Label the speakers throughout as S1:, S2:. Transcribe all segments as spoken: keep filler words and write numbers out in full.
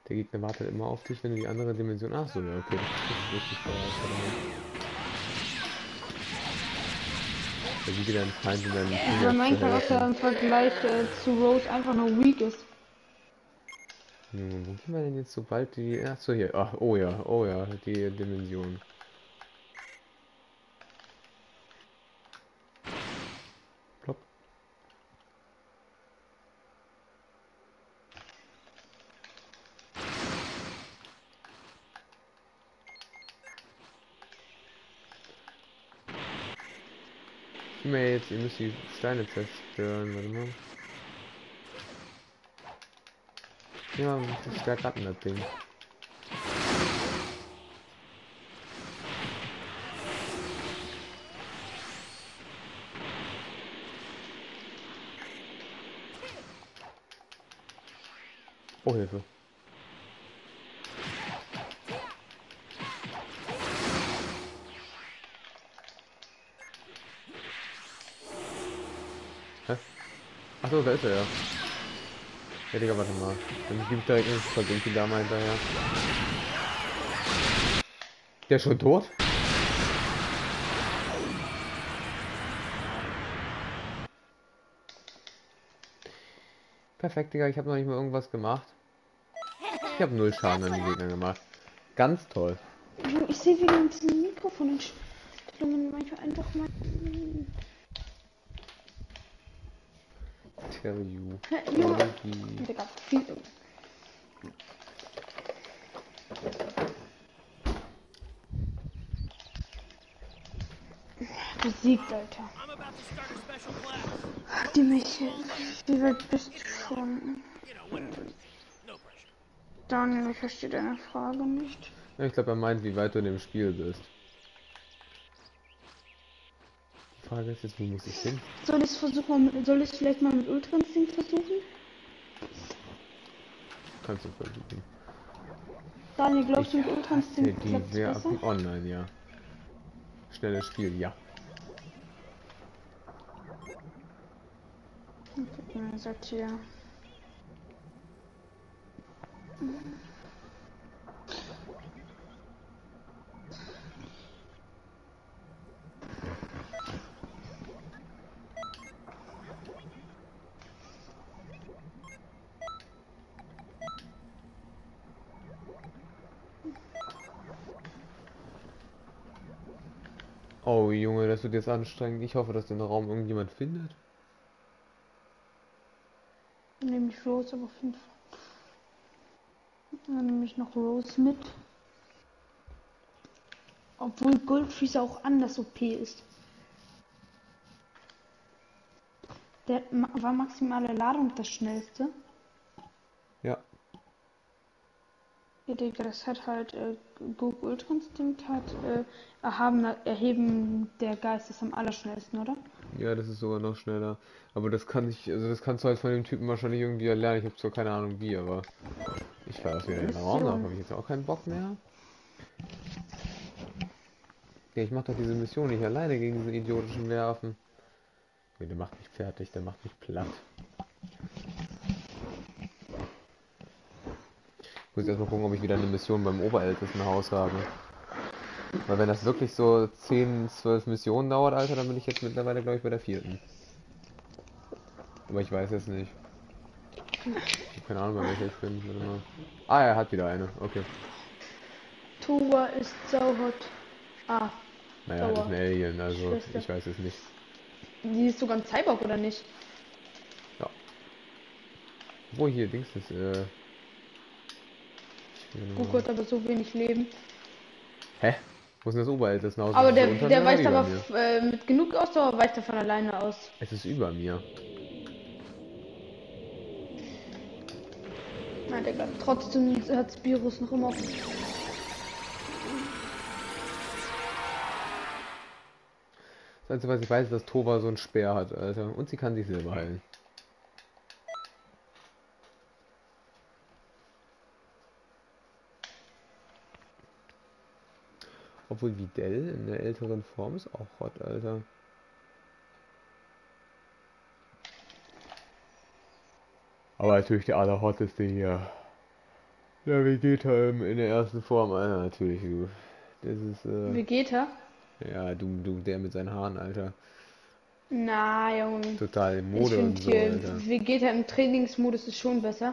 S1: Der Gegner wartet immer auf dich, wenn du die andere Dimension... Ach so, ja, okay. Das ist richtig geil. Da siegt dein Feind in deinem Team
S2: Weil
S1: jetzt
S2: mein
S1: zu
S2: Charakter
S1: helfen.
S2: im Vergleich äh, zu Rose einfach nur weak ist.
S1: Junge, wo gehen wir denn jetzt sobald die... Ach so, hier. Ach, oh ja, oh ja, die Dimension. Plopp. Teammates, ihr müsst die Steine zerstören, warte mal. Ja, ich stärkt grad das Ding. Oh, Hilfe. Hä? Achso, da ist er ja. Ja, Digga, warte mal. Dann gebe ich direkt einen Verdunkel da mal hinterher. Der ist schon tot? Perfekt, Digga, ich habe noch nicht mal irgendwas gemacht. Ich habe null Schaden an den Gegnern gemacht. Ganz toll.
S2: Ich sehe wegen diesen Mikrofoneinstellungen manchmal einfach mal.
S1: Tell you.
S2: Junge.
S1: Biologie.
S2: Digga, viel. Besiegt, Alter. Die mich. Wie weit bist du schon? Daniel, ich verstehe deine Frage nicht.
S1: Ja, ich glaube, er meint, wie weit du in dem Spiel bist. Die Frage ist jetzt, wo muss ich hin?
S2: Soll ich es versuchen, soll ich es vielleicht mal mit Ultra Instinct versuchen?
S1: Kannst du versuchen.
S2: Daniel, glaubst du
S1: Ich
S2: mit Ultra
S1: hasse
S2: Instinct klappt
S1: die
S2: es besser?
S1: Werbung online, ja. Schnelles Spiel, ja.
S2: Okay, man sagt hier.
S1: Oh Junge, das wird jetzt anstrengend. Ich hoffe, dass den Raum irgendjemand findet.
S2: Dann nehme ich Rose aber fünf. Dann nehme ich noch Rose mit. Obwohl Goldfreeze auch anders O P ist. Der war maximale Ladung das schnellste.
S1: Ja.
S2: Ja, Digga, das hat halt äh, Google Ultra Instinct hat äh, erhaben, Erheben der Geist ist am allerschnellsten, oder?
S1: Ja, das ist sogar noch schneller. Aber das kann ich, also das kannst du halt von dem Typen wahrscheinlich irgendwie erlernen. Ich habe zwar keine Ahnung wie, aber ich verlasse wieder den Raum, darauf
S2: Mission.
S1: habe ich jetzt auch keinen Bock mehr. Ja, ich mach doch diese Mission nicht alleine gegen diesen idiotischen Werfen. Ja, der macht mich fertig, der macht mich platt. Ich muss erstmal gucken, ob ich wieder eine Mission beim Oberältestenhaus habe. Weil wenn das wirklich so zehn, zwölf Missionen dauert, Alter, dann bin ich jetzt mittlerweile, glaube ich, bei der vierten. Aber ich weiß jetzt nicht. Ich habe keine Ahnung, bei welcher ich bin. Warte mal. Ah, er hat wieder eine. Okay.
S2: Tuba ist sauhot. Ah,
S1: Naja, das ist
S2: Dauer.
S1: ein Alien, also
S2: Schwester.
S1: ich weiß es nicht.
S2: Die ist sogar ein Cyborg, oder nicht?
S1: Ja. Wo hier, Dings ist, äh... Ich will
S2: Guck
S1: nur...
S2: hat aber so wenig Leben.
S1: Hä? Wo ist denn das Oberältestenhaus? Ist
S2: Aber
S1: es
S2: der,
S1: unter mir
S2: der
S1: oder
S2: weicht
S1: über
S2: aber
S1: mir?
S2: äh, mit genug Ausdauer weicht er von alleine aus.
S1: Es ist über mir.
S2: Na, Digga, trotzdem hat Spirus noch immer.
S1: Das Einzige, was ich weiß, ist, dass Tova so einen Speer hat, Alter. Und sie kann sich selber heilen. Obwohl Videl in der älteren Form ist auch hot, Alter. Aber natürlich der allerhotteste hier. Ja, Vegeta ähm, in der ersten Form, Alter, natürlich, du. Das ist, äh,
S2: Vegeta?
S1: ja, du, du, der mit seinen Haaren, Alter.
S2: Na, Junge.
S1: Total in
S2: Ich
S1: Mode und
S2: finde
S1: so,
S2: hier
S1: Alter.
S2: Vegeta im Trainingsmodus ist schon besser.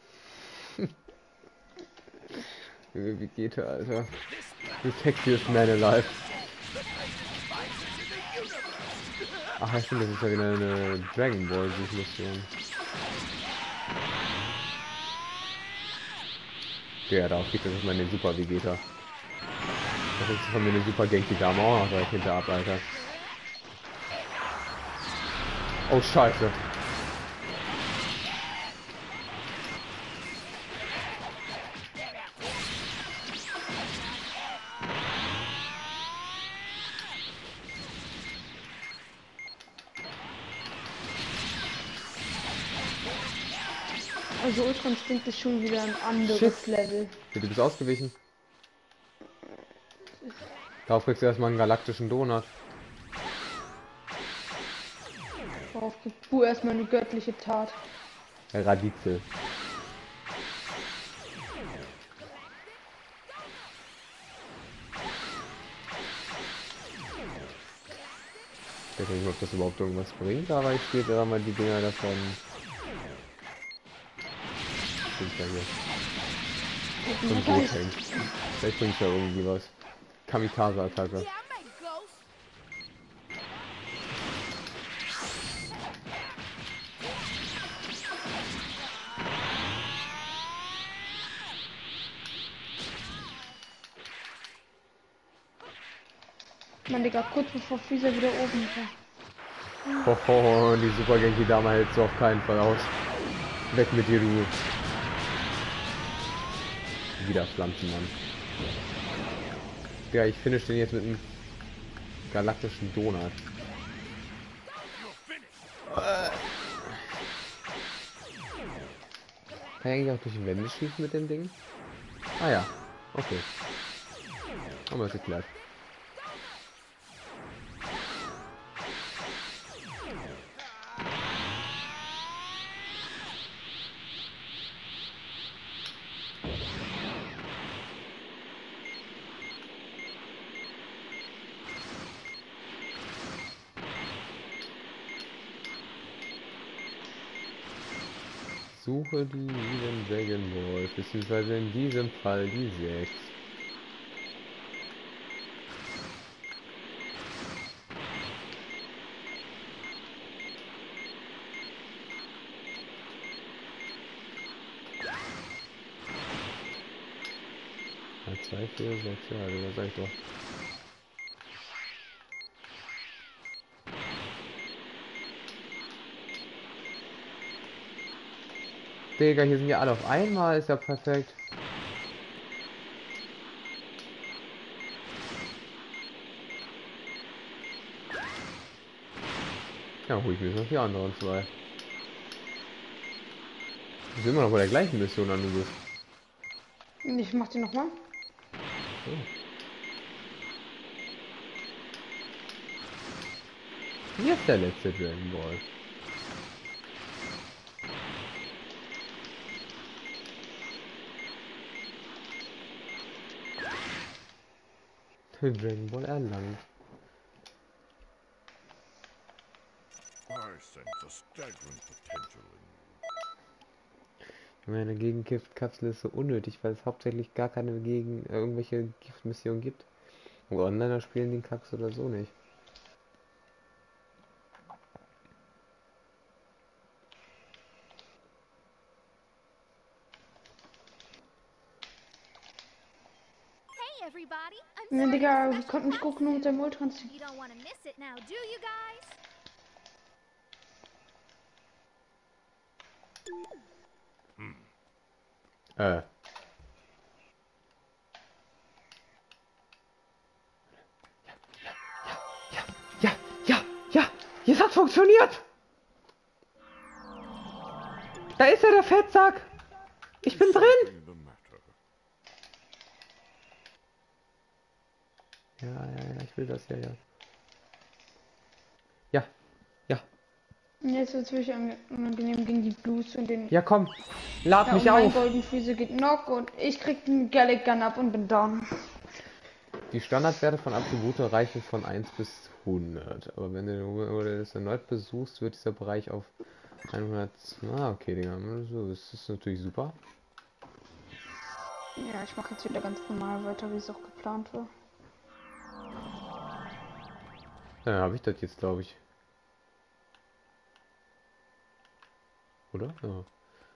S1: Vegeta, Alter. The sexiest man alive. Ach ja, stimmt, das ist ja wieder eine Dragon Ball Suchmission. Okay, ja, darauf geht das ist mal den Super Vegeta. Das ist von mir eine Super Genki Dame auch noch direkt hinter ab, Alter. Oh, scheiße.
S2: Also Ultra Instinct ist schon wieder ein
S1: Shit.
S2: anderes Level.
S1: Okay, du bist ausgewichen. Darauf kriegst du erstmal einen galaktischen Donut.
S2: Darauf gibt Bu erstmal eine göttliche Tat.
S1: Radizel. Ich weiß nicht, ob das überhaupt irgendwas bringt, aber ich spiele da mal die Dinger davon. Sind ja hier. Und Gotenks. Vielleicht bringt ja irgendwie was. Kamikaze-Attacke.
S2: Man, Digga, kurz bevor Freezer wieder oben war.
S1: Hoho, die Super Genki Dame hältst du auf keinen Fall aus. Weg mit dir, du. Wieder Pflanzenmann. Ja, ich finish den jetzt mit einem galaktischen Donut. Kann ich eigentlich auch durch die Wände schießen mit dem Ding? Ah ja, okay. Haben wir es geklärt. Suche die sieben Dragon Balls, beziehungsweise in diesem Fall die sechs. zwei, vier, sechs, ja, das sag ich doch. Digga, hier sind ja alle auf einmal, ist ja perfekt. Ja, hol ich mir jetzt noch die anderen zwei. Wir sind immer noch bei der gleichen Mission an, du bist.
S2: Ich mach die nochmal.
S1: So. Hier ist der letzte Dragon Ball. Dragon Ball erlangt.
S3: I sense a staggering potential in you.
S1: Meine Gegengift-Kapsel ist so unnötig, weil es hauptsächlich gar keine gegen äh, irgendwelche Giftmissionen gibt. Und Onliner spielen den Kaps oder so nicht.
S4: Hey everybody, I'm
S2: Ne,
S4: starting
S2: Digga,
S4: a
S2: wir
S4: special
S2: konnten nicht gucken nur mit dem Ultra Instinct.
S4: You don't want to miss it now, do you guys?
S1: Äh. Ja, ja, ja, jetzt hat funktioniert! Da ist er, der Fettsack! Ich bin drin!
S3: Something the matter.
S1: Ja, ja, ja, ich will das, ja, ja. Ja, ja.
S2: Jetzt wird es wirklich ange- unangenehm gegen die Blues und den.
S1: Ja, komm. Lad
S2: Ja,
S1: mich
S2: und mein
S1: auf.
S2: Golden Füße geht Knock und ich krieg den Gallic Gun ab und bin down.
S1: Die Standardwerte von Attribute reichen von eins bis hundert. Aber wenn du das erneut besuchst, wird dieser Bereich auf hundert... Ah, okay, Digga. So, das ist natürlich super.
S2: Ja, ich mache jetzt wieder ganz normal weiter, wie es auch geplant war.
S1: Ja, habe ich das jetzt, glaube ich. Oder? Ja.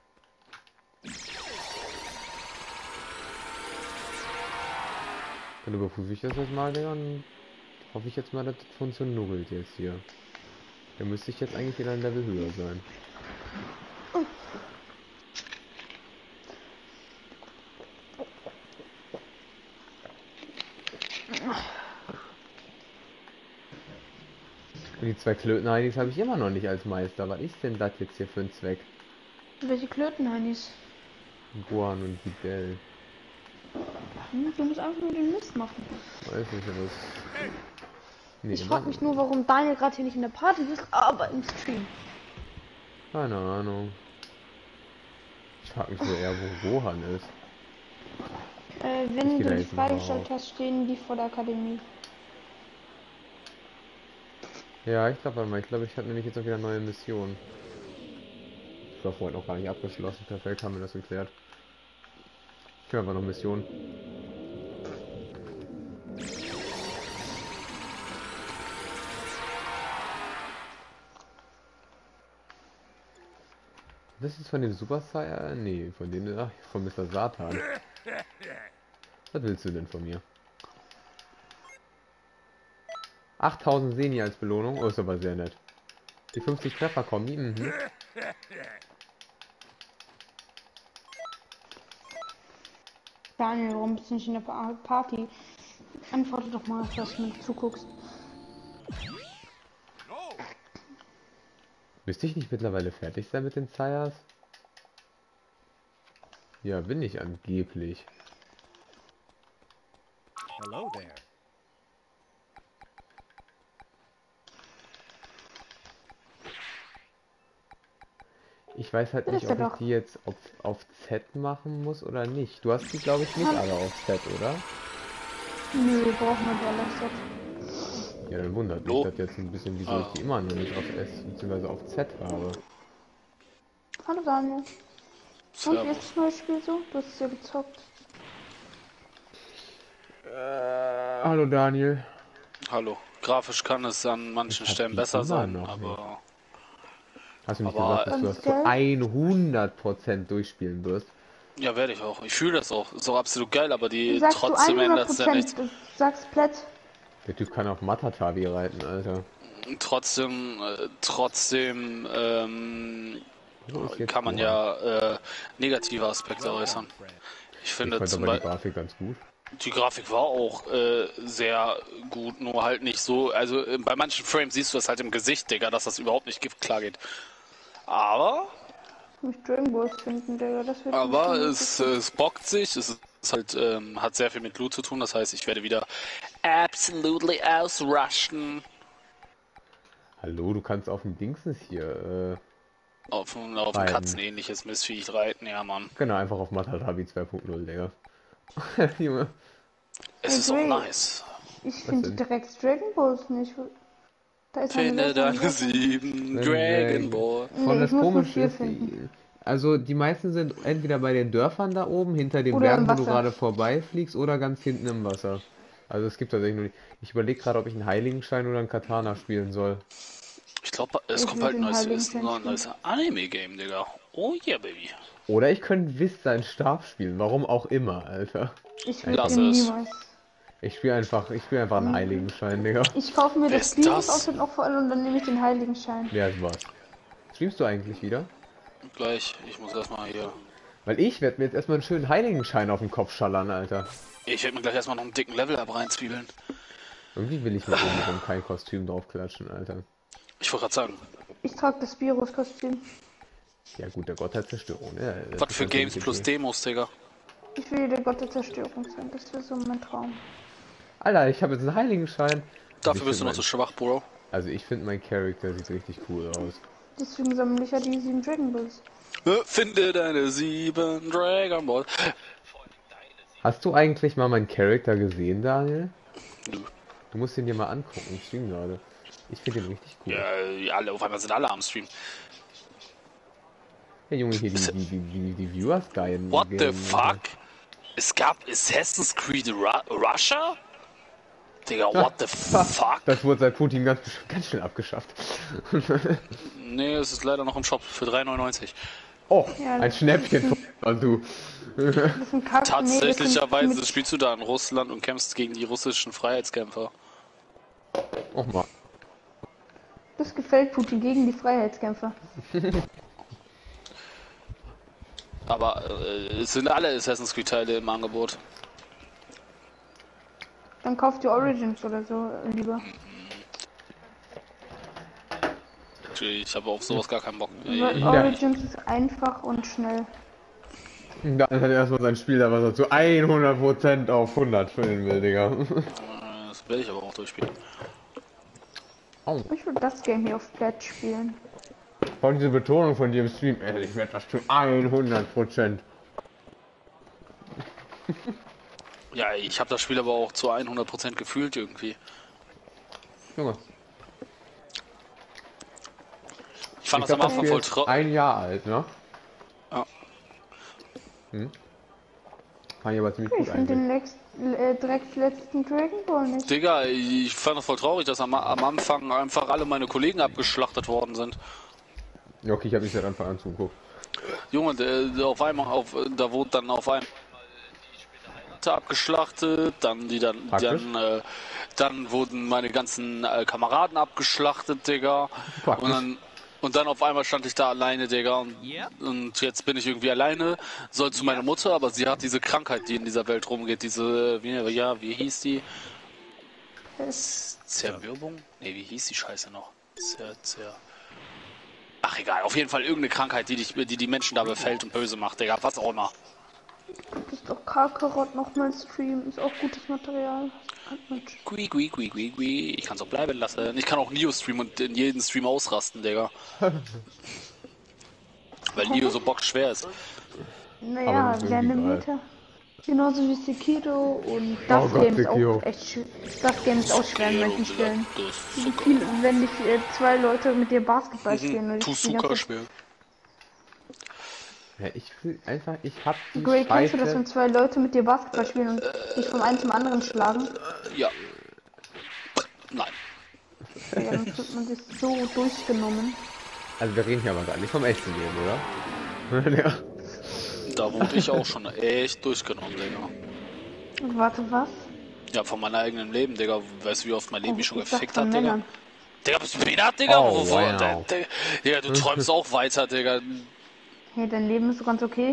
S1: Dann überprüfe ich das jetzt mal, Digga, und hoffe ich jetzt mal, dass das funktioniert jetzt hier. Dann müsste ich jetzt eigentlich wieder ein Level höher sein. Und die zwei Klöten-Heinis habe ich immer noch nicht als Meister. Was ist denn das jetzt hier für ein Zweck?
S2: Welche Klötenheinis?
S1: Gohan und Fidel.
S2: Hm, du musst einfach nur den Mist machen.
S1: Weiß nicht, was. Nee,
S2: Ich frage mich nur, warum Daniel gerade hier nicht in der Party ist, aber im Stream.
S1: Keine Ahnung. Ich frage mich so eher, wo Gohan ist.
S2: Äh,
S1: Ich
S2: wenn
S1: geh da
S2: du die
S1: jetzt mal
S2: freigestellt
S1: rauf.
S2: hast, stehen die vor der Akademie.
S1: Ja, ich glaube mal, ich glaube, ich habe nämlich jetzt auch wieder neue Missionen. Ich war vorhin noch gar nicht abgeschlossen. Perfekt, haben wir das geklärt. Ich habe aber noch Missionen. Das ist von dem Super Saiyan? Nee, von dem, ach, von Mister Satan. Was willst du denn von mir? achttausend Seni als Belohnung? Oh, ist aber sehr nett. Die fünfzig Treffer kommen, mhm.
S2: Daniel, warum bist du nicht in der Pa- Party? Antworte doch mal, was du mir zuguckst.
S1: Müsste ich nicht mittlerweile fertig sein mit den Saiyas? Ja, bin ich angeblich.
S5: Hello there.
S1: Ich weiß halt
S2: Das
S1: nicht,
S2: ist ja
S1: ob ich
S2: doch-
S1: die jetzt auf, auf Z machen muss oder nicht. Du hast die, glaube ich, nicht
S2: Hallo.
S1: alle auf Z, oder?
S2: Nö, wir brauchen wir Ballasset.
S1: Ja, dann wundert mich
S6: Hallo?
S1: das jetzt ein bisschen, wieso
S6: Ah.
S1: ich die immer noch nicht auf S bzw. auf Z habe.
S2: Hallo Daniel. Und wie
S6: Servus.
S2: ist das neue Spiel so? Du hast es ja gezockt.
S1: Äh, hallo Daniel.
S6: Hallo. Grafisch kann es an manchen
S1: Ich hab
S6: Stellen
S1: die
S6: besser
S1: immer
S6: sein,
S1: noch
S6: aber
S1: Hast du nicht
S6: Aber,
S1: gesagt, dass du das
S2: ähm,
S1: zu hundert Prozent durchspielen wirst?
S6: ja, werde ich auch. Ich fühle das auch. Ist auch absolut geil, aber die
S2: Sagst du
S6: trotzdem ändert es ja
S2: hundert
S6: nichts.
S2: Prozent, du sagst Plätt.
S1: Der Typ kann auf Matatabi reiten, Alter.
S6: Trotzdem, äh, trotzdem ähm,
S1: Wo ist jetzt
S6: kann man
S1: Gohan?
S6: ja äh, negative Aspekte
S5: Well
S6: äußern.
S5: done, friend.
S6: Ich
S1: Ich
S6: finde
S1: fand
S6: zum
S1: aber die
S6: Beispiel,
S1: Grafik ganz gut.
S6: die Grafik war auch äh, sehr gut, nur halt nicht so. Also äh, bei manchen Frames siehst du das halt im Gesicht, Digga, dass das überhaupt nicht klar geht. Aber
S2: Mich Dragon Balls finden, Digga. Das wird
S6: Aber
S2: mich
S6: es, äh, es bockt sich, es ist halt, ähm, hat sehr viel mit Loot zu tun, das heißt, ich werde wieder absolutely ausrushen
S1: Hallo, du kannst auf dem Dingsens hier, äh,
S6: auf, ein- auf ein
S1: Reiten.
S6: katzenähnliches Mistviech reiten, ja Mann.
S1: genau, einfach auf Matatabi zwei Punkt null, Digga. Junge.
S6: Es
S2: Ich
S6: ist auch
S2: will-
S6: nice.
S2: Ich finde
S1: denn?
S2: direkt Dragon Balls nicht. Da ist eine
S6: Finde
S2: Sache, eine
S6: deine
S2: Sache.
S6: sieben
S1: Wenn
S6: Dragon
S1: Dragon-
S6: Ball.
S1: Von
S2: Nee,
S1: das
S2: ich muss nur
S1: Komische
S2: vier
S1: ist,
S2: finden.
S1: die, also die meisten sind entweder bei den Dörfern da oben, hinter den
S2: Oder im
S1: Bergen, wo du
S2: Wasser.
S1: gerade vorbeifliegst, oder ganz hinten im Wasser. Also es gibt tatsächlich nur nicht. Ich überlege gerade, ob ich einen Heiligenschein oder einen Katana spielen soll.
S6: Ich glaube, es
S2: Ich
S6: kommt
S2: will
S6: halt ein
S2: den
S6: neues,
S2: Heiligen
S6: ist ein
S2: Schein
S6: neues Anime-Game, Digga. Oh yeah, Baby.
S1: Oder ich könnte Wiss seinen Stab spielen, warum auch immer, Alter.
S2: Ich will
S6: Lass
S2: den
S6: es.
S2: niemals.
S1: Ich spiele einfach, ich spiele einfach einen Heiligenschein, Digga.
S2: Ich kaufe mir
S6: Wer
S2: das
S6: ist das?
S2: Virus-Outfit auch vor allem und dann nehme ich den Heiligenschein.
S1: Wer ist was? Streamst du eigentlich wieder?
S6: Gleich, ich muss erstmal hier.
S1: Weil ich werde mir jetzt erstmal einen schönen Heiligenschein auf den Kopf schallern, Alter.
S6: Ich werde mir gleich erstmal noch einen dicken Level-Up reinzwiebeln.
S1: Irgendwie will ich mir oben kein Kostüm draufklatschen, Alter.
S6: Ich wollte gerade sagen,
S2: Ich trage das Virus-Kostüm.
S1: Ja gut, der Gott hat Zerstörung. Ja, das
S6: was
S1: ist
S6: für
S1: halt
S6: Games
S1: so
S6: plus
S1: okay.
S6: Demos, Digga.
S2: Ich will der Gott der Zerstörung sein. Das wäre so mein Traum.
S1: Alter, ich habe jetzt einen Heiligenschein.
S6: Dafür
S1: Ich
S6: bist du
S1: find
S6: noch so schwach, Bro.
S1: Also ich finde, mein Charakter sieht richtig cool aus.
S2: Deswegen sammle ich ja die sieben Dragon Balls.
S6: Finde deine sieben Dragon Ball.
S1: Hast du eigentlich mal meinen Charakter gesehen, Daniel?
S6: Nö.
S1: Du musst ihn dir mal angucken, ich stream gerade. Ich finde den richtig cool.
S6: Ja, ja, alle, auf einmal sind alle am Stream.
S1: Hey Junge, hier die, die, die, die, die Viewers geilen.
S6: What the
S1: geilen-
S6: fuck? Es gab Assassin's Creed Ru Russia? Digga, what the fuck?
S1: Das wurde seit Putin ganz, ganz schnell abgeschafft.
S6: Nee, es ist leider noch im Shop für drei neunundneunzig.
S1: Oh,
S2: Ja,
S1: ein
S2: das-
S1: Schnäppchen von du.
S2: Das ist ein Kack.
S6: Tatsächlicherweise
S2: Nee, das sind
S6: spielst du da in Russland und kämpfst gegen die russischen Freiheitskämpfer.
S1: Oh mal.
S2: Das gefällt Putin gegen die Freiheitskämpfer.
S6: Aber äh, es sind alle Assassin's Creed Teile im Angebot.
S2: Dann kauft ihr Origins oder so äh, lieber.
S6: Ich habe auf sowas gar keinen Bock.
S2: Weil
S1: Ja.
S2: Origins ist einfach und schnell.
S1: Dann hat er erstmal sein Spiel da, was er zu hundert Prozent auf hundert füllen will, Digga.
S6: Das werde ich aber auch durchspielen.
S1: Oh,
S2: Ich will das Game hier auf Flat spielen.
S1: vor diese Betonung von dir im Stream, ey, ich werde das zu hundert Prozent.
S6: Ja, ich habe das Spiel aber auch zu hundert Prozent gefühlt irgendwie.
S1: Junge,
S6: Ich fand
S1: ich
S6: das am
S1: glaub,
S6: Anfang
S1: Spiel
S6: voll
S1: ist
S6: traurig.
S1: ein Jahr alt, ne?
S6: Ja.
S1: Hm? Fand ich aber ziemlich
S2: Ich
S1: gut
S2: finde den
S1: eigentlich.
S2: nächsten, äh, direkt letzten Dragon Ball nicht.
S6: Digga, ich fand das voll traurig, dass am, am Anfang einfach alle meine Kollegen abgeschlachtet worden sind.
S1: Ja, okay, ich habe nicht seit Anfang an zugeguckt.
S6: Junge, der, der auf einmal auf, da wurde dann auf einmal abgeschlachtet, dann die dann,
S1: Praktisch.
S6: dann, äh, dann wurden meine ganzen äh, Kameraden abgeschlachtet, Digga.
S1: Praktisch.
S6: Und dann und dann auf einmal stand ich da alleine, Digga. Und, und jetzt bin ich irgendwie alleine, soll zu meiner Mutter, aber sie hat diese Krankheit, die in dieser Welt rumgeht, diese, wie, ja, wie hieß die? Zermürbung? Ne, wie hieß die Scheiße noch? Zer, zer. Ach egal, auf jeden Fall irgendeine Krankheit, die, dich, die die Menschen da befällt und böse macht, Digga, was auch immer.
S2: Das ist doch Kakarot nochmal Stream. Ist auch gutes Material. Mensch.
S6: Gui, gui, gui, gui, gui. Ich kann's auch bleiben lassen. Ich kann auch Neo streamen und in jeden Stream ausrasten, Digga. Weil Neo so bockschwer ist.
S2: Naja,
S1: Aber das ist
S2: lerne
S1: irgendwie geil.
S2: Meter. Genauso wie Sekiro und das
S1: Oh Gott,
S2: Game ist
S1: Sekiro.
S2: auch echt schwer. Das Game ist auch schwer in manchen Stellen.
S6: Das ist
S2: Wie
S6: super.
S2: viel, wenn dich äh, zwei Leute mit dir Basketball spielen und
S6: Tu
S2: ich die
S6: super
S2: ganze
S6: schwer.
S1: Ja, ich will einfach, ich hab die
S2: Grey, kennst du das,
S1: Scheiße.
S2: wenn zwei Leute mit dir Basketball spielen und dich vom einen zum anderen schlagen?
S6: Ja. Nein.
S2: Ja, dann fühlt man sich so durchgenommen.
S1: Also wir reden hier aber gar nicht vom echten Leben, oder? Ja.
S6: Da wurde ich auch schon echt durchgenommen, Digga.
S2: Warte, was?
S6: Ja, von meinem eigenen Leben, Digga. Weißt du, wie oft mein Leben mich schon
S2: Ich dachte
S6: gefickt
S2: von
S6: hat, Digga?
S2: Männern.
S6: Digga, bist du behindert, Digga?
S1: Oh,
S6: Wo- wo-
S1: wow.
S6: da- da- Digga, du träumst auch weiter, Digga.
S2: Hey, dein Leben ist ganz okay.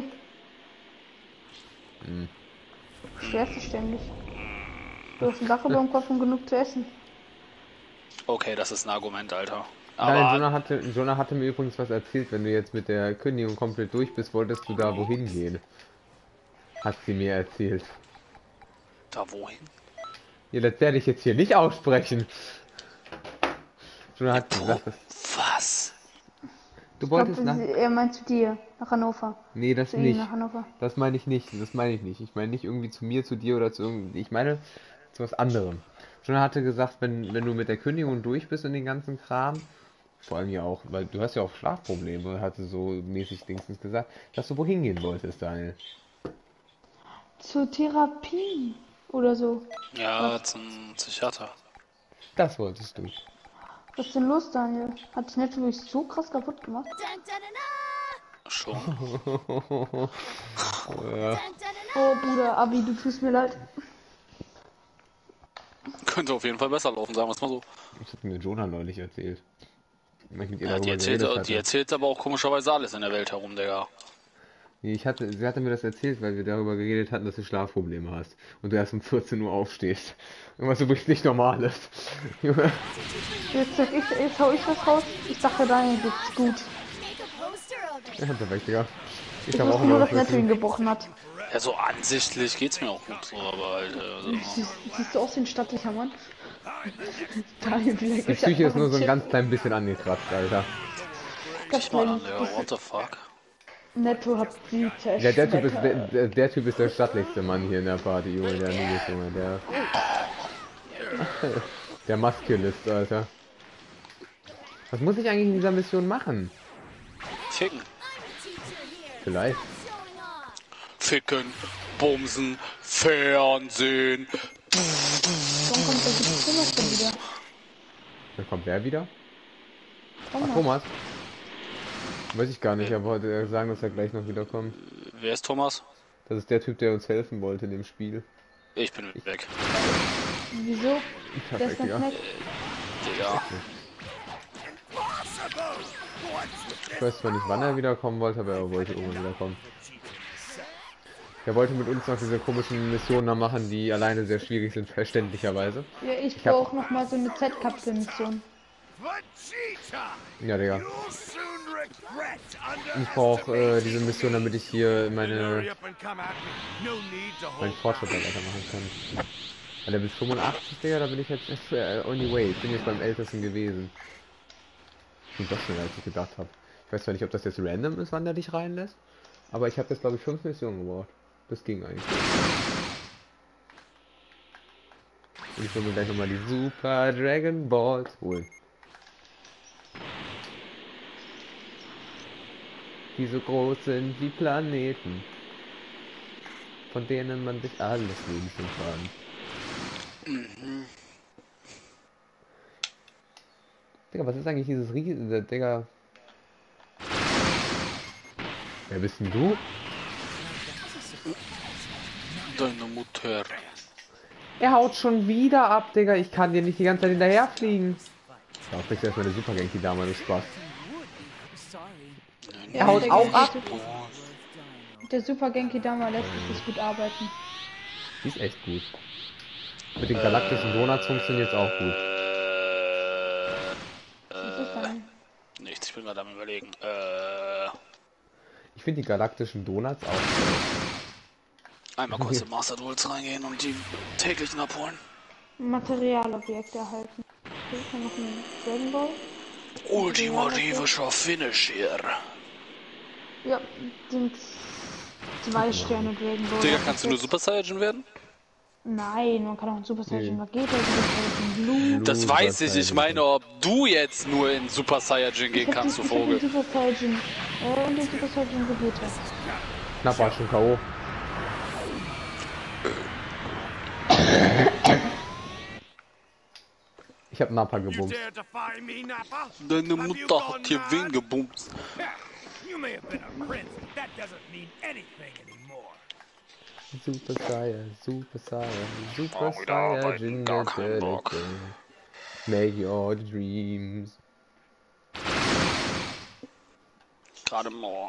S1: Hm.
S2: Beschwerst dich ständig. Du hast ein Dach über dem Kopf und genug zu essen.
S6: Okay, das ist ein Argument, Alter.
S1: Nein,
S6: Aber
S1: Jonah hatte, Jonah hatte mir übrigens was erzählt, wenn du jetzt mit der Kündigung komplett durch bist, wolltest du da wohin gehen? Hat sie mir erzählt.
S6: da wohin?
S1: Ja, das werde ich jetzt hier nicht aussprechen. Jonah hat gesagt, dass
S6: Was?
S1: du
S2: Ich
S1: wolltest
S2: glaube,
S1: nach...
S2: er meint zu dir, nach Hannover.
S1: Nee, das
S2: Zu ihm
S1: nicht.
S2: nach Hannover.
S1: Das meine ich nicht. Das meine ich nicht. Ich meine nicht irgendwie zu mir, zu dir oder zu irgendwie. Ich meine zu was anderem. Jonah hatte gesagt, wenn, wenn du mit der Kündigung durch bist und den ganzen Kram, vor allem ja auch, weil du hast ja auch Schlafprobleme, hatte so mäßig Dingsens gesagt, dass du wohin gehen wolltest, Daniel.
S2: Zur Therapie oder so.
S6: Ja, zum Psychiater.
S1: Das wolltest du.
S2: Was ist denn los, Daniel? Hat dich Netflix so krass kaputt gemacht?
S4: Dun, dun, dun,
S6: Schon.
S1: Ja.
S4: dun, dun, dun,
S2: Oh, Bruder, Abi, du tust mir leid.
S6: Könnte auf jeden fall besser laufen, sagen wir es mal so.
S1: Das hat mir Jonah neulich erzählt. Wenn ich mit ihr
S6: Ja, die,
S1: darüber
S6: erzählt,
S1: geredet hatte.
S6: die erzählt aber auch komischerweise alles in der Welt herum, Digga.
S1: Nee, Ich hatte, sie hatte mir das erzählt, weil wir darüber geredet hatten, dass du Schlafprobleme hast und du erst um vierzehn Uhr aufstehst. Irgendwas übrigens nicht normal ist. Junge.
S2: Jetzt, sag ich, jetzt hau ich was raus. Ich dachte, Daniel geht's gut.
S4: make a poster of it.
S1: Ja, perfekt, Digga. Ich
S2: Ich
S1: habe auch
S2: wusste nur,
S1: noch
S2: dass Netto ihn gebrochen hat.
S6: Ja, so ansichtlich geht's mir auch gut so, aber halt, also,
S2: Siehst, siehst du aus wie ein stattlicher Mann? Daniel, wie
S1: Die Psyche ist nur so ein ganz klein bisschen angekratzt, Alter.
S6: dich mal an,
S2: Playlist.
S6: Digga. What the fuck?
S2: Netto hat die zerstört.
S1: Ja, der Typ ist der, der, der Typ ist der stattlichste Mann hier in der Party, Junge, der Nubis, Junge, der. Der Maskilist, Alter. Was muss ich eigentlich in dieser Mission machen?
S6: Ficken.
S1: Vielleicht.
S6: Ficken, Bumsen, Fernsehen.
S2: Warum kommt der Thomas denn wieder?
S1: Dann kommt wer wieder? Ach,
S2: Thomas.
S1: Thomas. Weiß ich gar nicht, aber heute sagen, dass er gleich noch wiederkommt.
S6: Wer ist Thomas?
S1: Das ist der Typ, der uns helfen wollte in dem Spiel.
S6: Ich bin weg.
S2: Wieso? Der
S1: Perfekt,
S2: ist ganz
S1: Digga.
S2: nett.
S6: Digga.
S1: Ich weiß zwar nicht, wann er wiederkommen wollte, aber er wollte irgendwann wiederkommen. Er wollte mit uns noch diese komischen Missionen da machen, die alleine sehr schwierig sind, verständlicherweise.
S2: Ja, ich
S1: Ich hab-
S2: brauche noch mal so eine Z-Kapsel-Mission.
S1: Ja, Digga. Ich brauche äh, diese Mission, damit ich hier meine meinen Fortschritt weitermachen kann. Bei Level fünfundachtzig, Digga, da bin ich jetzt äh, on the way. Ich bin jetzt beim Ältesten gewesen. Und doch schneller, als ich gedacht habe. Ich weiß zwar nicht, ob das jetzt random ist, wann der dich reinlässt, aber ich habe jetzt, glaube ich, fünf Missionen gebraucht. Das ging eigentlich. Und ich will mir gleich nochmal die Super Dragon Balls holen. Die so groß sind wie Planeten, von denen man sich alles wünschen kann.
S6: Mhm.
S1: Digga, was ist eigentlich dieses riesige, Digga? Wer bist denn du?
S6: Deine Mutter.
S1: Er haut schon wieder ab, Digga. Ich kann dir nicht die ganze Zeit hinterherfliegen. Da kriegst du erstmal eine Super Genki Dame, das Spaß. Er haut
S2: der
S1: auch
S2: Genki-
S1: ab.
S2: Der Super Genki Dama lässt sich das gut arbeiten.
S1: Die ist echt gut. Mit den galaktischen Donuts funktioniert es auch gut.
S2: Was ist denn?
S6: Nichts, ich bin gerade am überlegen. Äh,
S1: Ich finde die galaktischen Donuts auch gut.
S6: einmal kurz in Master Duels reingehen und die täglichen abholen.
S2: Materialobjekte erhalten. Hier ist ja noch ein Dragon Ball.
S6: Ultimativischer Finish hier.
S2: Ja, sind zwei Sterne Dragon Ball.
S6: Digga, kannst du nur Super Saiyajin werden?
S2: Nein, man kann auch einen Super Saiyan
S1: Nee.
S2: Vegeta, Super Saiyan Blue.
S6: Das
S1: Super
S6: weiß ich, ich
S1: Saiyajin.
S6: meine, ob du jetzt nur in Super Saiyajin gehen
S2: Ich hab
S6: kannst,
S2: die-
S6: du
S2: ich hab
S6: Vogel.
S2: den Super Saiyan äh, und den Super Saiyan Vegeta.
S1: Knapp war schon K O. Ich hab Nappa gebumst.
S6: Deine Mutter hat hier wen gebumst.
S3: You may have been a prince, but that doesn't mean anything anymore.
S1: Super Saiyan, Super Saiyan, Super
S6: Oh, wieder arbeiten,
S1: Saiyajin.
S6: gar keinen Bock.
S1: Make your dreams.
S6: Gerade morgen.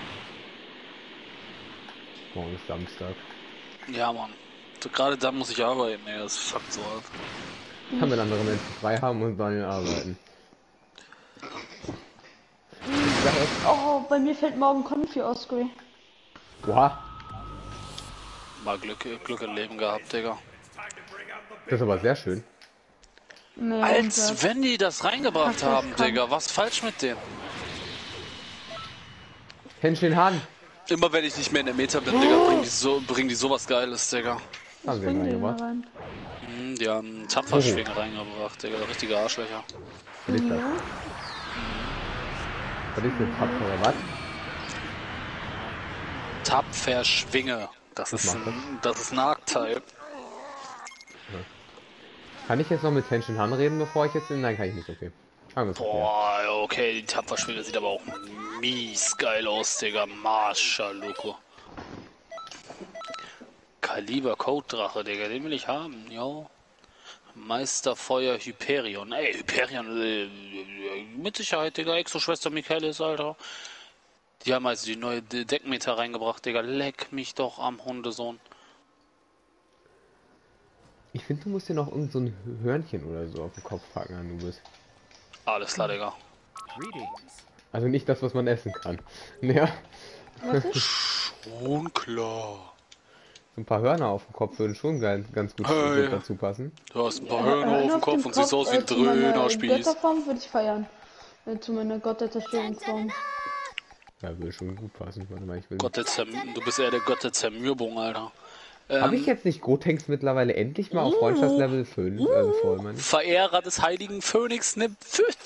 S1: Morgen ist Samstag.
S6: Ja, Mann. So, gerade dann muss ich arbeiten, ey, das fuckt so ab.
S1: Kann wenn andere Menschen frei haben und bei ihnen arbeiten. Die Sache ist,
S2: Oh, bei mir fällt morgen Konfi aus, Grey.
S1: oha,
S6: Mal Glück, Glück im Leben gehabt, Digga.
S1: das ist aber sehr schön.
S2: Nee,
S6: Als
S2: und, äh,
S6: wenn die das reingebracht
S2: Ach, das
S6: haben,
S2: kann-
S6: Digga. Was falsch mit denen?
S1: Händchen Han.
S6: Immer wenn ich nicht mehr in der Meta bin, Digga, bringen die, so, bringen die sowas Geiles, Digga.
S1: Haben sie
S2: bring den mal
S1: reingebracht.
S2: rein.
S6: Hm, die haben Tapferschwinge reingebracht, Digga. Richtige Arschlöcher.
S1: Was ist das? Was ist das? Tapferer was?
S6: Tapferschwinge. Das ist
S1: macht
S6: ein, das ist ein Arctype.
S1: Kann ich jetzt noch mit Händchen Han reden, bevor ich jetzt in... Nein, kann ich nicht, okay. Fangen wir es
S6: Boah, okay, die Tapferschwinge sieht aber auch mies geil aus, Digga. Maschaloko. Kaliber Code-Drache, Digga, den will ich haben, jo. Meisterfeuer Hyperion. Ey, Hyperion, äh, mit Sicherheit, Digga. Exo-Schwester Michaelis, Alter. Die haben also die neue De- Deckmeter reingebracht, Digga. Leck mich doch am Hundesohn.
S1: Ich finde, du musst dir noch irgend so ein Hörnchen oder so auf den Kopf packen, Anubis.
S6: Alles klar, Digga.
S1: Also nicht das, was man essen kann. Ja,
S2: Was ist?
S6: Schon klar.
S1: so ein paar Hörner auf dem Kopf würden schon ganz, ganz gut
S6: Hey.
S1: dazu passen.
S6: Du hast ein paar Hörner auf dem Kopf und siehst aus wie ein
S2: äh, zu meiner
S6: Dröhnerspieß.
S2: Götterform würde ich feiern. äh, zu meiner Gott der Zerstörungsform.
S1: Ja, würde schon gut passen. Warte mal, ich will.
S6: Gott der Zerm du bist eher der Gott der Zermürbung, Alter. Ähm,
S1: Habe ich jetzt nicht Gotenks mittlerweile endlich mal auf Freundschaftslevel fünf? Also voll, Mann.
S6: Verehrer des heiligen Phönix nimmt.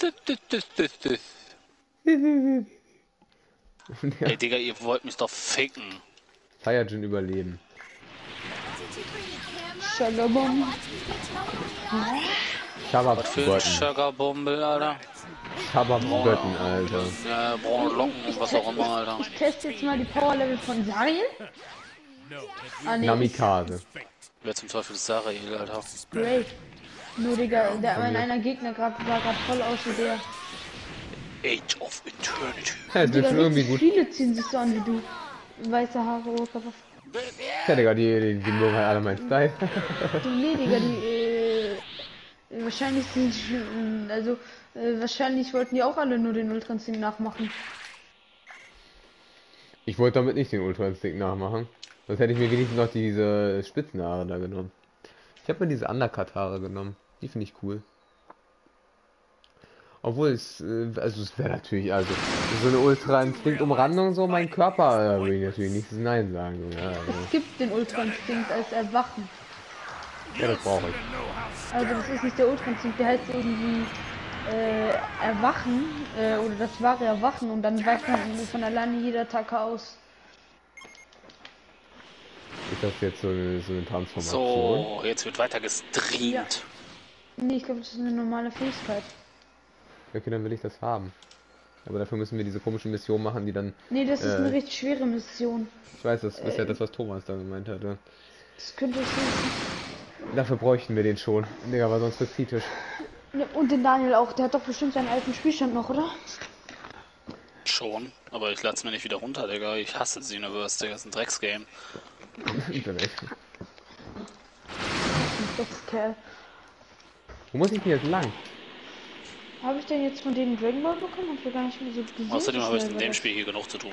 S1: Ja,
S6: Ey, Digga, ihr wollt mich doch ficken.
S1: Saiyajin überleben.
S4: Did you bring the camera?
S2: Shagabom.
S4: Watch me be totally honest.
S1: Shabab
S6: Was für ein
S1: Götten.
S6: Sugar-Bombe, Alter.
S1: Shabab Götten, Alter.
S6: Ja, braune Locken und was auch immer, Alter.
S2: Ich teste jetzt mal die Power-Level von Sariel. Ah, nee,
S1: Namikaze.
S6: Wer zum Teufel ist Sariel, Alter?
S2: Great. Nur, Digga, der mein einer Gegner grad, sah gerade voll aus wie der.
S6: Age of Eternity.
S1: Ja, das wird
S2: Digga,
S1: schon irgendwie
S2: richtig
S1: gut.
S2: viele ziehen sich so an wie du. Weiße Haare, Oberkörper.
S1: Ja, Digga, die, die, die mögen halt alle meinen Style.
S2: Du, nee, Digga, die, äh, wahrscheinlich sind, die, also, äh, wahrscheinlich wollten die auch alle nur den Ultra Instinct nachmachen.
S1: Ich wollte damit nicht den Ultra Instinct nachmachen. Sonst hätte ich mir wenigstens noch diese Spitzenhaare da genommen. Ich habe mir diese Undercut-Haare genommen. Die finde ich cool. Obwohl es, äh, also es wäre natürlich, also so eine Ultra Instinct Umrandung, so mein Körper, da würde ich natürlich nicht Nein sagen. Ja, also,
S2: Es gibt den Ultra Instinct als Erwachen.
S1: ja, das brauche ich.
S2: Also das ist nicht der Ultra Instinct, der heißt irgendwie äh, Erwachen äh, oder das wahre Erwachen und dann weicht man von alleine jeder Attacke aus.
S1: Ist das jetzt so eine, so eine Transformation?
S6: So, jetzt wird weiter gestreamt.
S2: Ja. Nee, ich glaube, das ist eine normale Fähigkeit.
S1: Okay, dann will ich das haben. Aber dafür müssen wir diese komische Mission machen, die dann...
S2: Nee, das ist
S1: Äh.
S2: eine richtig schwere Mission.
S1: Ich weiß, das ist ja das, was Thomas da gemeint hatte.
S2: Das könnte es sein.
S1: Dafür bräuchten wir den schon. Digga, aber sonst wird kritisch.
S2: Ja, und den Daniel auch, der hat doch bestimmt seinen alten Spielstand noch, oder?
S6: Schon, aber ich lad's mir nicht wieder runter, Digga. Ich hasse Xenoverse, Digga. Das ist ein Drecksgame.
S1: Internet.
S2: Dreckskerl.
S1: Wo muss ich denn jetzt lang?
S2: Habe ich denn jetzt von denen Dragon Ball bekommen? Hab ich gar nicht mehr so gesehen.
S6: Außerdem
S2: wie
S6: habe ich
S2: schnell
S6: in
S2: war
S6: dem
S2: das.
S6: Spiel hier genug zu tun.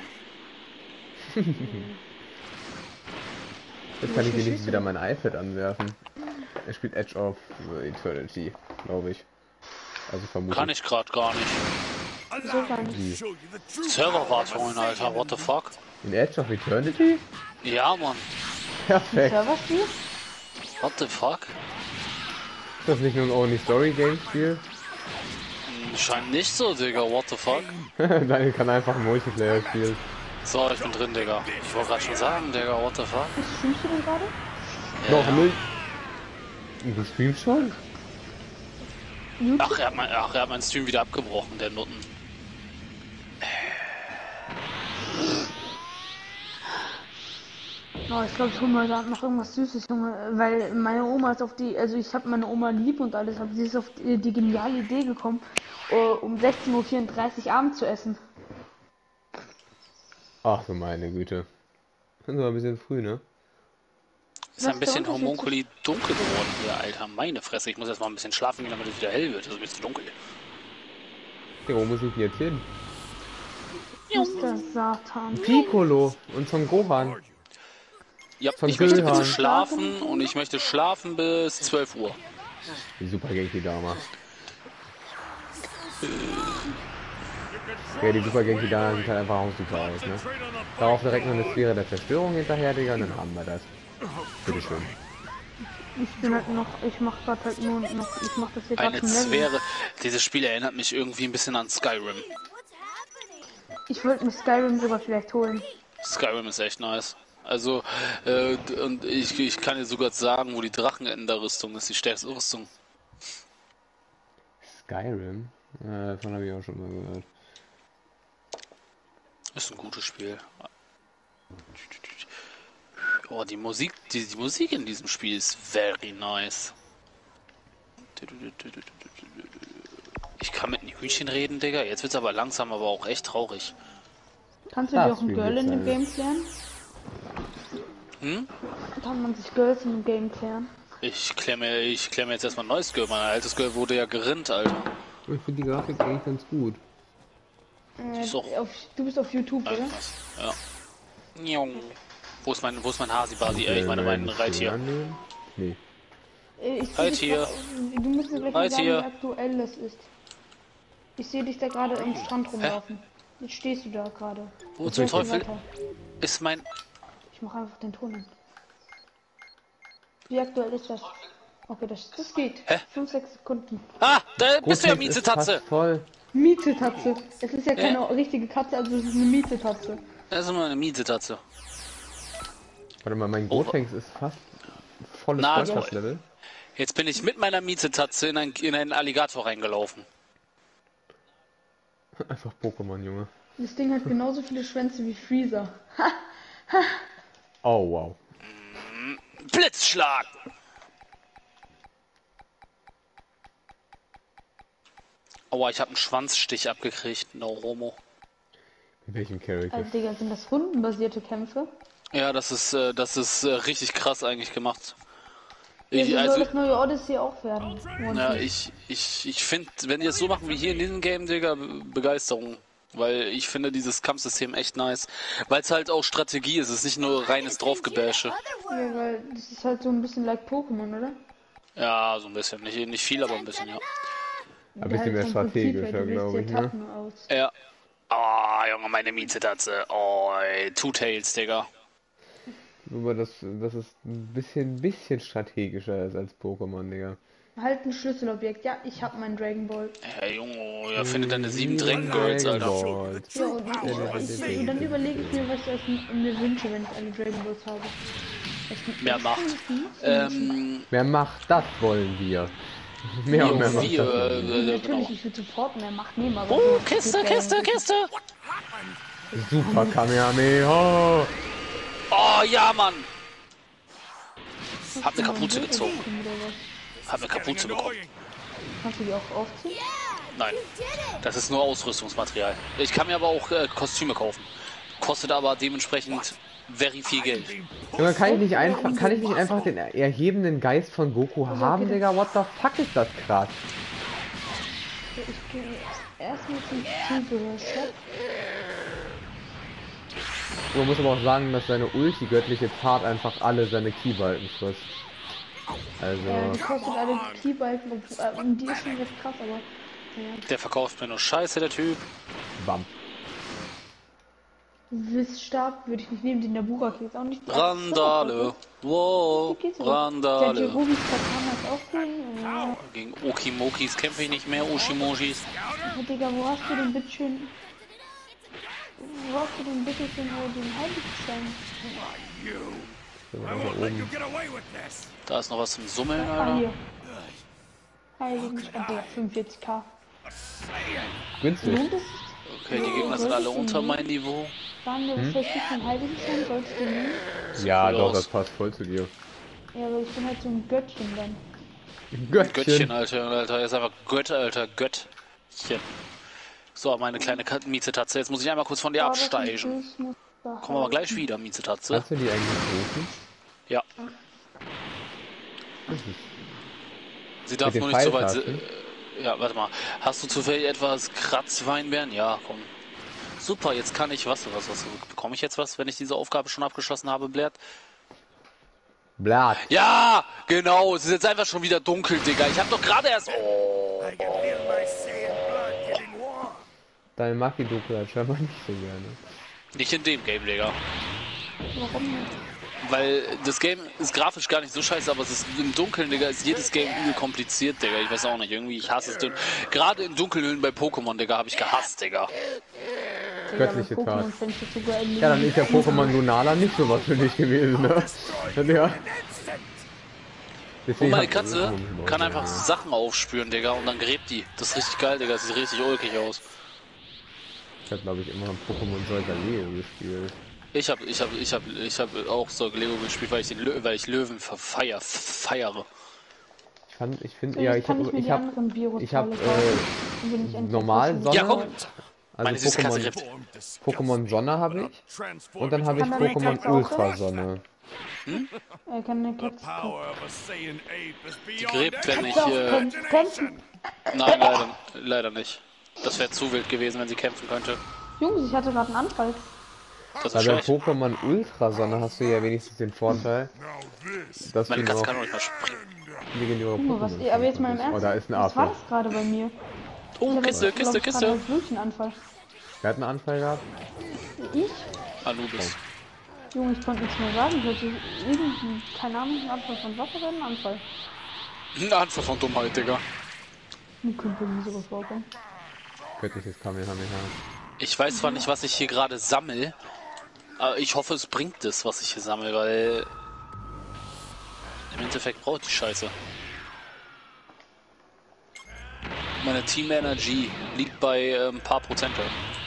S1: Jetzt kann ich wenigstens wieder mein iPad anwerfen. Er spielt Edge of Eternity, glaube ich. Also vermutlich.
S6: Kann ich gerade gar nicht.
S2: So gar nicht.
S1: Wie?
S3: Show you the truth.
S6: Serverwartungen, Alter. What the fuck?
S1: In Edge of Eternity?
S6: Ja, Mann.
S1: Perfekt.
S2: Serverspiel?
S6: What the fuck?
S1: Ist das nicht nur ein Only Story Game Spiel?
S6: Hm, Scheint nicht so, Digga. What the fuck?
S1: Daniel kann einfach Multiplayer spielen.
S6: So, ich bin drin, Digga. Ich wollte gerade schon sagen, Digga. What the fuck?
S2: Was streamst du denn gerade?
S1: Noch nicht. Du streamst schon?
S6: Ach, er hat mein, ach, er hat meinen Stream wieder abgebrochen, der Nutten.
S2: Oh, ich glaube, ich hole mir heute Abend noch irgendwas Süßes, Junge. Weil meine Oma ist auf die, also ich habe meine Oma lieb und alles, aber sie ist auf die, die geniale Idee gekommen, uh, um sechzehn Uhr vierunddreißig abends zu essen.
S1: Ach du meine Güte. Das ist aber ein bisschen früh, ne?
S6: Ist
S2: Was
S6: ein bisschen
S2: ist der Unterschied
S6: homunkuli dunkel geworden hier, Alter. Meine Fresse. Ich muss jetzt mal ein bisschen schlafen gehen, damit es wieder hell wird. Es ist ein bisschen dunkel.
S1: Ja, wo muss ich denn jetzt hin?
S2: Mister Satan.
S1: Piccolo und Son Gohan.
S6: Ja,
S1: Von
S6: ich möchte
S1: Gohan.
S6: bitte schlafen und ich möchte schlafen bis zwölf Uhr.
S1: Die Super Genki Dama. Ja, die Super Genki Dama sieht halt einfach auch super aus, ne? Darauf direkt noch eine Sphäre der Zerstörung hinterher, Digga, und dann haben wir das. Bitteschön.
S2: Ich bin halt noch, ich mach grad halt nur noch, ich mach das hier gerade
S6: Eine
S2: zum Level.
S6: Sphäre. Dieses Spiel erinnert mich irgendwie ein bisschen an Skyrim.
S4: What's happening?
S2: Ich wollte mir Skyrim sogar vielleicht holen.
S6: Skyrim ist echt nice. Also, äh, und ich, ich kann dir sogar sagen, wo die Drachenender-Rüstung ist, die stärkste Rüstung.
S1: Skyrim? Äh, davon habe ich auch schon mal gehört.
S6: Ist ein gutes Spiel. Oh, die Musik, die, die Musik in diesem Spiel ist very nice. Ich kann mit einem Hühnchen reden, Digga. Jetzt wird's aber langsam, aber auch echt traurig.
S2: Kannst du
S1: Das
S2: dir auch ein
S1: spielt
S2: Girl in dem
S1: jetzt
S2: Game klären?
S6: Hm?
S2: Kann man sich Girls in dem Game klären?
S6: Ich klär mir, ich klär mir jetzt erstmal ein neues Girl. Mein altes Girl wurde ja gerinnt, Alter.
S1: Ich finde die Grafik eigentlich ganz gut.
S2: Äh,
S6: Ist doch-
S2: auf, du bist auf YouTube, oder?
S6: Irgendwas. Ja. Njong. Wo ist mein, wo ist mein Hasi-Basi? Äh, ich meine, mein Reittier.
S1: Nee.
S2: Äh, Ich
S6: Halt
S2: zieh dich
S6: hier.
S2: grad- Du musst mir gleich mal
S6: Halt
S2: sagen,
S6: hier.
S2: wie aktuell das ist. Ich sehe dich da gerade am Strand rumlaufen. Jetzt stehst du da gerade.
S6: Wo
S2: Jetzt
S6: zum
S2: läufst du
S6: Teufel
S2: weiter.
S6: ist mein...
S2: Ich mache einfach den Ton an. Wie aktuell ist das? Okay, das, das geht.
S6: Hä?
S2: fünf, sechs Sekunden.
S6: Ah, da bist du ja,
S1: Grotex ist
S6: Miezetatze.
S1: fast voll.
S2: Miezetatze. Es ist ja keine richtige Katze, also es ist eine Miezetatze.
S6: Das ist immer eine Miezetatze.
S1: Warte mal, mein
S6: Oh.
S1: Gotenks ist fast volles
S6: Na,
S1: Freundschaftslevel.
S6: Jetzt bin ich mit meiner Miezetatze in, ein, in einen Alligator reingelaufen.
S1: Einfach Pokémon, Junge.
S2: Das Ding hat genauso viele Schwänze wie Freezer.
S1: Oh, wow.
S6: Blitzschlag! Aua, ich habe einen Schwanzstich abgekriegt. No Romo.
S1: Mit welchem Charakter?
S2: Also, Digga, sind das rundenbasierte Kämpfe?
S6: Ja, das ist, äh, das ist äh, richtig krass eigentlich gemacht.
S2: Ja,
S6: Ich,
S2: so soll
S6: also,
S2: das neue Odyssey auch werden.
S6: ja, ich, ich, ich finde, wenn die es so machen wie hier in diesem Game, Digga, Be- Begeisterung. Weil ich finde dieses Kampfsystem echt nice. Weil es halt auch Strategie ist, es ist nicht nur reines Draufgebäsche.
S2: Ja, weil das ist halt so ein bisschen like Pokémon, oder?
S6: Ja, so ein bisschen. Nicht, nicht viel, aber ein bisschen, ja.
S1: Ein bisschen mehr strategischer, glaube ich, ne?
S2: Aus.
S6: Ja. Oh, Junge, meine Miezetatze. Oh, ey, Two Tails, Digga.
S1: Nur, dass, dass es ein bisschen, bisschen strategischer ist als Pokémon, Digga.
S2: Halt ein Schlüsselobjekt. Ja, ich hab meinen Dragon Ball.
S6: Hey, Junge, ja, findet deine sieben Dragon Girls, Alter.
S1: Balls.
S2: Ja, und, und, und dann überlege ich mir, was ich mir wünsche, wenn ich alle Dragon Balls habe. Es-
S6: Mehr Macht. Ähm,
S1: Mehr Macht, das wollen wir. Mehr und mehr Macht,
S6: wir,
S1: das wollen wir.
S6: äh,
S2: Natürlich,
S6: genau.
S2: ich würde sofort mehr Macht nehmen, aber...
S6: Oh,
S2: so-
S6: Kiste,
S2: so-
S6: Kiste, Kiste.
S1: Super Kamehameha!
S6: Oh, ja, Mann. Hab eine
S2: Hast du
S6: Kapuze
S2: noch ein
S6: gezogen.
S2: Bild oder was?
S6: Hab eine Kapuze bekommen.
S2: Kannst du die auch aufziehen?
S6: Nein, das ist nur Ausrüstungsmaterial. Ich kann mir aber auch äh, Kostüme kaufen. Kostet aber dementsprechend very viel Geld.
S1: Junge, kann ich nicht einfach, kann ich nicht einfach den erhebenden Geist von Goku haben, Digga? What the fuck ist das krass?
S2: Ja, ich gehe erstmal zum Zubehörshop.
S1: Man muss aber auch sagen, dass seine Ulti göttliche Tat einfach alle seine Keybalken frisst. Also,
S2: Ja, die kostet alle Keybalken und, äh, und die ist schon recht krass, aber... Ja.
S6: Der verkauft mir nur Scheiße, der Typ.
S1: bam.
S2: Wissstab würde ich nicht nehmen, den der Burak jetzt auch nicht.
S6: Randale. Wow,
S2: Der
S6: Randale.
S2: Jerubis Katana ist auch cool. Ja.
S6: Gegen Okimokis kämpfe ich nicht mehr, Oshimoshis.
S2: Aber Digga, wo hast du denn bitte schön... Wo hast du denn bitte schön äh, den Heiligstein?
S1: Da
S3: I won't let you
S1: oben.
S3: get away with this.
S6: Da ist noch was zum Summeln,
S2: Ah,
S6: Alter.
S2: hier. Heiligenstein, Digga, fünfundvierzig K.
S1: Günstig.
S2: Lohnt es?
S6: Okay, die Gegner sind alle unter mein Niveau.
S2: Daniel, was heißt du von Heiligenstein? Sollst du nehmen?
S1: Ja,
S6: cool
S1: doch,
S6: aus.
S1: das passt voll zu dir.
S2: Ja, aber ich bin halt so ein Göttchen dann.
S1: Göttchen.
S6: Göttchen, Alter, Alter. Er ist einfach Gött, Alter. Göttchen. So, meine kleine Kat- Miezetatze. Jetzt muss ich einmal kurz von dir
S2: Aber das
S6: absteigen.
S2: ist- muss da
S6: Kommen wir aber gleich wieder, Miezetatze.
S1: Hast du die eigentlich gerufen?
S6: Ja. Sie darf
S1: Mit
S6: nur
S1: den
S6: nicht so weit.
S1: Pfeiltasten?
S6: Äh, ja, warte mal. Hast du zufällig etwas Kratzweinbeeren? Ja, komm. Super, jetzt kann ich was, was, was, bekomme ich jetzt was, wenn ich diese Aufgabe schon abgeschlossen habe, Blatt?
S1: Blatt.
S6: Ja, genau, es ist jetzt einfach schon wieder dunkel, Digga. Ich hab doch gerade erst. Oh.
S3: I can feel my Saiyan blood getting warm.
S1: Dein Maki-Doku halt scheinbar nicht so gerne.
S6: Nicht in dem Game, Digga.
S2: Warum nicht?
S6: Weil das Game ist grafisch gar nicht so scheiße, aber es ist im Dunkeln, Digga, ist jedes Game übel kompliziert, Digga. Ich weiß auch nicht, irgendwie, ich hasse es. Gerade in Dunkelhöhlen bei Pokémon, Digga, habe ich gehasst, Digga.
S1: Göttliche
S2: Digga, bei
S1: Tat.
S2: Pokémon fände ich das sogar in
S1: Ja, dann ist ja Pokémon Lunala nicht so was für dich gewesen, ne? Ja.
S6: Und meine Katze kann einfach Sachen aufspüren, Digga, und dann gräbt die. Das ist richtig geil, Digga, das sieht richtig ulkig aus.
S1: Ich hab, glaube ich, immer Pokémon Soldier Leo gespielt.
S6: Ich hab, ich hab, ich hab, ich hab auch so Lego gespielt, weil ich den Lö weil ich Löwen verfeier, feiere.
S1: Ich fand, ich finde,
S2: So,
S1: ja,
S2: jetzt
S1: ich
S2: kann
S1: habe,
S2: ich mir
S1: ich
S2: die
S1: habe,
S2: anderen Biros
S1: ich habe,
S2: alle
S1: äh,
S2: kaufen. Und wenn ich endlich
S1: normal
S2: wissen,
S1: Sonne-
S6: Ja, guck, meine
S1: also
S6: süße Katze
S1: Pokémon,
S6: gräbt.
S1: Pokémon Sonne habe ich. Und dann habe ich
S2: Kann man
S1: Pokémon
S2: Katze auch
S1: Ultra Sonne.
S2: Er kann eine Katze
S3: Power of a Saiyan ape is
S6: Die
S3: beyond
S6: gräbt, wenn ich,
S2: Doch,
S6: äh,
S2: kämpfen, kämpfen.
S6: nein, leider, leider nicht. Das wäre zu wild gewesen, wenn sie kämpfen könnte.
S2: Jungs, ich hatte gerade einen Anfall.
S6: Das
S1: Bei
S6: ist
S1: der
S6: schlecht.
S1: Pokémon Ultra Sonne hast du ja wenigstens den Vorteil, dass du
S6: Meine Katze
S1: noch
S6: kann auch nicht mehr springen.
S1: legendäre
S2: Junge, was,
S1: Pokémon
S2: aber jetzt mal im
S1: findest.
S2: Ernst.
S1: Oh, da ist ein
S2: Was war
S1: Affe.
S2: das gerade bei mir?
S6: Oh, Kiste, Kiste, Kiste.
S2: Ich wirklich einen Anfall.
S1: Wer hat einen Anfall gehabt?
S2: Ich?
S6: Anubis.
S2: Junge, ich konnte nichts mehr sagen. Ich hatte irgendwie, keine Ahnung, einen Anfall von Wasser oder einen Anfall.
S6: Ein Anfall von Dummheit, Digga.
S2: Mir könnte mir sowas vorkommen.
S1: Göttliches Kamehameha.
S6: Ich weiß zwar nicht, was ich hier gerade sammle, aber ich hoffe, es bringt es, was ich hier sammle, weil im Endeffekt braucht die Scheiße. Meine Team Energy liegt bei äh, ein paar Prozente.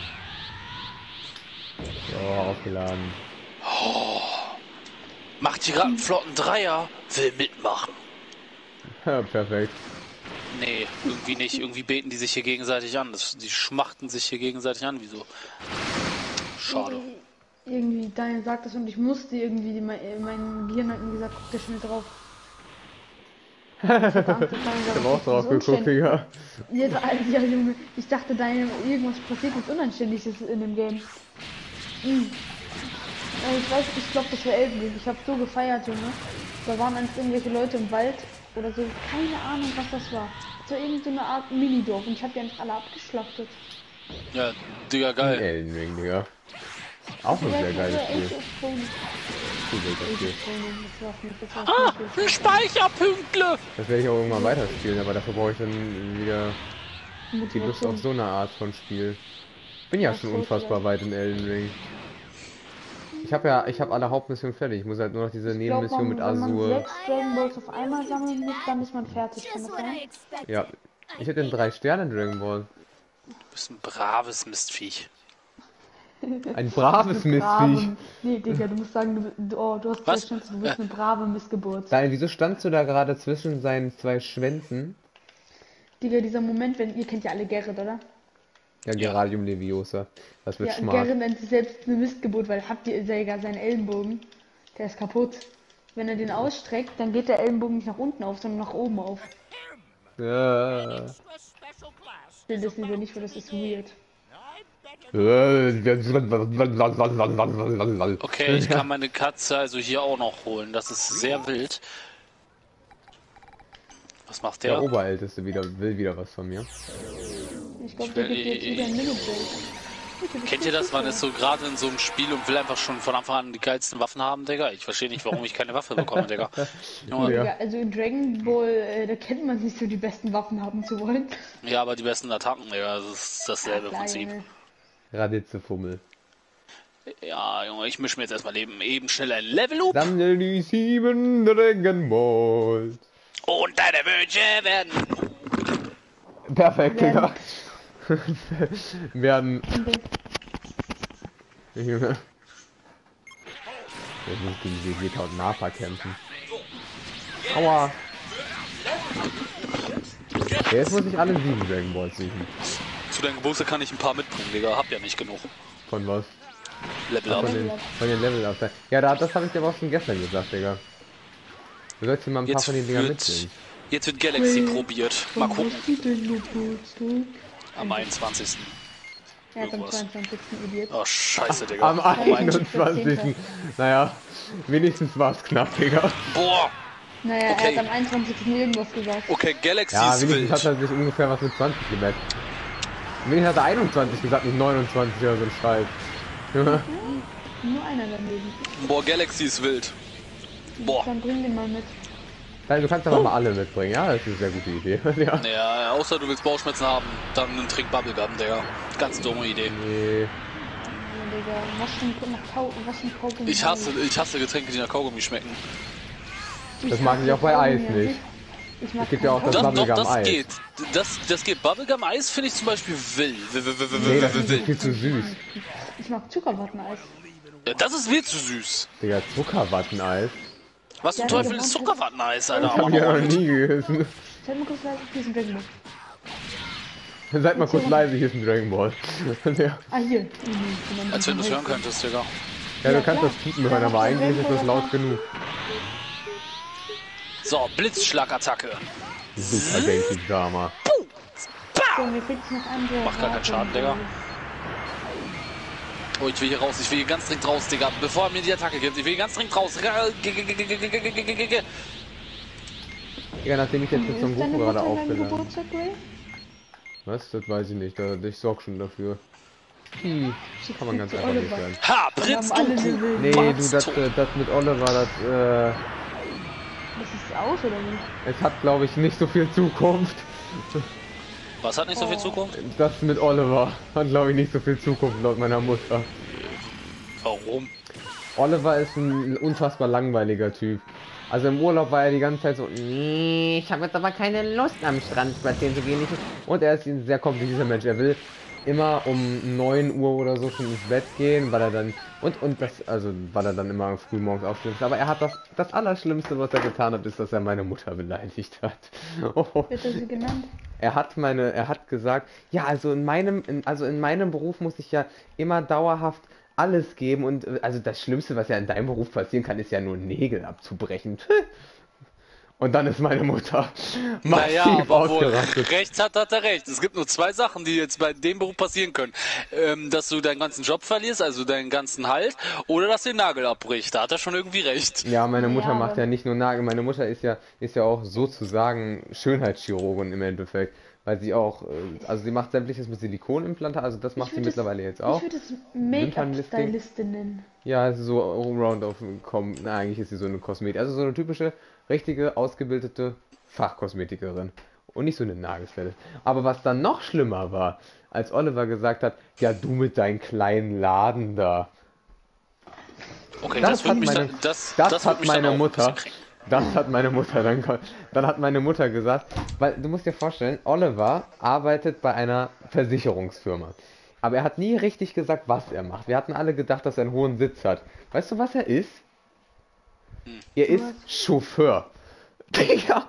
S1: Ja, aufgeladen.
S6: Oh. Macht hier gerade einen flotten Dreier, will mitmachen.
S1: Ja, perfekt.
S6: Nee, irgendwie nicht. Irgendwie beten die sich hier gegenseitig an. Das, die schmachten sich hier gegenseitig an. Wieso? Schade.
S2: Irgendwie, Daniel sagt das und ich musste irgendwie, mein, mein Gehirn hat mir gesagt, guck da schnell drauf. Ich
S1: hab auch drauf geguckt, Digga.
S2: Jetzt, ja, Junge, ich dachte, Daniel, irgendwas passiert jetzt Unanständiges in dem Game. Hm. Ich weiß, ich glaube, das war Elden Ring. Ich habe so gefeiert, Junge. Da waren einfach irgendwelche Leute im Wald oder so. Keine Ahnung, was das war. So irgendeine Art Minidorf und ich habe die einfach alle abgeschlachtet.
S6: Ja, Digga, geil.
S1: Elden Ring, Digga. Auch ein sehr geiles Spiel.
S6: Ah, ein Speicherpünktle!
S1: Das werde ich auch irgendwann weiterspielen, aber dafür brauche ich dann wieder die Lust auf so eine Art von Spiel. Ich bin ja schon unfassbar weit in Elden Ring. Ich habe ja, ich habe alle Hauptmissionen fertig. Ich muss halt nur noch diese Nebenmission mit Azur.
S2: Wenn man sechs Dragon Balls auf einmal sammeln muss, dann ist man fertig. Kann das sein?
S1: Ja, ich hätte den drei Sterne Dragon Ball.
S6: Du bist ein braves Mistviech.
S1: Ein braves Mistviech.
S2: Nee, Digga, du musst sagen, du, oh, du hast
S6: Was?
S2: Chance, du bist eine brave Missgeburt.
S1: Nein, wieso standst du da gerade zwischen seinen zwei Schwänzen?
S2: Digga, dieser Moment, wenn ihr kennt ja alle Gerrit, oder?
S1: Ja, Geradium Leviosa. Das wird
S2: Ja,
S1: schmarrt.
S2: Gerrit nennt sich selbst eine Missgeburt, weil habt ihr Digga, seinen Ellenbogen, der ist kaputt. Wenn er den ausstreckt, dann geht der Ellenbogen nicht nach unten auf, sondern nach oben auf.
S1: Ja.
S2: Ich will das lieber nicht, weil das ist weird.
S6: Okay, ich kann meine Katze also hier auch noch holen. Das ist sehr wild. Was macht der?
S1: Der Oberälteste wieder, will wieder was von mir.
S2: Ich glaube, der gibt jetzt wieder ein Minute-Break.
S6: Kennt ihr das? Man ist so gerade in so einem Spiel und will einfach schon von Anfang an die geilsten Waffen haben, Digga. Ich verstehe nicht, warum ich keine Waffe bekomme, Digga. Junge.
S2: Ja. Also in Dragon Ball, äh, da kennt man nicht so die besten Waffen haben zu wollen.
S6: Ja, aber die besten Attacken, Digga. Das ist dasselbe
S2: Ja, klar,
S6: Prinzip.
S2: Junge.
S1: Raditze-Fummel.
S6: Ja, Junge, ich mische mir jetzt erstmal eben, eben schnell ein Level up.
S1: Sammle die sieben Dragon Balls.
S6: Und deine Wünsche werden.
S1: Perfekt, Digga.
S2: Werden.
S1: Werden. Junge. Jetzt muss gegen die Vegeta und Nappa kämpfen. Aua. Jetzt muss ich alle sieben Dragon Balls suchen.
S6: Zu deinem Geburtstag kann ich ein paar mitbringen, Digga. Hab ja nicht genug.
S1: Von was?
S6: Level
S1: Von
S6: up.
S1: den, von den Level Up. Ja, da, das habe ich dir aber auch schon gestern gesagt, Digga. Du sollst dir mal ein paar
S6: Jetzt
S1: von den Dingern
S6: wird,
S1: mitbringen.
S6: jetzt wird Galaxy probiert. Mal gucken.
S2: gucken.
S6: Am einundzwanzigsten
S2: Er hat am zweiundzwanzigsten Idiot.
S6: Oh, scheiße, Digga.
S1: Am
S6: Oh mein-
S1: einundzwanzigsten Naja, wenigstens war es knapp, Digga.
S6: Boah.
S2: Naja,
S6: Okay.
S2: er hat am einundzwanzigsten irgendwas gesagt.
S6: Okay, Galaxy
S1: Ja,
S6: ist
S1: wenigstens hat
S6: wild.
S1: er sich ungefähr was mit zwanzig gemerkt. Wenigstens hat er einundzwanzig gesagt, nicht neunundzwanzig oder so ein Scheiß. Junge.
S2: Nur einer daneben.
S6: Boah, Galaxy ist wild. Boah.
S2: Dann bring den mal mit.
S1: Nein, du kannst aber mal alle mitbringen, ja? Das ist eine sehr gute Idee. Ja.
S6: Ja, außer du willst Bauchschmerzen haben, dann trink Bubblegum, Digga. Ganz dumme Idee.
S1: Nee.
S2: Ja, Digga, was für ein, nach Kau was für ein Kaugummi.
S6: Ich hasse, ich hasse Getränke, die nach Kaugummi schmecken.
S1: Das mag ich auch bei Eis
S2: Kaugummi an
S1: nicht.
S2: sich. Ich mag
S1: Es gibt ja auch
S2: kein
S1: das
S6: Das, doch,
S1: Bubblegum
S6: das
S1: Eis.
S6: geht. Das, das geht. Bubblegum Eis finde ich zum Beispiel wild. Wild, wild, wild,
S1: Nee, das
S6: wild,
S1: ist
S6: wild.
S1: viel zu süß.
S2: Ich mag Zuckerwatteneis.
S6: Ja, das ist viel zu süß.
S1: Digga, Zuckerwatteneis.
S6: Was zum
S2: Ja,
S6: Teufel
S2: Digga,
S6: ist
S2: was-
S6: Zuckerwatteneis, Alter?
S1: Das hab
S6: Aber
S1: ich ja
S6: noch
S1: noch
S6: mit.
S1: nie gegessen.
S2: Zeig mal kurz leise, hier ist ein Dragon Ball.
S1: Seid mal kurz leise, hier ist ein Dragon Ball. Ja,
S2: Ah, hier. Mhm,
S6: Als wenn du es hören könntest, Digga.
S1: ja du
S2: Ja,
S1: kannst
S2: klar.
S1: das Piepen hören, aber eigentlich ist das laut genug.
S6: So, Blitzschlagattacke.
S1: Super Genki Dama.
S2: So, mir fehlt noch ein Dragon.
S6: Macht gar keinen Schaden, Digga. Oh, ich will hier raus. Ich will hier ganz dringend raus, Digga. Bevor er mir die Attacke gibt. Ich will hier ganz dringend raus.
S1: Ja, nachdem ich jetzt mit so einem
S2: Ist deine
S1: Goku gerade
S2: Mutter dein
S1: aufgeladen.
S2: Geburtstag, Ray?
S1: Was? Das weiß ich nicht. Da, ich sorg schon dafür. Hm, kann man ganz
S2: zu
S1: einfach nicht
S2: Oliver.
S1: sagen.
S6: Ha,
S2: Wir
S6: Prinz
S2: haben alle
S6: Goku.
S2: Level.
S1: Nee, du,
S6: Mach's
S1: das,
S6: tot.
S1: äh, das mit Oliver, das, äh,
S2: Das ist aus oder nicht?
S1: es hat, glaube ich, nicht so viel Zukunft.
S6: Was hat nicht so viel Zukunft?
S1: Das mit Oliver hat, glaube ich, nicht so viel Zukunft, laut meiner Mutter.
S6: Warum?
S1: Oliver ist ein unfassbar langweiliger Typ. Also im Urlaub war er die ganze Zeit so, "Nee, ich habe jetzt aber keine Lust am Strand spazieren zu gehen. Und er ist ein sehr komplizierter Mensch. Er will immer um neun Uhr oder so schon ins Bett gehen, weil er dann und und das also weil er dann immer früh morgens aufsteht. Aber er hat das das Allerschlimmste, was er getan hat, ist, dass er meine Mutter beleidigt hat. Oh.
S2: Wird er sie genannt?
S1: Er hat meine er hat gesagt, ja, also in meinem in, also in meinem Beruf muss ich ja immer dauerhaft alles geben und äh, also das Schlimmste, was ja in deinem Beruf passieren kann, ist ja nur Nägel abzubrechen. Und dann ist meine Mutter
S6: Naja,
S1: massiv
S6: aber wo er
S1: ausgerastet.
S6: recht hat, hat er recht. Es gibt nur zwei Sachen, die jetzt bei dem Beruf passieren können. Ähm, dass du deinen ganzen Job verlierst, also deinen ganzen Halt, oder dass du den Nagel abbrichst. Da hat er schon irgendwie recht.
S1: Ja, meine Mutter
S2: Ja,
S1: macht
S2: aber-
S1: ja nicht nur Nagel, meine Mutter ist ja ist ja auch sozusagen Schönheitschirurgin im Endeffekt, weil sie auch äh, also sie macht sämtliches mit Silikonimplantat, also das macht sie
S2: würd es-
S1: mittlerweile jetzt auch.
S2: Ich würde es
S1: Wimpernlifting.
S2: Make-up-Stylistin nennen.
S1: Ja, es ist so allround auf kommen. Na, eigentlich ist sie so eine Kosmetik, also so eine typische richtige ausgebildete Fachkosmetikerin und nicht so eine Nagelstelle. Aber was dann noch schlimmer war, als Oliver gesagt hat, ja, du mit deinem kleinen Laden da.
S6: Okay,
S1: Das
S6: das,
S1: hat
S6: wird mich
S1: meine-
S6: dann, das,
S1: Das,
S6: das wird
S1: hat
S6: mich dann
S1: meine
S6: auch ein
S1: Mutter.
S6: bisschen kriegen.
S1: Das hat meine Mutter dann. ko- Dann hat meine Mutter gesagt, weil du musst dir vorstellen, Oliver arbeitet bei einer Versicherungsfirma. Aber er hat nie richtig gesagt, was er macht. Wir hatten alle gedacht, dass er einen hohen Sitz hat. Weißt du, was er ist? Er ist Chauffeur. Digga.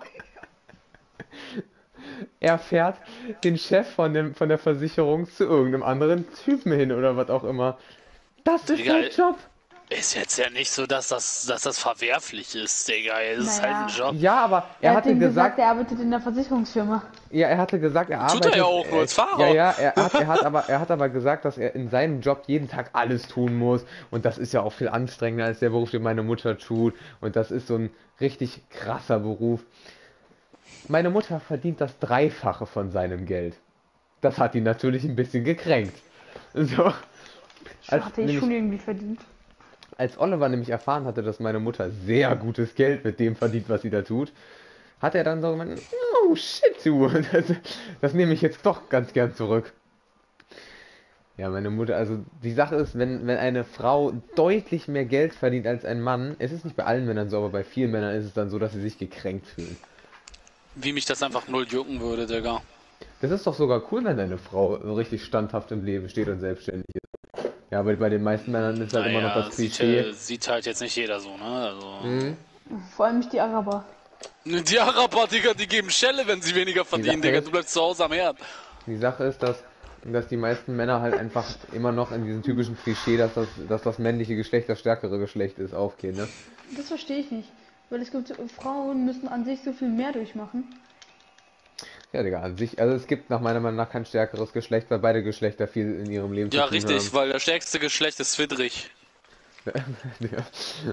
S1: Er fährt den Chef von, dem, von der Versicherung zu irgendeinem anderen Typen hin oder was auch immer. Das ist
S6: Digga,
S1: sein Job.
S6: Ist jetzt ja nicht so, dass das, dass das verwerflich ist, Digga. Es ist
S2: Naja.
S6: halt ein Job.
S1: Ja, aber er,
S2: Er hat
S1: hatte
S2: ihm
S1: gesagt,
S2: gesagt, er arbeitet in der Versicherungsfirma.
S1: ja, er hatte gesagt, er
S6: Tut er
S1: arbeitet.
S6: ja auch nur
S1: äh,
S6: als Fahrer.
S1: Ja, ja, er hat, er hat aber, er hat aber gesagt, dass er in seinem Job jeden Tag alles tun muss und das ist ja auch viel anstrengender als der Beruf, den meine Mutter tut und das ist so ein richtig krasser Beruf. Meine Mutter verdient das Dreifache von seinem Geld. Das hat ihn natürlich ein bisschen gekränkt. So. Als,
S2: Hatte ich
S1: nämlich,
S2: schon irgendwie verdient.
S1: als Oliver nämlich erfahren hatte, dass meine Mutter sehr gutes Geld mit dem verdient, was sie da tut, hat er dann so gemeint, oh shit, du, das, das nehme ich jetzt doch ganz gern zurück. Ja, meine Mutter, also die Sache ist, wenn, wenn eine Frau deutlich mehr Geld verdient als ein Mann, es ist nicht bei allen Männern so, aber bei vielen Männern ist es dann so, dass sie sich gekränkt fühlen.
S6: Wie mich das einfach null jucken würde, Digga.
S1: Das ist doch sogar cool, wenn eine Frau so richtig standhaft im Leben steht und selbstständig ist. Ja, aber bei den meisten Männern ist halt immer noch
S6: Naja,
S1: das
S6: sieht,
S1: Klischee.
S6: äh, sieht halt jetzt nicht jeder so, ne? Also.
S1: Mhm.
S2: Vor allem nicht die Araber.
S6: Die Araber, Digga, die geben Schelle, wenn sie weniger verdienen,
S1: Sache
S6: Digga.
S1: ist-
S6: Du bleibst zu Hause am Herd.
S1: Die Sache ist, dass, dass die meisten Männer halt einfach immer noch in diesem typischen Klischee, dass das, dass das männliche Geschlecht das stärkere Geschlecht ist, aufgehen, ne?
S2: Das verstehe ich nicht. Weil es gibt so- Frauen müssen an sich so viel mehr durchmachen.
S1: Ja, Digga, an sich, also es gibt nach meiner Meinung nach kein stärkeres Geschlecht, weil beide Geschlechter viel in ihrem Leben
S6: Ja,
S1: zu tun
S6: richtig,
S1: haben.
S6: weil das stärkste Geschlecht ist Friedrich.
S1: Ja.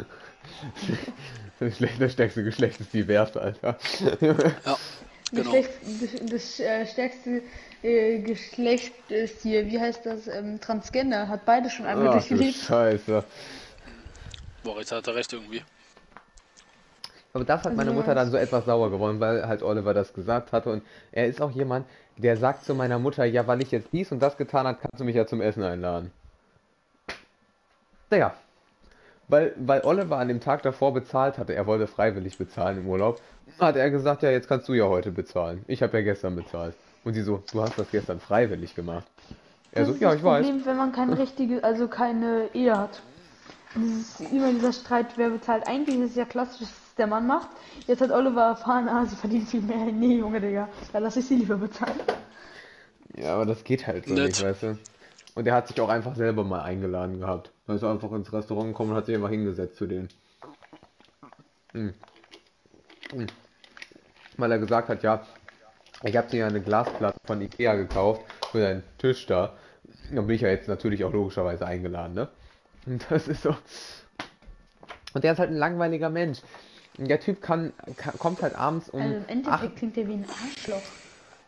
S1: Das Geschlecht- das stärkste Geschlecht ist divers, Alter.
S6: Ja,
S2: Das,
S6: genau.
S2: Geschlecht, das, das äh, stärkste äh, Geschlecht ist hier, wie heißt das, ähm, Transgender, hat beide schon einmal
S1: Ach du
S2: durchgelebt.
S1: Scheiße.
S6: Boah, jetzt hat er recht irgendwie.
S1: Aber das hat meine
S2: Also,
S1: Mutter dann so etwas sauer geworden, weil halt Oliver das gesagt hatte. Und er ist auch jemand, der sagt zu meiner Mutter, ja, weil ich jetzt dies und das getan habe, kannst du mich ja zum Essen einladen. Naja. Weil, weil Oliver an dem Tag davor bezahlt hatte, er wollte freiwillig bezahlen im Urlaub, hat er gesagt, ja, jetzt kannst du ja heute bezahlen. Ich habe ja gestern bezahlt. Und sie so, du hast das gestern freiwillig gemacht. Er
S2: Das
S1: so,
S2: ist
S1: ja,
S2: das
S1: ich weiß.
S2: Problem, wenn man keine richtige, also keine Ehe hat. Das ist immer dieser Streit, wer bezahlt. Eigentlich ist es ja klassisch, dass es der Mann macht. Jetzt hat Oliver erfahren, ah, sie verdient viel mehr. Nee, Junge, Digga, dann lass ich sie lieber bezahlen.
S1: Ja, aber das geht halt so
S6: Nett.
S1: nicht, weißt du. Und er hat sich auch einfach selber mal eingeladen gehabt. Er ist einfach ins Restaurant gekommen und hat sich einfach hingesetzt für den. Hm. Hm. Weil er gesagt hat, ja, ich habe dir ja eine Glasplatte von Ikea gekauft für deinen Tisch da. Dann bin ich ja jetzt natürlich auch logischerweise eingeladen, ne? Und das ist so. Und der ist halt ein langweiliger Mensch. Und der Typ kann, kann kommt halt abends um
S2: Also im
S1: acht.
S2: Endeffekt klingt der wie ein Arschloch.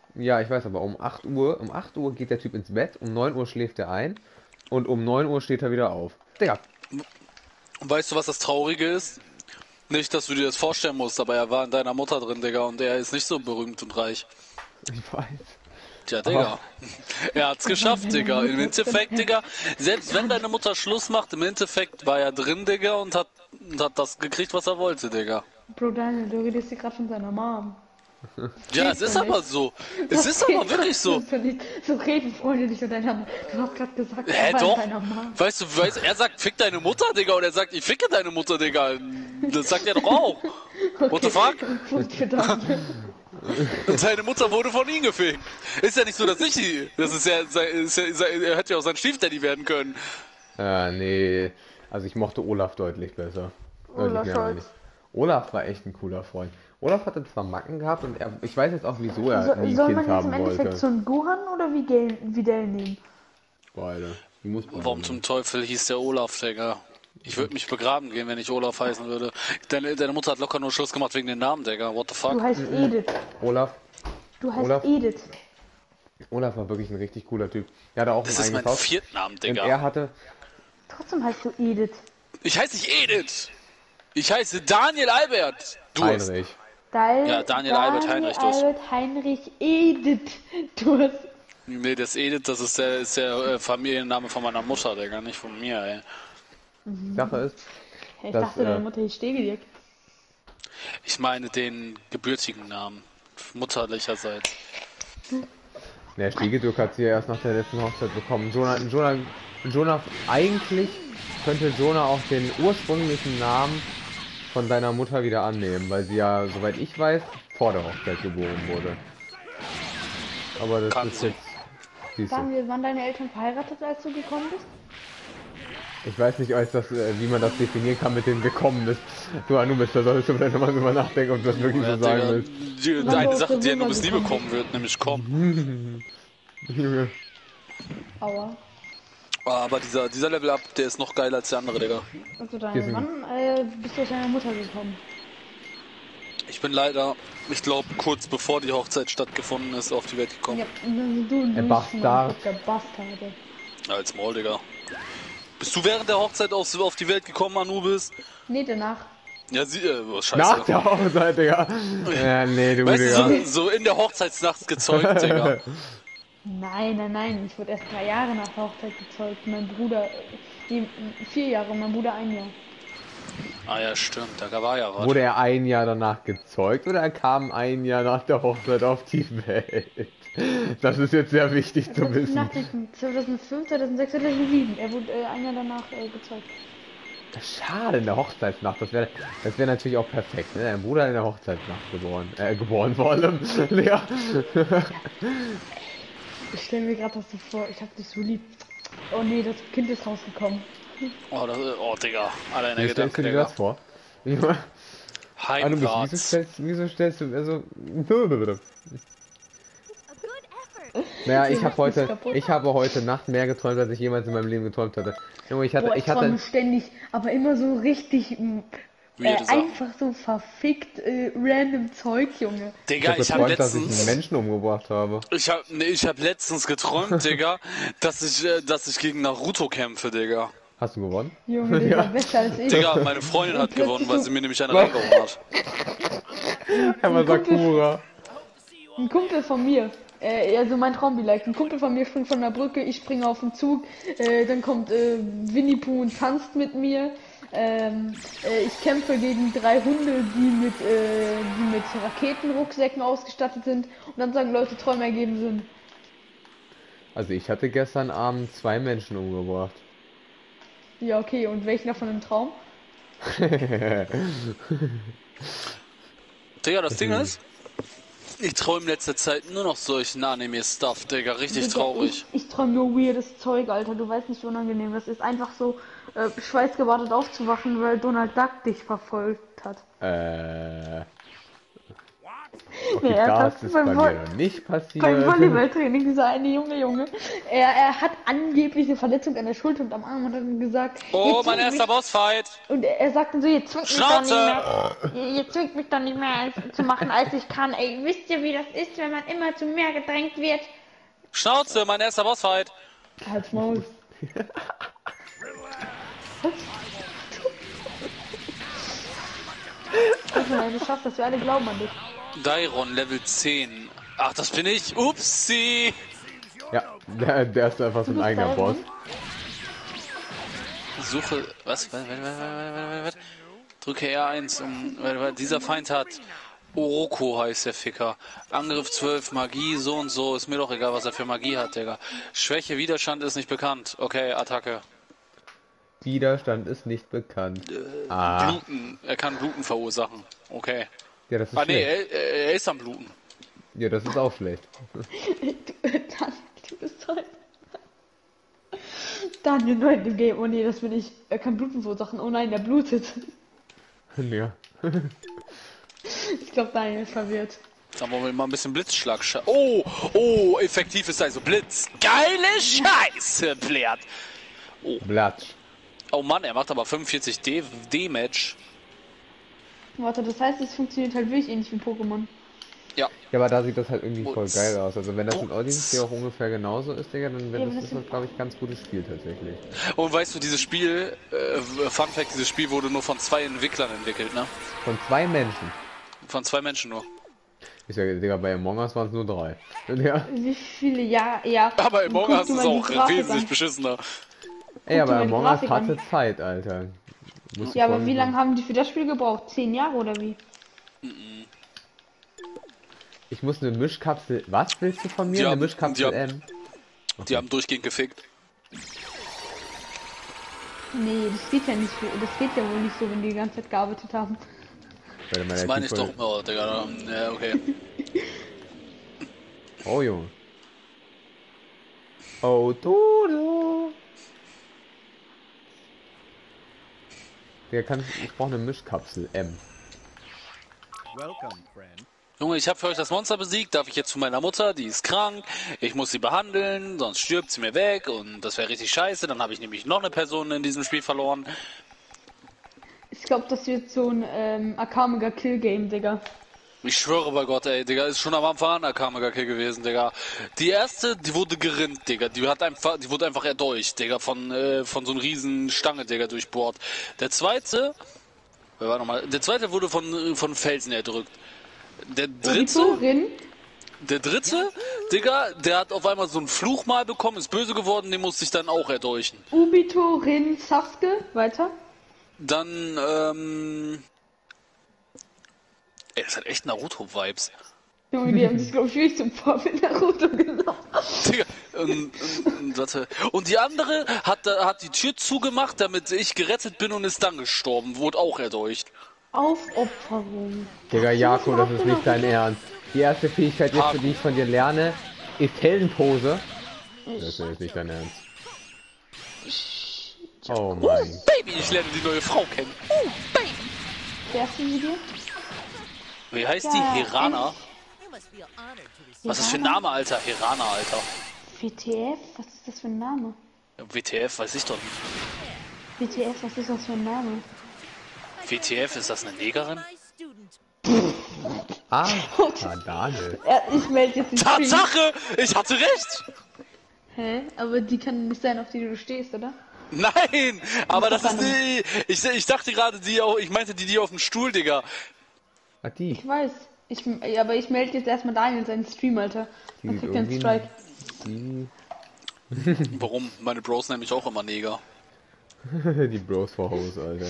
S1: Ja, ich weiß, aber um acht Uhr, um acht Uhr geht der Typ ins Bett, um neun Uhr schläft er ein und um neun Uhr steht er wieder auf. Digga.
S6: Und weißt du, was das Traurige ist? Nicht, dass du dir das vorstellen musst, aber er war in deiner Mutter drin, Digga, und er ist nicht so berühmt und reich.
S1: Ich weiß.
S6: Tja, Digga. Er hat's geschafft, Digga. Im Endeffekt, Digga, selbst wenn deine Mutter Schluss macht, im Endeffekt war er drin, Digga, und hat, und hat das gekriegt, was er wollte, Digga.
S2: Bro, Daniel, du redest hier gerade von seiner Mom.
S6: Ja, es ist aber so. Es ist aber wirklich so.
S2: So reden Freunde nicht mit deiner Mom. Du hast gerade gesagt,
S6: Hä,
S2: er war
S6: doch?
S2: in deiner Mom.
S6: Weißt du, weißt, er sagt, fick deine Mutter, Digga, und er sagt, ich ficke deine Mutter, Digga. Das sagt er doch auch. What the fuck?
S2: Punkt für Daniel.
S6: Und seine Mutter wurde von ihm gefickt. Ist ja nicht so, dass ich die. Das ist ja, ist ja, ist ja er hätte ja auch sein Stiefdaddy werden können.
S1: Ja, nee. Also ich mochte Olaf deutlich besser.
S2: Olaf
S1: Deutlich mehr
S2: Scholz.
S1: nicht. Olaf war echt ein cooler Freund. Olaf hatte zwar Macken gehabt und er, ich weiß jetzt auch, wieso er
S2: So,
S1: nie ein
S2: soll
S1: Kind
S2: man jetzt
S1: haben
S2: im Endeffekt
S1: wollte.
S2: so einen Gohan oder wie Gel, wie Dell nehmen?
S1: Beide. Die muss man
S6: Warum
S1: nehmen.
S6: zum Teufel hieß der Olaf, Digga? Ich würde mich begraben gehen, wenn ich Olaf heißen würde. Deine, deine Mutter hat locker nur Schluss gemacht wegen den Namen, Digga. What the
S2: Du
S6: fuck?
S2: heißt Edith.
S1: Olaf,
S2: Du heißt
S1: Olaf?
S2: Edith.
S1: Olaf war wirklich ein richtig cooler Typ. Er hatte auch
S6: Das
S1: ein
S6: ist mein
S1: eigenes Haus.
S6: Viertnamen,
S1: Und
S6: Digga.
S1: er hatte,
S2: Trotzdem heißt du Edith.
S6: Ich heiße nicht Edith. Ich heiße Daniel Albert. Du hast.
S1: Heinrich.
S2: Dal
S6: Ja, Daniel Albert Heinrich, du hast-
S2: Albert Heinrich Edith. Du hast.
S6: Nee, das Edith, das ist der, ist der äh, Familienname von meiner Mutter, Digga, nicht von mir, ey.
S1: Die Sache ist,
S2: Ich
S1: Das,
S2: dachte, deine
S1: äh,
S2: Mutter hieß Stegedirk.
S6: Ich meine den gebürtigen Namen. Mutterlicherseits.
S1: der Stiegedürk hat sie ja erst nach der letzten Hochzeit bekommen. Jonah, Jonah, Jonah, eigentlich könnte Jonah auch den ursprünglichen Namen von deiner Mutter wieder annehmen, weil sie ja, soweit ich weiß, vor der Hochzeit geboren wurde. Aber das
S6: Kann
S1: ist
S6: sie.
S1: jetzt, siehst du.
S2: Sagen wir, waren deine Eltern verheiratet, als du gekommen bist?
S1: Ich weiß nicht, als das, äh, wie man das definieren kann mit dem Gekommen ist. Du Anubis, da solltest du vielleicht nochmal drüber nachdenken, ob du das wirklich
S6: Ja,
S1: so sagen
S6: Digga,
S1: willst.
S6: die,
S2: Wann
S6: eine
S2: du
S6: Sache,
S2: aus
S6: die
S2: der
S6: er nur bis nie
S2: Nummer
S6: bekommen wird, nämlich komm.
S1: Junge.
S2: Aua.
S6: Aber dieser, dieser Level-Up, der ist noch geiler als der andere, Digga.
S2: Also
S1: Hier
S2: Daniel,
S1: sind-
S2: wann äh, bist du aus deiner Mutter gekommen?
S6: Ich bin leider, ich glaube, kurz bevor die Hochzeit stattgefunden ist, auf die Welt gekommen.
S2: Ja, also du, du
S1: Der
S2: bist
S1: Bastard.
S2: der Bastarde.
S6: Als Maul, Digga. Bist du während der Hochzeit auf, auf die Welt gekommen, Anubis?
S2: Nee, danach.
S6: Ja, sie, äh, oh, scheiße.
S1: Nach der Hochzeit, Digga. Ja, nee, du,
S6: Weißt
S1: Digga.
S6: du, so, so in der Hochzeitsnacht gezeugt, Digga.
S2: Nein, nein, nein. Ich wurde erst drei Jahre nach der Hochzeit gezeugt. Mein Bruder, äh, nee, vier Jahre, mein Bruder ein Jahr.
S6: Ah ja, stimmt, da war ja was.
S1: Wurde er ein Jahr danach gezeugt oder er kam ein Jahr nach der Hochzeit auf die Welt? Das ist jetzt sehr wichtig zu wissen.
S2: Nach dem zweitausendfünf, zweitausendsechs, zweitausendsieben. Er wurde äh, ein Jahr danach äh, gezeugt.
S1: Schade, in der Hochzeitsnacht. Das wäre das wär natürlich auch perfekt, ne? Dein Bruder in der Hochzeitsnacht geboren. Äh, geboren vor allem. Ja.
S2: Ich stelle mir gerade das so vor. Ich hab dich so lieb. Oh nee, das Kind ist rausgekommen.
S6: Oh, das, oh Digga, alleine
S1: Wie stellst
S6: Gedanke,
S1: du dir
S6: Digga.
S1: das vor? Wie, ah, du bist, wieso
S6: Heimrats.
S1: stellst, wieso stellst du, also,
S4: A good effort.
S1: naja, ich
S2: Du
S1: habe
S2: machst
S1: heute,
S2: mich kaputt.
S1: ich habe heute Nacht mehr geträumt, als ich jemals in meinem Leben geträumt hatte. Junge, ich hatte,
S2: Boah,
S1: ich
S2: ich träume
S1: hatte,
S2: ständig, aber immer so richtig m, äh,
S6: Weirde Sachen.
S2: einfach so verfickt äh, random Zeug, Junge.
S1: ich
S6: Digga,
S1: habe
S6: ich hab
S1: geträumt, dass ich einen
S6: letztens...
S1: Menschen umgebracht habe.
S6: Ich hab, nee, ich hab letztens geträumt, Digga, dass ich, äh, dass ich gegen Naruto kämpfe, Digga.
S1: Hast du gewonnen?
S2: Junge, der
S1: Ja.
S2: ist besser als ich.
S6: Digga, meine Freundin hat
S2: plötzlich
S6: gewonnen, weil
S2: so-
S6: sie mir nämlich eine reingehauen hat.
S1: Er war Sakura.
S2: Ein Kumpel von mir, äh, also mein Traum vielleicht, ein Kumpel von mir springt von der Brücke, ich springe auf den Zug, äh, dann kommt äh, Winnie Pooh und tanzt mit mir. Ähm, äh, ich kämpfe gegen drei Hunde, die mit, äh, die mit Raketenrucksäcken ausgestattet sind und dann sagen Leute, Träume ergeben Sinn.
S1: Also ich hatte gestern Abend zwei Menschen umgebracht.
S2: Ja, okay, und welchen davon im Traum?
S6: Digga, das Ding ist, ich träume in letzter Zeit nur noch solchen Anime-Stuff, Digga, richtig
S2: Digga,
S6: traurig.
S2: Ich, ich träume nur weirdes Zeug, Alter. Du weißt nicht, wie unangenehm das ist. Einfach so äh, schweißgebadet aufzuwachen, weil Donald Duck dich verfolgt hat.
S1: äh, Okay,
S2: Nee, er
S1: das
S2: hat
S1: ist
S2: beim
S1: bei
S2: Vo-
S1: mir noch nicht passiert.
S2: Beim Volleyballtraining dieser eine Junge, Junge, er, er hat angeblich eine Verletzung an der Schulter und am Arm und hat dann gesagt,
S6: Oh,
S2: jetzt
S6: mein
S2: zwingt
S6: erster
S2: mich,
S6: Bossfight.
S2: und er, er sagt dann so, jetzt zwingt mich doch nicht
S6: Schnauze!
S2: mehr, ihr zwingt mich doch nicht mehr als, zu machen, als ich kann. Ey, wisst ihr, wie das ist, wenn man immer zu mehr gedrängt wird?
S6: Schnauze, mein erster Bossfight.
S2: Halt's Maul. Also, du schaffst das, wir alle glauben an dich.
S6: Dairon, Level zehn. Ach, das bin ich. Upsi.
S1: Ja, der, der ist einfach so ein
S2: bist
S1: eigener
S2: da,
S1: Boss.
S2: ne?
S6: Suche. Was? Warte, warte, warte, warte, warte, warte. Drücke R eins. Um, warte, warte. Dieser Feind hat. Oroko heißt der Ficker. Angriff zwölf, Magie, so und so. Ist mir doch egal, was er für Magie hat, Digga. Schwäche, Widerstand ist nicht bekannt. Okay, Attacke.
S1: Widerstand ist nicht bekannt. Ah,
S6: Bluten. Er kann Bluten verursachen. Okay.
S1: ja, das ist
S6: Ah, nee,
S1: schlecht.
S6: er, er ist am Bluten.
S1: Ja, das ist auch schlecht.
S2: Daniel, du bist toll. Daniel, neu in dem Game. Oh nee, das bin ich. Er kann Bluten verursachen. Oh nein, der blutet.
S1: Ja.
S2: Ich glaube, Daniel ist verwirrt.
S6: Dann wollen wir mal ein bisschen Blitzschlag. scha- Oh, oh, effektiv ist also Blitz. Geile Scheiße, Blatt.
S1: Blatsch.
S6: Oh Mann, er macht aber fünfundvierzig D- D-Match.
S2: Warte, das heißt, es funktioniert halt wirklich ähnlich wie Pokémon.
S6: Ja.
S1: Ja, aber da sieht das halt irgendwie voll
S6: Putz.
S1: geil aus. Also wenn das in
S6: Putz.
S1: Odyssey auch ungefähr genauso ist, Digga, dann
S2: Ja,
S1: wäre
S2: aber
S1: das,
S2: das
S1: das
S2: sind-
S1: glaube ich, ganz gutes Spiel tatsächlich.
S6: Und weißt du, dieses Spiel, äh, Fun Fact, dieses Spiel wurde nur von zwei Entwicklern entwickelt, ne?
S1: Von zwei Menschen.
S6: Von zwei Menschen nur.
S1: Ich sage, Digga, bei Among Us waren es nur drei. Ja.
S2: Wie viele Jahre, ja.
S6: Aber
S2: Und
S6: Among
S2: guck
S6: Us
S2: dir
S6: ist
S2: mal die
S6: auch
S2: Grafik
S6: wesentlich
S2: an.
S6: beschissener.
S1: Ey, aber
S2: dir mal die
S1: Among Us
S2: Grafik an.
S1: hatte Zeit, Alter. Musst du
S2: Ja, aber
S1: voll-
S2: wie lange haben die für das Spiel gebraucht? Zehn Jahre oder wie?
S1: Ich muss eine Mischkapsel. Was willst du von mir?
S6: Die
S1: eine
S6: haben-
S1: Mischkapsel
S6: die haben-
S1: M.
S6: Die haben durchgehend gefickt.
S2: Nee, das geht ja nicht so. Das geht ja wohl nicht so, wenn die die ganze Zeit gearbeitet haben.
S1: Warte mal,
S6: Das
S1: der
S6: meine ich
S1: Typ
S6: doch.
S1: voll-
S6: Oh, Digga. Ja, okay.
S1: Oh, Junge. Oh, Dodo. Der kann. Ich brauche eine Mischkapsel M.
S3: Welcome, friend.
S6: Junge, ich habe für euch das Monster besiegt. Darf ich jetzt zu meiner Mutter? Die ist krank. Ich muss sie behandeln, sonst stirbt sie mir weg. Und das wäre richtig scheiße. Dann habe ich nämlich noch eine Person in diesem Spiel verloren.
S2: Ich glaube, das wird so ein ähm, Akamiga Kill Game, Digga.
S6: Ich schwöre bei Gott, ey, Digga, ist schon am Anfang an der Kamega Kill gewesen, Digga. Die erste, die wurde gerinnt, Digga. Die hat einfach, die wurde einfach erdolcht, Digga, von, äh, von so einer riesen Stange, Digga, durchbohrt. Der zweite, wer war nochmal? Der zweite wurde von, von Felsen erdrückt. Der dritte,
S2: Auditorin?
S6: der dritte, Digga, der hat auf einmal so einen Fluch mal bekommen, ist böse geworden, den musste ich dann auch erdolchen.
S2: Ubitorin Sasuke? Weiter?
S6: Dann, ähm, ey, das hat echt Naruto-Vibes.
S2: Junge, die haben sich, glaube ich, wirklich zum Vorbild Naruto genommen.
S6: Digga, und, und, und, warte. Und die andere hat, da- hat die Tür zugemacht, damit ich gerettet bin und ist dann gestorben. Wurde auch erdolcht.
S2: Aufopferung.
S1: Digga, Jako, das ist nicht dein Ernst. Die erste Fähigkeit, jetzt, die ich von dir lerne, ist Heldenpose. Das ist jetzt nicht dein Ernst. Oh mein.
S6: Baby, ich lerne die neue Frau kennen. Oh, Baby.
S2: Wer ist die Video?
S6: Wie heißt
S2: Ja,
S6: die? Herana?
S4: You must feel honored to receive.
S6: Was ist das für ein Name, Alter? Herana, Alter.
S2: W T F? Was ist das für ein Name?
S6: W T F, weiß ich doch nicht.
S2: W T F, was ist das für ein Name?
S6: W T F, ist das eine Negerin?
S4: My student.
S1: Ah, ah Daniel.
S2: Ja, ich melde jetzt den Stream.
S6: Tatsache! Ich hatte recht!
S2: Hä? Aber die kann nicht sein, auf die du stehst, oder?
S6: Nein! Aber das
S2: Das
S6: ist
S2: ist doch
S6: die. Ich, ich dachte gerade, die auch. Ich meinte die, die auf dem Stuhl, Digga.
S1: Ah, die.
S2: Ich weiß. Ich, ja, aber ich melde jetzt erstmal Daniel seinen Stream, Alter. Dann
S1: Die
S2: kriegt er einen
S1: irgendwie-
S2: Strike.
S1: Die.
S6: Warum? Meine Bros nennen mich auch immer Neger.
S1: Die Bros for Hose, Alter.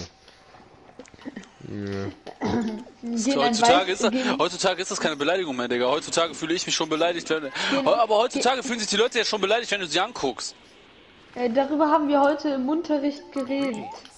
S1: Ja.
S2: Gehen ein
S6: Heutzutage
S2: Weiß-
S6: ist, das,
S2: gehen-
S6: heutzutage ist das keine Beleidigung mehr, Digga. Heutzutage fühle ich mich schon beleidigt, wenn. Aber heutzutage fühlen sich die Leute ja schon beleidigt, wenn du sie anguckst.
S2: Äh, darüber haben wir heute im Unterricht geredet.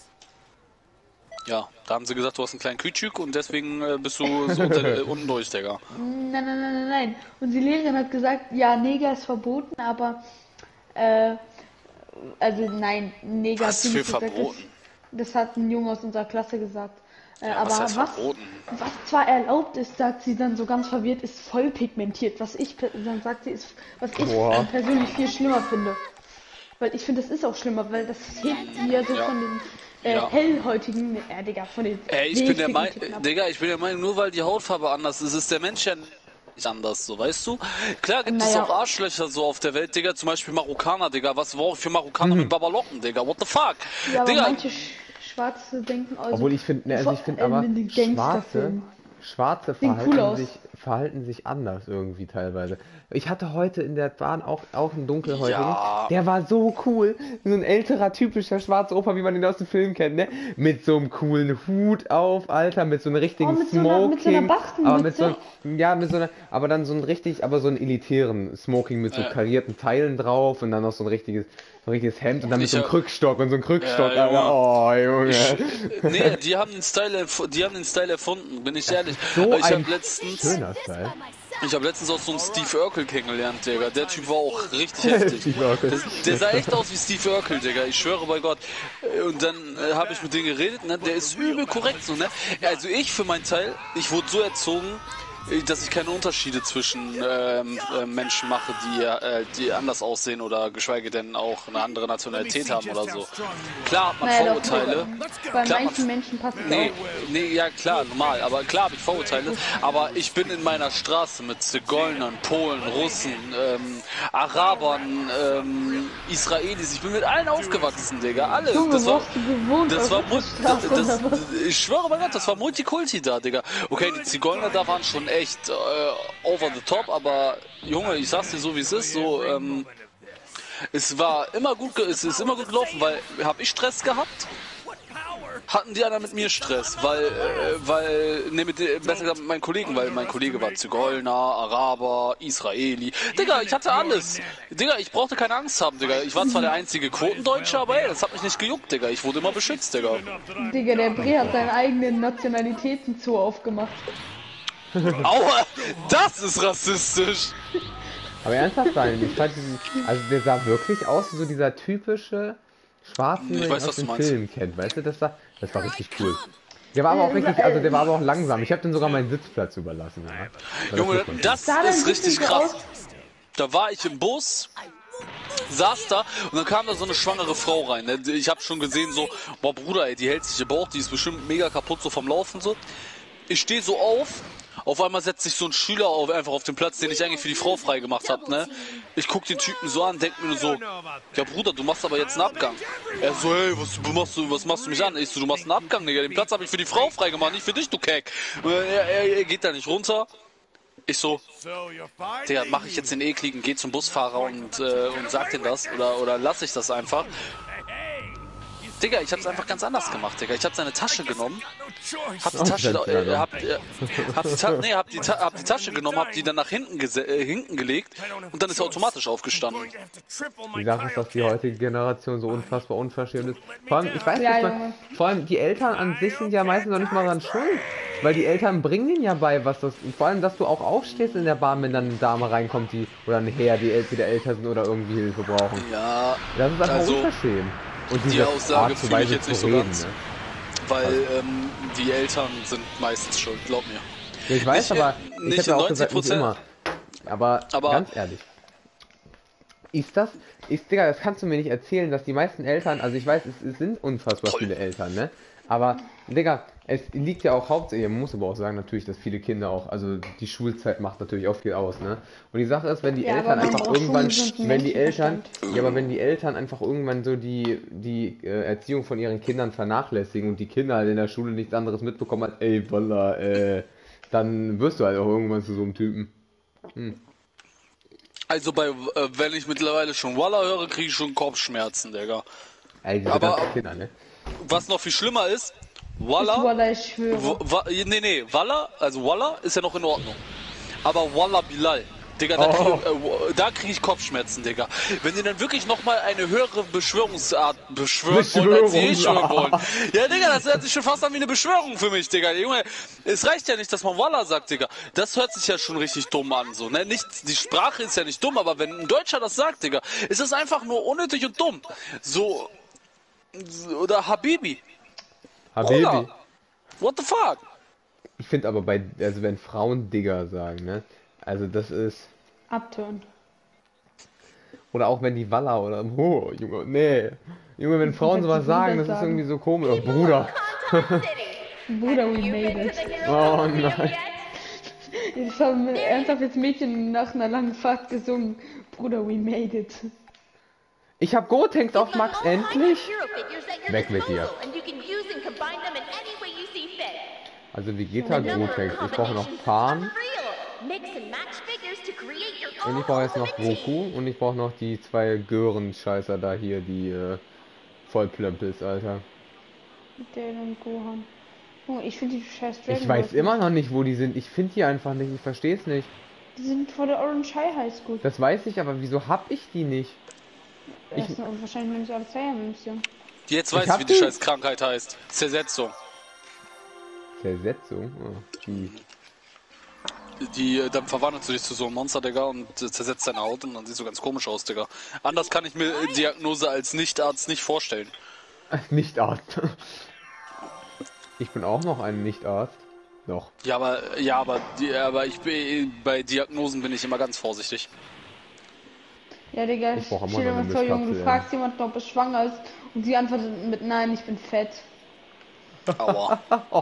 S6: Ja, da haben sie gesagt, du hast einen kleinen Kütschük und deswegen äh, bist du so unter, äh, unten durch, Digga.
S2: Nein, nein, nein, nein, nein. Und die Lehrerin hat gesagt, ja, Neger ist verboten, aber äh, also nein, Neger
S6: Was
S2: hat sie
S6: für
S2: nicht gesagt,
S6: verboten?
S2: Das, das hat ein Junge aus unserer Klasse gesagt. Äh,
S6: Ja,
S2: aber
S6: was
S2: was,
S6: heißt verboten?
S2: was zwar erlaubt ist, sagt sie dann so ganz verwirrt, ist voll pigmentiert. Was ich, pe- dann sagt sie, ist, was ich
S1: Boah.
S2: äh, persönlich viel schlimmer finde. Weil ich finde, das ist auch schlimmer, weil das hebt sie ja so
S6: Ja.
S2: von den äh,
S6: Ja.
S2: hellhäutigen, äh, Digga, von den
S6: Ey, ich bin der
S2: Meinung,
S6: Meinung, Digga, ich bin der Meinung, nur weil die Hautfarbe anders ist, ist der Mensch ja nicht anders, so, weißt du? Klar gibt es
S2: Naja.
S6: auch Arschlöcher so auf der Welt, Digga, zum Beispiel Marokkaner, Digga, was war auch für Marokkaner mit Babalocken, Digga, what the fuck?
S2: Ja, aber
S6: Digga,
S2: manche Sch Schwarze denken also.
S1: Obwohl ich finde, ne, also
S2: vor
S1: ich finde
S2: allem
S1: aber,
S2: in den
S1: Schwarze,
S2: Gangsterfilmen.
S1: Schwarze
S2: Sehen cool
S1: verhalten
S2: aus.
S1: sich, verhalten sich anders irgendwie teilweise. Ich hatte heute in der Bahn auch, auch einen Dunkelhäutigen,
S6: Ja.
S1: der war so cool, so ein älterer, typischer schwarzer Opa, wie man ihn aus dem Film kennt, ne? Mit so einem coolen Hut auf, Alter, mit so einem richtigen
S2: Oh, mit so einer- mit so einer
S1: Smoking,
S2: Bachtenmütze?
S1: aber mit so, ja, mit so einer, aber dann so ein richtig, aber so einen elitären Smoking mit so
S6: Ja.
S1: karierten Teilen drauf und dann noch so ein richtiges, so ein richtiges Hemd und dann mit
S6: Ich
S1: so einem
S6: hab-
S1: Krückstock und so einem Krückstock,
S6: Ja,
S1: Alter. Oh, Junge.
S6: Ich, nee, die haben den Style, erf- die haben den Style erfunden, bin ich ehrlich.
S1: So
S6: ich
S1: ein
S6: habe letztens,
S1: schöner Style.
S6: ich habe letztens auch so einen Steve Urkel kennengelernt, Digga. Der Typ war auch richtig heftig.
S1: Steve Urkel.
S6: Der, der sah echt aus wie Steve Urkel, Digga. Ich schwöre bei Gott. Und dann äh, habe ich mit denen geredet, ne? Der ist übel korrekt, so, ne? Also ich für meinen Teil, ich wurde so erzogen, dass ich keine Unterschiede zwischen ähm, äh, Menschen mache, die, äh, die anders aussehen oder geschweige denn auch eine andere Nationalität haben oder so. Klar hat man
S2: Naja, doch,
S6: Vorurteile.
S2: Bei
S6: Klar,
S2: manchen
S6: man-
S2: Menschen passt es
S6: Nee,
S2: auch.
S6: nee, ja klar, normal, aber klar habe ich Vorurteile, aber ich bin in meiner Straße mit Zigeunern, Polen, Russen, ähm, Arabern, ähm, Israelis, ich bin mit allen aufgewachsen, Digga, alle.
S2: Junge,
S6: Das
S2: wo
S6: war,
S2: hast du gewohnt?
S6: das
S2: Auf
S6: war,
S2: welcher
S6: Mul-
S2: Straße
S6: das,
S2: oder was?
S6: ich schwöre bei Gott, das war Multikulti da, Digga. Okay, die Zigeuner da waren schon echt äh, over the top, aber Junge, ich sag's dir so wie es ist, so, ähm, es war immer gut, ge- es ist immer gut gelaufen, weil, hab ich Stress gehabt? Hatten die anderen mit mir Stress, weil, äh, weil, ne, mit, äh, besser gesagt mit meinen Kollegen, weil mein Kollege war Zigeuner, Araber, Israeli. Digga, ich hatte alles. Digga, ich brauchte keine Angst haben, Digga. Ich war zwar der einzige Quotendeutsche, aber ey, das hat mich nicht gejuckt, Digga. Ich wurde immer beschützt, Digga.
S2: Digga, der Bre hat seinen eigenen Nationalitätenzoo aufgemacht.
S6: Aua, das ist rassistisch.
S1: Aber ernsthaft sein, ich fand diesen, also der sah wirklich aus wie so dieser typische Schwarzen,
S6: Ich
S1: den
S6: weiß,
S1: man
S6: was
S1: aus
S6: du
S1: dem
S6: meinst.
S1: Film kennt, weißt du, das war, das war richtig cool. Der war aber auch richtig, also der war aber auch langsam. Ich habe dem sogar meinen Sitzplatz überlassen. Ja. Das
S6: Junge,
S1: muss man
S6: das
S2: Sah denn
S6: ist richtig
S2: wirklich
S6: krass.
S2: aus?
S6: Da war ich im Bus, saß da und dann kam da so eine schwangere Frau rein. Ne? Ich habe schon gesehen so, boah Bruder, ey, die hält sich im Bauch, die ist bestimmt mega kaputt so vom Laufen so. Ich stehe so auf, auf einmal setzt sich so ein Schüler auf, einfach auf den Platz, den ich eigentlich für die Frau freigemacht habe. Ne? Ich guck den Typen so an, denk mir nur so, ja Bruder, du machst aber jetzt einen Abgang. Er so, hey, was machst du, was machst du mich an? Ich so, du machst einen Abgang, Digga, den Platz habe ich für die Frau freigemacht, nicht für dich, du Keck. Und er, er, er geht da nicht runter. Ich so, Digga, mache ich jetzt den ekligen, geh zum Busfahrer und, äh, und sag ihm das oder, oder lass ich das einfach? Digga, ich hab's einfach ganz anders gemacht, Digga. Ich hab seine Tasche genommen, hab die
S1: Oh,
S6: Tasche,
S1: das ist
S6: äh,
S1: ja
S6: hab, äh, hab, die Ta nee, hab, die Ta hab die Tasche genommen, hab die dann nach hinten, gese äh, hinten gelegt und dann ist er automatisch aufgestanden.
S1: Die Sache ist, dass die heutige Generation so unfassbar unverschämt ist. Vor allem, ich weiß
S2: Ja,
S1: nicht
S2: Junge.
S1: mal, vor allem die Eltern an sich sind ja meistens noch nicht mal dran schuld. Weil die Eltern bringen ihnen ja bei, was das, vor allem, dass du auch aufstehst in der Bahn, wenn dann eine Dame reinkommt, die, oder ein Herr, die entweder älter sind oder irgendwie Hilfe brauchen.
S6: Ja,
S1: Das ist einfach
S6: also,
S1: unverschämt. Und
S6: die
S1: diese
S6: Aussage
S1: Art, so
S6: fühle ich
S1: weise
S6: jetzt
S1: zu
S6: nicht so
S1: reden,
S6: ganz.
S1: ne?
S6: weil ähm, die Eltern sind meistens schuld, glaub mir.
S1: Ja, ich weiß,
S6: Nicht, äh,
S1: aber ich
S6: nicht
S1: habe ja
S6: in
S1: auch gesagt, nicht
S6: 90%.
S1: immer. Aber,
S6: Aber-
S1: ganz ehrlich. Ist das, ist, Digga, das kannst du mir nicht erzählen, dass die meisten Eltern, also ich weiß, es, es sind unfassbar
S6: Toll.
S1: viele Eltern, ne? Aber, Digga, es liegt ja auch hauptsächlich, man muss aber auch sagen natürlich, dass viele Kinder auch, also die Schulzeit macht natürlich auch viel aus, ne? Und die Sache ist, wenn die
S2: Ja,
S1: Eltern
S2: aber man
S1: einfach
S2: braucht
S1: irgendwann,
S2: schon einen gesunden
S1: wenn die Eltern,
S2: Menschenverstand.
S1: ja, aber wenn die Eltern einfach irgendwann so die, die äh, Erziehung von ihren Kindern vernachlässigen und die Kinder halt in der Schule nichts anderes mitbekommen als, ey, Wallah, äh, dann wirst du halt auch irgendwann zu so einem Typen.
S6: Also bei, äh, wenn ich mittlerweile schon Walla höre, kriege ich schon Kopfschmerzen, Digga.
S1: Ey, diese
S6: Aber-
S1: ganzen Kinder, ne?
S6: Was noch viel schlimmer ist,
S2: Ich
S6: Walla,
S2: Wallah, ich schwöre.
S6: Wa- Wa- nee, nee, Walla, also Walla ist ja noch in Ordnung. Aber Walla Bilal, Digga, da
S1: Oh.
S6: kriege äh, da krieg ich Kopfschmerzen, Digga. Wenn die dann wirklich nochmal eine höhere Beschwörungsart beschwören wollen, als die eh schwören wollen. Ja, Digga, das hört sich schon fast an wie eine Beschwörung für mich, Digga. Junge, es reicht ja nicht, dass man Walla sagt, Digga. Das hört sich ja schon richtig dumm an, so, ne? Nicht, die Sprache ist ja nicht dumm, aber wenn ein Deutscher das sagt, Digga, ist das einfach nur unnötig und dumm. So, oder Habibi.
S1: Habibi.
S6: Bruder, What the fuck?
S1: Ich finde aber bei, also wenn Frauen Digger sagen, ne? Also das ist.
S2: Abtören.
S1: Oder auch wenn die Walla oder. Oh, Junge, nee. Junge, wenn Frauen
S2: Wenn
S1: sowas
S2: die
S1: sagen,
S2: Brüder
S1: das ist
S2: sagen.
S1: irgendwie so komisch. Oh, Bruder.
S2: Bruder, we made it.
S1: Oh nein.
S2: Jetzt haben wir ernsthaft jetzt Mädchen nach einer langen Fahrt gesungen. Bruder, we made it.
S1: Ich hab Gotenks auf Max, endlich. Weg mit dir. Also Vegeta hat Gotenks. Ich brauche noch Pan. Und ich brauche jetzt noch Goku. Und ich brauche noch die zwei Gören-Scheißer da hier, die äh, voll Plömpels, Alter.
S2: Der und Gohan. Oh, ich finde die scheiß Dragon
S1: Ich weiß
S2: Balls
S1: immer noch nicht, wo die sind. Ich finde die einfach nicht. Ich verstehe es nicht.
S2: Die sind vor der Orange High High School.
S1: Das weiß ich, aber wieso hab ich die nicht?
S2: Das ist wahrscheinlich noch nicht alle Zweier-Mission.
S6: Jetzt
S1: Ich
S6: weiß ich,
S1: hab
S6: wie die
S1: die-
S6: scheiß Krankheit heißt. Zersetzung.
S1: Zersetzung? Oh, die.
S6: Die, äh, dann verwandelst du dich zu so einem Monster, Digga, und äh, zersetzt deine Haut und dann siehst du ganz komisch aus, Digga. Anders kann ich mir äh, Diagnose als Nichtarzt nicht vorstellen.
S1: Nicht-Arzt. Ich bin auch noch ein Nicht-Arzt. Doch.
S6: Ja, aber, ja, aber, die, aber ich bin, bei Diagnosen bin ich immer ganz vorsichtig.
S2: Ja, Digga,
S1: Ich brauch immer
S2: stell dir
S1: noch
S2: mal
S1: eine
S2: vor, Junge, du
S1: Mistkapsel,
S2: fragst jemanden, ob er schwanger ist und sie antwortet mit Nein, ich bin fett.
S6: Aua.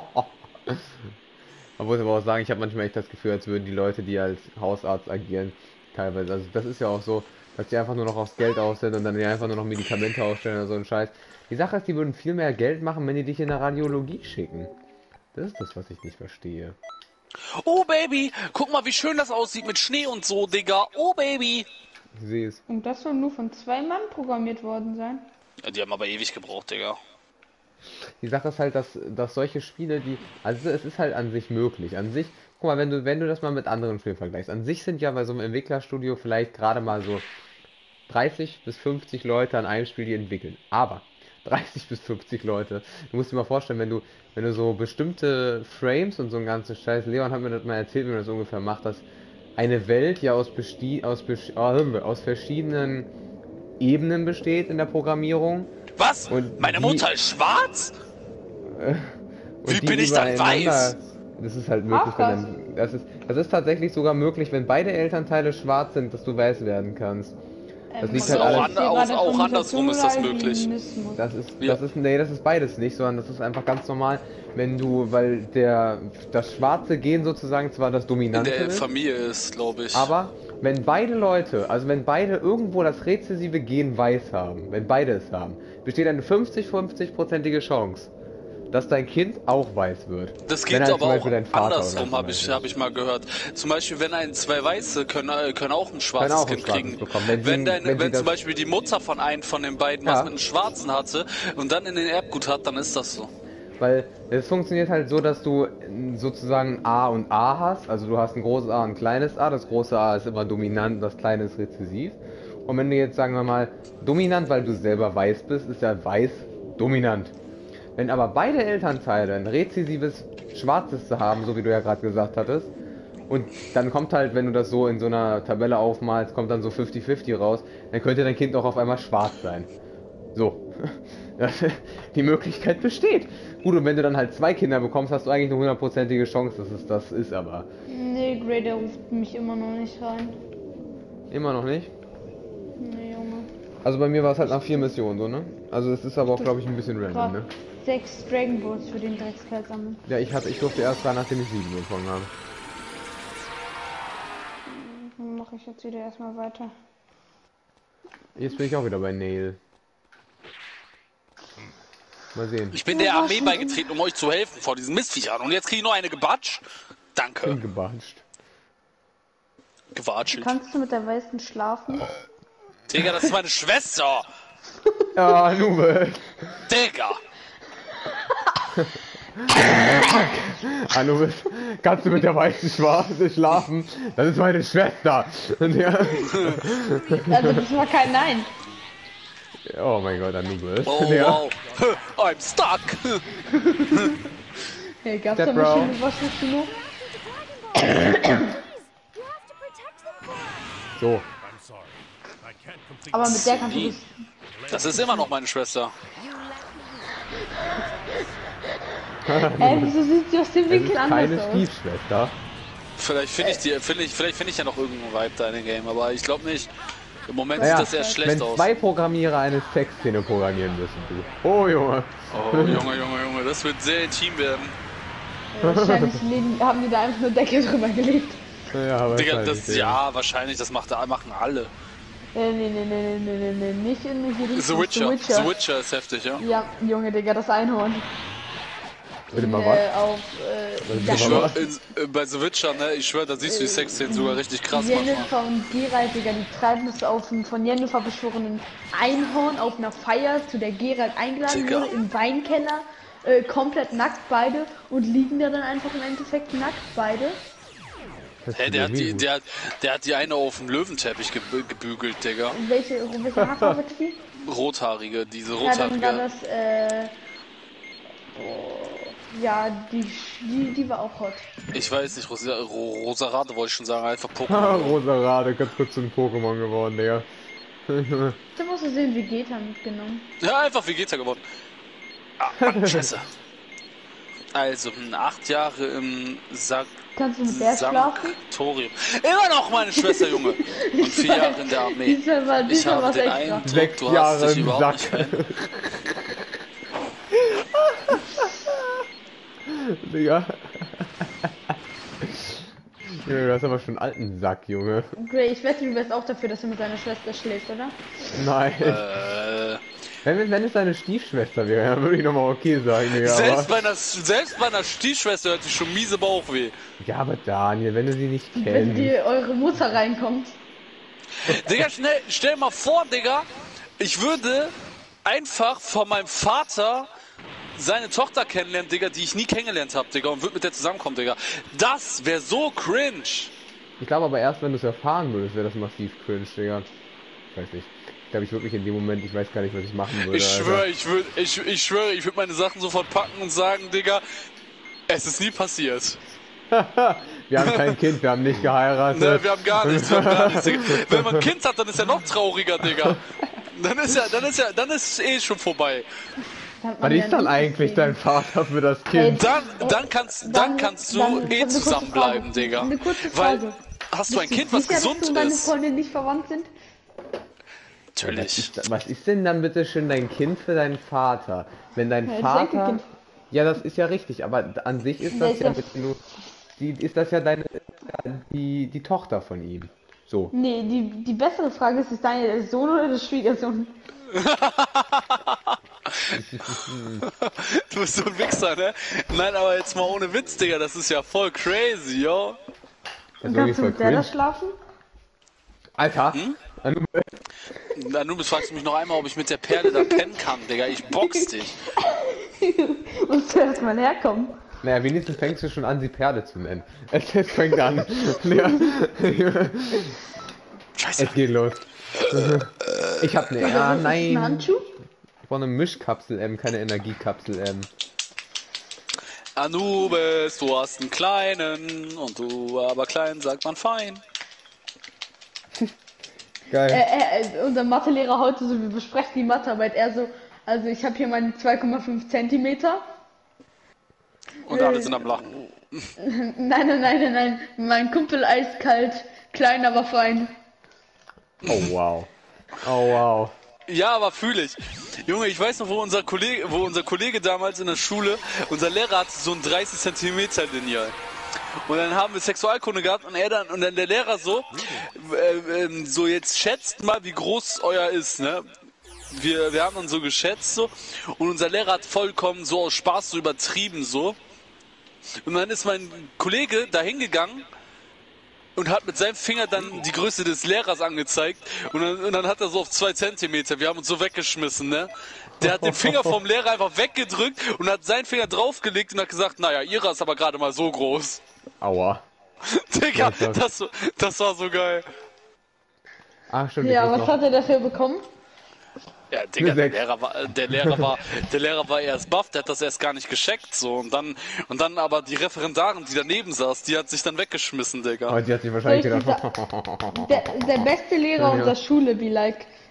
S1: Man muss aber auch sagen, ich habe manchmal echt das Gefühl, als würden die Leute, die als Hausarzt agieren, teilweise, also das ist ja auch so, dass die einfach nur noch aufs Geld aus sind und dann die einfach nur noch Medikamente ausstellen oder so ein Scheiß. Die Sache ist, die würden viel mehr Geld machen, wenn die dich in der Radiologie schicken. Das ist das, was ich nicht verstehe.
S6: Oh, Baby, guck mal, wie schön das aussieht mit Schnee und so, Digga. Oh, Baby.
S1: Ich sehe es.
S2: Und das soll nur von zwei Mann programmiert worden sein.
S6: Ja, die haben aber ewig gebraucht, Digga.
S1: Die Sache ist halt, dass, dass solche Spiele, die, also es ist halt an sich möglich. An sich, guck mal, wenn du, wenn du das mal mit anderen Spielen vergleichst, an sich sind ja bei so einem Entwicklerstudio vielleicht gerade mal so dreißig bis fünfzig Leute an einem Spiel, die entwickeln. Aber dreißig bis fünfzig Leute, du musst dir mal vorstellen, wenn du, wenn du so bestimmte Frames und so ein ganzes Scheiß, Leon hat mir das mal erzählt, wie man das ungefähr macht, dass eine Welt ja aus, besti aus, besti aus verschiedenen Ebenen besteht in der Programmierung.
S6: Was?
S1: Und
S6: Meine
S1: die-
S6: Mutter ist schwarz?
S1: Und
S6: Wie
S1: die
S6: bin ich dann
S1: übereinander-
S6: weiß?
S1: Das ist halt möglich,
S2: Ach,
S1: wenn
S2: was.
S1: dann, das ist, das ist tatsächlich sogar möglich, wenn beide Elternteile schwarz sind, dass du weiß werden kannst. Das liegt halt
S6: auch
S1: alles.
S6: an- auch- auch andersrum ist das möglich.
S1: Das ist,
S6: Ja.
S1: das ist, nee, das ist beides nicht, sondern das ist einfach ganz normal, wenn du, weil der, das schwarze Gen sozusagen zwar das
S6: In
S1: Dominante
S6: der
S1: ist,
S6: Familie ist, glaube ich.
S1: aber wenn beide Leute, also wenn beide irgendwo das rezessive Gen weiß haben, wenn beide es haben, besteht eine fünfzig-fünfzig-prozentige Chance, dass dein Kind auch weiß wird.
S6: Das
S1: Wenn
S6: geht
S1: halt
S6: aber
S1: zum
S6: auch
S1: Beispiel dein Vater oder
S6: andersrum,
S1: so
S6: habe
S1: weiß
S6: ich,
S1: ist.
S6: hab ich mal gehört. Zum Beispiel, wenn ein zwei Weiße können, äh, können auch ein schwarzes
S1: auch ein
S6: Kind
S1: schwarzes
S6: kriegen.
S1: bekommen. Wenn
S6: Wenn,
S1: sie-
S6: dein,
S1: wenn
S6: wenn,
S1: sie
S6: zum
S1: das-
S6: Beispiel die Mutter von einem von den beiden
S1: Ja.
S6: was mit einem Schwarzen hatte und dann in den Erbgut hat, dann ist das so.
S1: Weil es funktioniert halt so, dass du mm, sozusagen A und A hast. Also du hast ein großes A und ein kleines A. Das große A ist immer dominant, das kleine ist rezessiv. Und wenn du jetzt, sagen wir mal, dominant, weil du selber weiß bist, ist ja weiß dominant. Wenn aber beide Elternteile ein rezessives Schwarzes haben, so wie du ja gerade gesagt hattest, und dann kommt halt, wenn du das so in so einer Tabelle aufmalst, kommt dann so fünfzig fünfzig raus, dann könnte dein Kind auch auf einmal schwarz sein. So. Das, die Möglichkeit besteht. Gut, und wenn du dann halt zwei Kinder bekommst, hast du eigentlich eine hundertprozentige Chance, dass es das ist, aber
S2: Nee, Grey, der ruft mich immer noch nicht rein.
S1: immer noch nicht.
S2: Nee, Junge.
S1: Also bei mir war es halt nach vier Missionen so, ne? Also es ist aber auch, glaube ich, ein bisschen random,
S2: Grad
S1: ne?
S2: sechs Dragon Balls für den Dreckskerl sammeln.
S1: Ja, ich hatte, ich durfte erst rein, nachdem ich sieben bekommen habe.
S2: Dann mache ich jetzt wieder erstmal weiter.
S1: Jetzt bin ich auch wieder bei Nail. Mal sehen.
S6: Ich bin der Armee beigetreten, um euch zu helfen vor diesen Mistviechern. Und jetzt kriege ich noch eine gebatscht. Danke.
S1: Bin gebatscht.
S6: Gewatschelt.
S2: Kannst du mit der Weißen schlafen?
S6: Digga, das ist meine Schwester.
S1: Ja, Nube.
S6: Digga.
S1: Anubis, kannst du mit der weißen Schwarze schlafen? Das ist meine Schwester. Und ja.
S2: Also das war kein Nein.
S1: Oh mein Gott, Anubis.
S6: Oh,
S1: Ja.
S6: wow. I'm stuck.
S2: Hey, gab's
S1: Step
S2: da eine
S1: Bro.
S2: schöne Waschmaschine?
S1: So,
S3: I'm sorry. I can't complete
S2: Aber mit der kannst du
S6: Nie.
S2: das...
S6: Das ist immer noch meine Schwester.
S2: Äh, wieso sieht sie aus dem
S1: Es
S2: Winkel
S1: ist
S2: anders
S1: keine
S2: aus?
S1: Stiefschwester.
S6: Vielleicht finde ich die, finde ich, vielleicht finde ich ja noch irgendeinen Vibe da in dem Game, aber ich glaube nicht. Im Moment
S1: Naja,
S6: sieht das eher schlecht
S1: wenn
S6: aus.
S1: zwei Programmierer eine Sexszene programmieren müssen, du. Oh Junge.
S6: Oh, Junge, Junge, Junge, das wird sehr intim werden.
S2: Ja, wahrscheinlich legen, haben die da einfach nur Decke drüber gelegt.
S1: Ja,
S6: Digga,
S1: wahrscheinlich,
S6: das, ja, wahrscheinlich, das macht, machen alle.
S2: Äh, nee, nee, nee, nee, nee, nee, nee, nicht in hier
S6: The Witcher. The Witcher ist heftig, ja.
S2: Ja, Junge, Digga, das Einhorn.
S1: Bitte mal
S2: Äh,
S1: was?
S2: auf, äh,
S1: Ich
S2: ja,
S6: Ich schwör, in, äh, bei The Witcher, ne, ich schwör, da siehst du die Sexszenen sogar richtig krass manchmal.
S2: Jennifer und Geralt, Digga, die treiben das auf ein von Jennifer beschworenen Einhorn auf einer Feier, zu der Geralt eingeladen
S6: Digga.
S2: wurde, im Weinkeller, äh, komplett nackt beide und liegen da dann einfach im Endeffekt nackt beide.
S1: Das
S6: Hä,
S1: ist
S6: der hat, die,
S1: gut.
S6: der, hat- der hat die eine auf dem Löwenteppich gebü gebügelt, Digga.
S2: Und welche, welche Haarfarbe hat die?
S6: Rothaarige, diese
S2: Ja, dann war
S6: rothaarige.
S2: das, äh, oh, ja, die, die, die war auch hot.
S6: Ich weiß nicht, Rosa, Ro Rosarade wollte ich schon sagen, einfach
S1: Ah,
S6: Pokémon.
S1: Rosa Rade, ganz kurz zu einem Pokémon geworden, Digga.
S2: Du musst du sehen, Vegeta mitgenommen.
S6: Ja, einfach Vegeta geworden. Ah, Mann, Scheiße. Also, hm, acht Jahre im Sack.
S2: Kannst du mit der schlafen?
S6: Sanktorium. Immer noch meine Schwester, Junge. Und vier Jahre in der Armee.
S2: Diesmal war,
S6: Ich
S2: diesmal
S6: habe
S2: was
S6: den
S2: extra.
S6: Eindruck,
S1: Sechs
S6: du hast
S1: Jahre
S6: dich
S1: im
S6: überhaupt
S1: Sack.
S6: nicht verändert.
S1: Digga. Junge, du hast aber schon einen alten Sack, Junge.
S2: Gray, ich wette, du wärst auch dafür, dass er mit seiner Schwester schläft, oder?
S1: Nein.
S6: Äh,
S1: Wenn, wenn es deine Stiefschwester wäre, dann würde ich nochmal okay sagen, Digga.
S6: selbst,
S1: Aber,
S6: bei einer, selbst bei einer Stiefschwester hört sich schon miese Bauchweh.
S1: ja, aber Daniel, wenn du sie nicht
S2: Wenn
S1: kennst.
S2: die eure Mutter reinkommt.
S6: Digga, schnell, stell mal vor, Digga, ich würde einfach von meinem Vater seine Tochter kennenlernen, Digga, die ich nie kennengelernt habe, Digga, und würde mit der zusammenkommen, Digga. Das wäre so cringe.
S1: Ich glaube aber erst, wenn du es erfahren würdest, wäre das massiv cringe, Digga. Ich weiß nicht. Ich glaube, ich würde mich in dem Moment, ich weiß gar nicht, was ich machen würde.
S6: Ich
S1: Alter.
S6: schwöre, ich würde, ich, ich schwöre, ich würde meine Sachen sofort packen und sagen, Digga, es ist nie passiert.
S1: Wir haben kein Kind, wir haben nicht geheiratet.
S6: Ne, wir haben gar nichts, wir haben gar nichts, Digga. Wenn man ein Kind hat, dann ist er noch trauriger, Digga. Dann ist ja, dann ist ja, dann ist es eh schon vorbei.
S2: Da hat
S1: Was
S2: man ja
S1: ist dann
S2: nichts
S1: eigentlich
S2: gesehen.
S1: dein Vater für das Kind?
S6: Dann, dann kannst, dann kannst du
S2: dann-
S6: eh
S2: eine kurze
S6: zusammenbleiben,
S2: Frage.
S6: Digga.
S2: Eine kurze
S6: Weil,
S2: Frage.
S6: hast du ein
S2: Bist
S6: Kind, was
S2: sicher, dass
S6: gesund
S2: du und deine
S6: ist?
S2: Freundin nicht verwandt sind?
S1: Was
S6: Natürlich.
S1: ist, was ist denn dann bitte schön dein Kind für deinen Vater? Wenn dein
S2: Ja, das
S1: Vater...
S2: Enkelkind.
S1: Ja, das ist ja richtig, aber an sich ist
S2: Der
S1: das
S2: ist
S1: ja,
S2: ja-
S1: mit nur, die, ist das ja deine, die, die Tochter von ihm. So.
S2: Nee, die, die bessere Frage ist, ist deine der Sohn oder der Schwiegersohn?
S6: Du bist so ein Wichser, ne? Nein, aber jetzt mal ohne Witz, Digga, das ist ja voll crazy, yo.
S1: Das ist
S2: Und
S1: irgendwie
S2: kannst du
S1: voll
S2: mit der da
S1: cringe.
S2: schlafen?
S1: Alter,
S6: Hm?
S1: Anubis,
S6: Anubis, fragst du mich noch einmal, ob ich mit der Perle da pennen kann, Digga. Ich box dich.
S2: Musst du erstmal herkommen.
S1: naja, wenigstens fängst du schon an, sie Perle zu nennen. Es, es fängt an. Ja.
S6: Scheiße.
S1: Es geht los. Ich hab ne, ja,
S2: Was ist das, ein
S1: nein.
S2: Handschuh?
S1: Ich brauche eine Mischkapsel M, keine Energiekapsel M.
S6: Anubis, du hast einen kleinen und du, aber klein sagt man fein.
S1: Geil.
S2: Äh, äh, unser Mathelehrer heute so, wir besprechen die Mathearbeit, er so, also ich habe hier meine zwei Komma fünf Zentimeter.
S6: Und alle sind am Lachen.
S2: Nein, nein, nein, nein, nein, mein Kumpel eiskalt, klein, aber fein.
S1: Oh wow. Oh wow.
S6: Ja, aber fühle ich. Junge, ich weiß noch, wo unser Kollege, wo unser Kollege damals in der Schule, unser Lehrer hatte so ein dreißig Zentimeter Lineal. Und dann haben wir Sexualkunde gehabt und er dann, und dann der Lehrer so, äh, ähm, so jetzt schätzt mal, wie groß euer ist, ne? Wir, wir haben dann so geschätzt so und unser Lehrer hat vollkommen so aus Spaß so übertrieben so. Und dann ist mein Kollege da hingegangen und hat mit seinem Finger dann die Größe des Lehrers angezeigt und dann, und dann hat er so auf zwei Zentimeter, wir haben uns so weggeschmissen, ne? Der hat den Finger vom Lehrer einfach weggedrückt und hat seinen Finger draufgelegt und hat gesagt, naja, ihrer ist aber gerade mal so groß.
S1: Aua.
S6: Digga,
S1: Ja, das-
S6: das, das war so geil.
S1: Ach stimmt, ich
S2: Ja,
S1: muss
S2: was
S1: noch.
S2: hat er dafür bekommen?
S6: Ja, Digga, der
S1: Sechs.
S6: Lehrer war, der Lehrer war, der Lehrer war erst baff, der hat das erst gar nicht gescheckt, so, und dann, und dann aber die Referendarin, die daneben saß, die hat sich dann weggeschmissen, Digga.
S1: Aber die hat sich wahrscheinlich
S2: Soll ich
S1: gedacht.
S2: Der, der beste Lehrer
S1: Ja.
S2: unserer Schule, be like.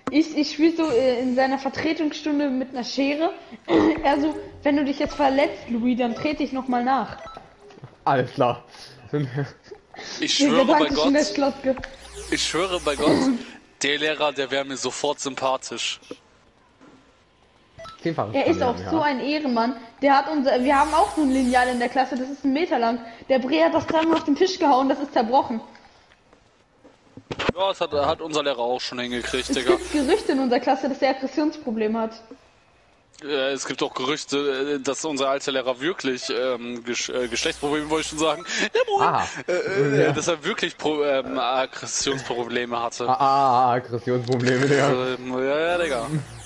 S2: Ich, ich spiele so äh, in seiner Vertretungsstunde mit einer Schere. Er so, wenn du dich jetzt verletzt, Louis, dann trete ich nochmal nach.
S1: Alles klar.
S6: Ich
S2: Der
S6: schwöre bei
S2: Gedanke schon der
S6: Gott,
S2: Klotke.
S6: ich schwöre bei Gott, der Lehrer, der wäre mir sofort sympathisch.
S1: Zehnfaches
S2: Er ist auch
S1: Kamehameha.
S2: so ein Ehrenmann. Der hat unser, wir haben auch so ein Lineal in der Klasse, das ist ein Meter lang. Der Bre hat das dreimal auf den Tisch gehauen, das ist zerbrochen.
S6: Ja, das hat, hat unser Lehrer auch schon hingekriegt,
S2: Es
S6: Digga.
S2: gibt Gerüchte in unserer Klasse, dass er Aggressionsprobleme hat.
S6: Äh, es gibt auch Gerüchte, äh, dass unser alter Lehrer wirklich ähm, Gesch äh, Geschlechtsprobleme, wollte ich schon sagen. Ja, moin.
S1: Aha.
S6: Äh, äh,
S1: Ja.
S6: Dass er wirklich Pro ähm, Aggressionsprobleme hatte.
S1: Ah, ah, ah, Aggressionsprobleme, Digga.
S6: Ähm, ja, ja, Digga.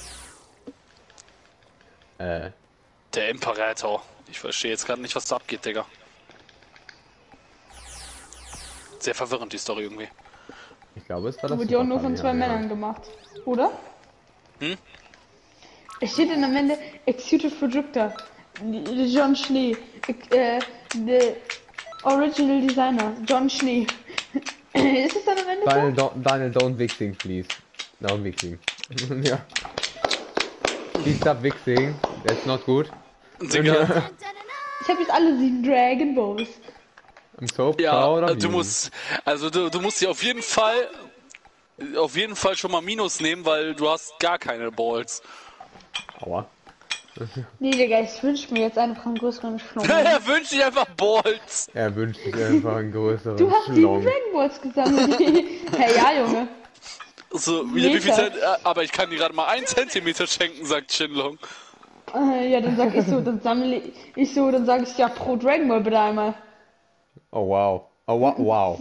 S1: Äh,
S6: Der Imperator. Ich verstehe jetzt gerade nicht, was da abgeht, Digga. Sehr verwirrend, die Story irgendwie.
S1: ich glaube, es war das
S2: Wurde ja auch nur von zwei
S1: Super-Kamehameha.
S2: Männern gemacht. Oder?
S6: Hm?
S2: Es steht in am Ende Executive Producer. John Schnee. Äh, the Original Designer. John Schnee. Ist es dann am Ende
S1: Daniel,
S2: so?
S1: don't, Daniel, don't vixing, please. Don't vixing. Ja. Please stop vixing. That's not good.
S6: Digga,
S2: Ich habe jetzt alle sieben Dragon Balls.
S1: I'm so
S6: ja,
S1: proud of
S6: du
S1: you.
S6: musst, also du, du musst dir auf jeden Fall, auf jeden Fall schon mal Minus nehmen, weil du hast gar keine Balls.
S1: Aua.
S2: Nee, Digga, ich wünsche mir jetzt einfach einen größeren Schlong.
S6: Er wünscht sich einfach Balls.
S1: Er wünscht sich einfach einen größeren
S2: Du hast sieben
S1: Schlong.
S2: Dragon Balls gesammelt. Hey, ja, Junge.
S6: So, wie, wie viel
S2: Meter.
S6: Cent, äh, aber ich kann dir gerade mal einen Zentimeter schenken, sagt Shinlong.
S2: Äh, ja, dann sag ich so, dann sammle ich, ich so, dann sage ich ja pro Dragon Ball bitte einmal.
S1: Oh wow. Oh wa wow.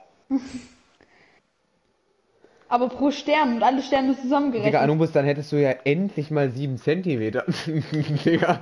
S2: Aber pro Stern und alle Sterne
S1: Digga,
S2: zusammengerechnet.
S1: Anubis, dann hättest du ja endlich mal sieben Zentimeter. Digga.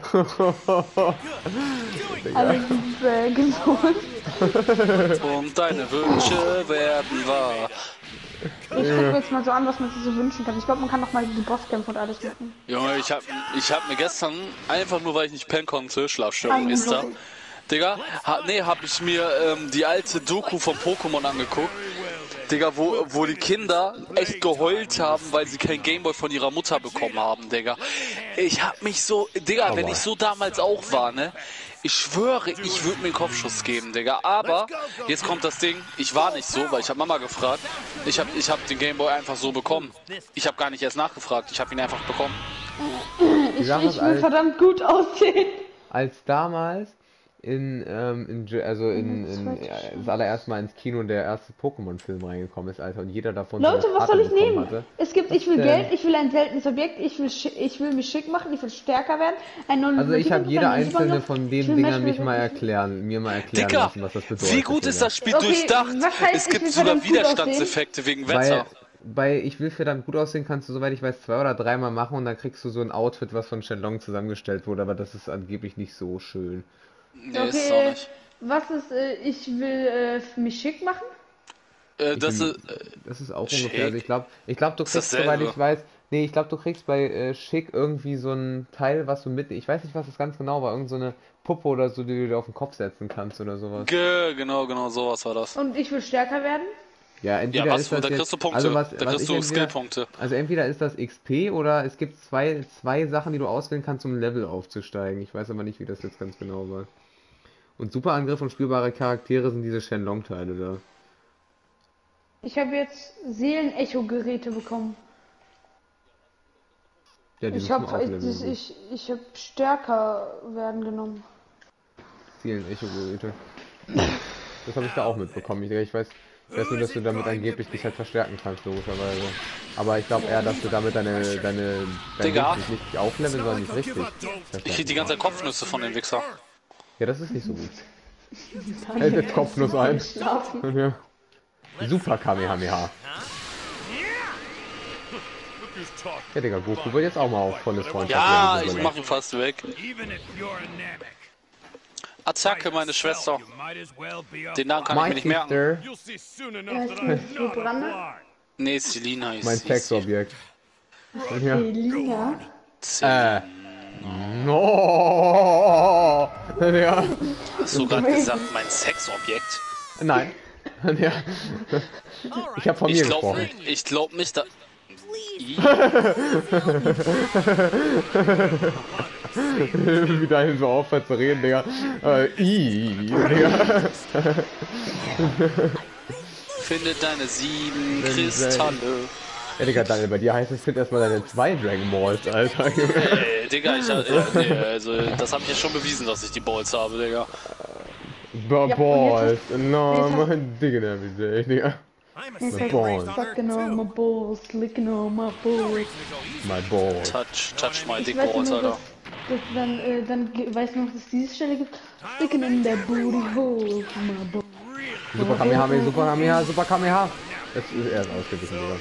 S2: Alle sieben Dragon Balls.
S6: Und deine Wünsche werden wahr.
S2: Ich guck mir jetzt mal so an, was man sich so wünschen kann. Ich glaube, man kann noch mal die Bosskämpfe und alles machen.
S6: Junge, ich hab, ich hab mir gestern, einfach nur weil ich nicht pennen konnte, Schlafstörung ist da. Digga, ha, nee, hab ich mir ähm, die alte Doku von Pokémon angeguckt. Digga, wo, wo die Kinder echt geheult haben, weil sie kein Gameboy von ihrer Mutter bekommen haben, Digga. Ich hab mich so, Digga, wenn ich so damals auch war, ne? Ich schwöre, ich würde mir einen Kopfschuss geben, Digga. Aber, jetzt kommt das Ding, ich war nicht so, weil ich hab Mama gefragt. Ich hab, ich hab den Gameboy einfach so bekommen. Ich hab gar nicht erst nachgefragt, ich hab ihn einfach bekommen.
S2: Ich,
S1: Sache ist,
S2: ich will
S1: als-
S2: verdammt gut aussehen.
S1: Als damals in, ähm, in J- also in, in, ja, das allererste Mal ins Kino der erste Pokémon-Film reingekommen ist, Alter, und jeder davon so eine
S2: Leute, was
S1: Karte
S2: soll ich
S1: bekommen
S2: nehmen?
S1: hatte.
S2: Es gibt, ich will
S1: Ähm,
S2: Geld, ich will ein seltenes Objekt, ich will, schi- ich will mich schick machen, ich will stärker werden. Ein neues
S1: Also ich habe
S2: Motiv,
S1: jeder
S2: ein
S1: einzelne
S2: Superkraft,
S1: von
S2: ich
S1: den
S2: will
S1: Dingern
S2: Matchmaker-
S1: mich mal erklären, mir mal erklären
S6: Digga,
S1: lassen, was das bedeutet.
S6: wie gut ist
S1: Digga.
S6: das Spiel
S2: Okay,
S6: durchdacht?
S2: was heißt,
S6: Es
S2: ich
S6: gibt
S2: will
S6: sogar
S2: verdammt gut
S6: Widerstandseffekte wegen
S1: Weil
S6: Wetter.
S1: bei Ich will verdammt gut aussehen kannst du, soweit ich weiß, zwei oder dreimal machen und dann kriegst du so ein Outfit, was von Shenlong zusammengestellt wurde, aber das ist angeblich nicht so schön.
S6: Nee, ist es auch
S2: Okay,
S6: nicht.
S2: was ist, äh, ich will äh, mich schick machen?
S6: Äh, das
S1: bin-
S6: ist, äh,
S1: Das ist auch
S6: Schick.
S1: ungefähr, also ich glaube, ich glaube, du
S6: Ist
S1: kriegst,
S6: dasselbe.
S1: soweit ich weiß, nee, ich glaube, du kriegst bei äh, Schick irgendwie so ein Teil, was du mit, ich weiß nicht, was das ganz genau war, irgend so eine Puppe oder so, die du dir auf den Kopf setzen kannst oder sowas.
S6: ge- genau, genau, sowas war das.
S2: Und ich will stärker werden?
S1: Ja, entweder
S6: Ja, was,
S1: ist das
S6: da
S1: jetzt,
S6: kriegst du Punkte.
S1: also was,
S6: Da
S1: was
S6: kriegst
S1: ich
S6: du
S1: entweder,
S6: Skillpunkte.
S1: also entweder ist das X P oder es gibt zwei, zwei Sachen, die du auswählen kannst, um ein Level aufzusteigen. Ich weiß aber nicht, wie das jetzt ganz genau war. Und Superangriff und spielbare Charaktere sind diese Shenlong-Teile da.
S2: Ich habe jetzt Seelenecho-Geräte bekommen.
S1: Ja, die
S2: Ich
S1: müssen
S2: habe
S1: aufleveln.
S2: ich, ich, ich hab stärker werden genommen.
S1: Zielen Echo-Geräte. Das habe ich da auch mitbekommen. Ich, ich weiß, ich weiß nur, dass du damit angeblich dich halt verstärken kannst, logischerweise. Aber ich glaube eher, dass du damit deine, deine, dein
S6: Digga.
S1: Ding nicht aufleveln, sondern nicht richtig.
S6: Ich krieg die ganze Zeit Kopfnüsse von den Wichser.
S1: Ja, das ist nicht so gut. Hält jetzt Kopfnuss ein.
S2: Schlafen.
S1: Ja. Super Kamehameha. Ja, Digga, Goku wird jetzt auch mal auf volles Freundschaft.
S6: Ja,
S1: werden,
S6: ich
S1: so
S6: mach ihn fast weg.
S3: Even if you're anemic.
S6: Attacke, meine Schwester.
S3: You might as well be a
S6: Den Namen kann ich mir
S1: My
S6: nicht merken.
S1: Sister,
S3: You'll see soon
S2: Ja,
S3: enough
S2: ich
S3: that
S2: bin
S3: I'm not a
S2: Vibranda.
S3: fly.
S6: Nee, Selina hieß
S1: mein
S6: hieß sie.
S1: Sexobjekt. Ja.
S2: Elina.
S6: Selina.
S1: Äh. No. Ja.
S6: Hast du gerade gesagt, mein Sexobjekt?
S1: Nein. Ja. Ich habe von
S6: Ich
S1: mir
S6: glaub,
S1: gesprochen.
S6: ich glaub nicht, da...
S4: Please.
S1: Wie dahin so aufhört zu reden, Digga. Äh, I, Digga.
S6: Finde deine sieben Kristalle.
S1: Ja, Digga, Daniel, bei dir heißt es, find erstmal deine zwei Dragon Balls, Alter.
S6: Ey, Digga, ich hab, ja, nee, also, das habe ich ja schon bewiesen, dass ich die Balls habe, Digga.
S1: Ba
S2: Ja,
S1: Balls,
S2: und
S1: no,
S2: jetzt hast-
S1: mein Digga, every day, Digga.
S3: I'm a
S2: Jetzt
S3: saint
S2: heißt
S1: Balls.
S3: raised
S2: es
S3: on Earth
S2: fucking on my
S3: too.
S2: balls, licking on my balls.
S1: My balls.
S6: Touch, touch my
S2: Ich
S6: dick
S2: weiß
S6: balls,
S2: nur, dass,
S6: Alter.
S2: dass dann, äh, dann ge- weiß noch, dass es diese Stelle gibt. Sticking in der booty hole of my balls.
S1: Super Kamehameha, Super Kamehameha, Super Kamehameha. Das ist erst ausgewichen, Digga.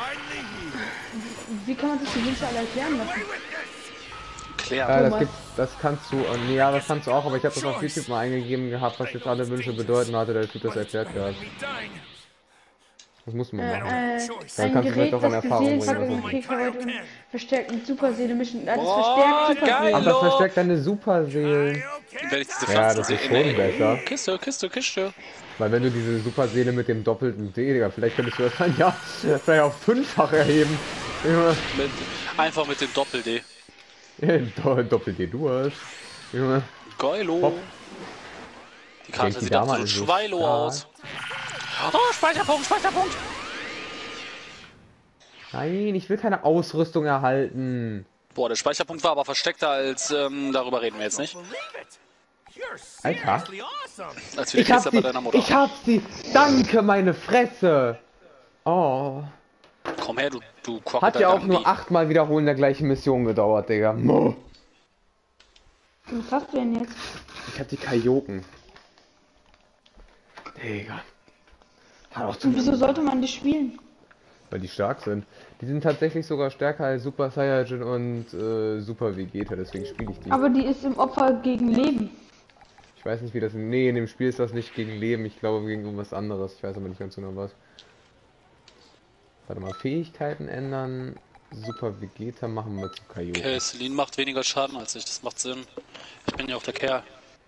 S2: Wie kann man sich die Wünsche alle erklären lassen?
S6: Klär.
S1: Ja, das
S2: Thomas.
S1: gibt, das kannst du, äh, nee, ja, das kannst du auch, aber ich habe das auf YouTube mal eingegeben gehabt, was jetzt alle Wünsche bedeuten, hatte der Typ das erklärt gehabt. Das muss man machen.
S2: Äh,
S1: Dann
S2: ein
S1: kannst du vielleicht
S2: Gerät,
S1: auch an
S2: das die
S1: Erfahrung bringen,
S2: Seelenpackung
S1: was
S2: kriegt heute und verstärkt mit Superseele mischen. Das
S6: Boah,
S2: verstärkt
S6: geil.
S2: Superseele.
S1: Ach, das verstärkt deine Superseelen.
S6: Wenn ich diese
S1: Ja,
S6: Pflanzen
S1: das ist
S6: sehe,
S1: schon
S6: ey,
S1: besser.
S6: Kiste, Kiste, Kiste.
S1: Weil wenn du diese Superseele mit dem doppelten D, Digga, vielleicht könntest du das dann ja vielleicht auf fünffach erheben. Junge.
S6: Mit, einfach mit dem Doppel-D.
S1: Do- Doppel-D, du hast. Junge.
S6: Geilo.
S1: Hopp.
S6: Die Karte
S1: Denkt die
S6: sieht
S1: Dame
S6: absolut
S1: also
S6: schweilo
S1: stark?
S6: aus. Oh, Speicherpunkt, Speicherpunkt.
S1: Nein, ich will keine Ausrüstung erhalten.
S6: Boah, der Speicherpunkt war aber versteckter als, ähm, darüber reden wir jetzt nicht.
S1: Alter.
S3: Seriously awesome.
S6: Als wir die
S1: Ich hab
S6: Kiste bei
S1: sie,
S6: deiner Mutter.
S1: ich hab sie. Danke, meine Fresse. Oh.
S6: Komm her, du, du
S1: Hat
S6: Crocodile
S1: ja auch
S6: Dundee.
S1: nur achtmal Wiederholen der gleichen Mission gedauert, Digga. Mo.
S2: Was hast du denn jetzt?
S1: Ich hab die Kajoken. Digga. Hat auch zu
S2: Und wieso sollte man die spielen?
S1: Weil die stark sind. Die sind tatsächlich sogar stärker als Super Saiyajin und äh, Super Vegeta, deswegen spiele ich die.
S2: Aber die ist im Opfer gegen Leben.
S1: Ich weiß nicht, wie das... Nee, in dem Spiel ist das nicht gegen Leben, ich glaube gegen irgendwas anderes. Ich weiß aber nicht ganz genau was. Warte mal, Fähigkeiten ändern. Super Vegeta machen wir zu Kaioken.
S6: Okay, Celine macht weniger Schaden als ich, das macht Sinn. Ich bin ja auch der Kerl.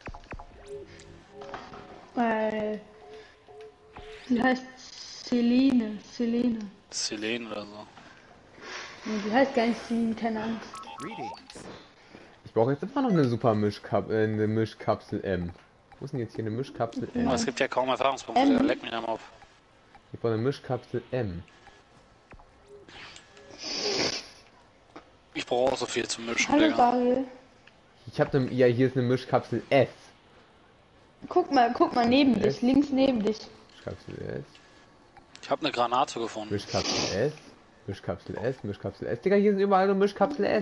S2: Weil sie heißt Selene. Selene.
S6: Selene oder so.
S2: Nee, die heißt gar nicht Selene, keine Angst.
S1: Ich brauche jetzt immer noch eine Super Mischkap äh, eine Mischkapsel M. Wo ist denn jetzt hier eine Mischkapsel M?
S6: Aber es gibt ja kaum Erfahrungspunkte,
S2: Ähm.
S6: der leckt mich einmal auf.
S1: Ich brauche eine Mischkapsel M.
S6: Ich brauche auch so viel zum Mischen,
S2: Hallo
S6: Digga.
S2: Daniel.
S1: Ich habe ne, ja, hier ist eine Mischkapsel S.
S2: Guck mal, guck mal neben dich, links neben dich.
S1: Mischkapsel S.
S6: Ich habe eine Granate gefunden.
S1: Mischkapsel S. Mischkapsel S. Mischkapsel S. Digga, hier sind überall nur Mischkapsel S.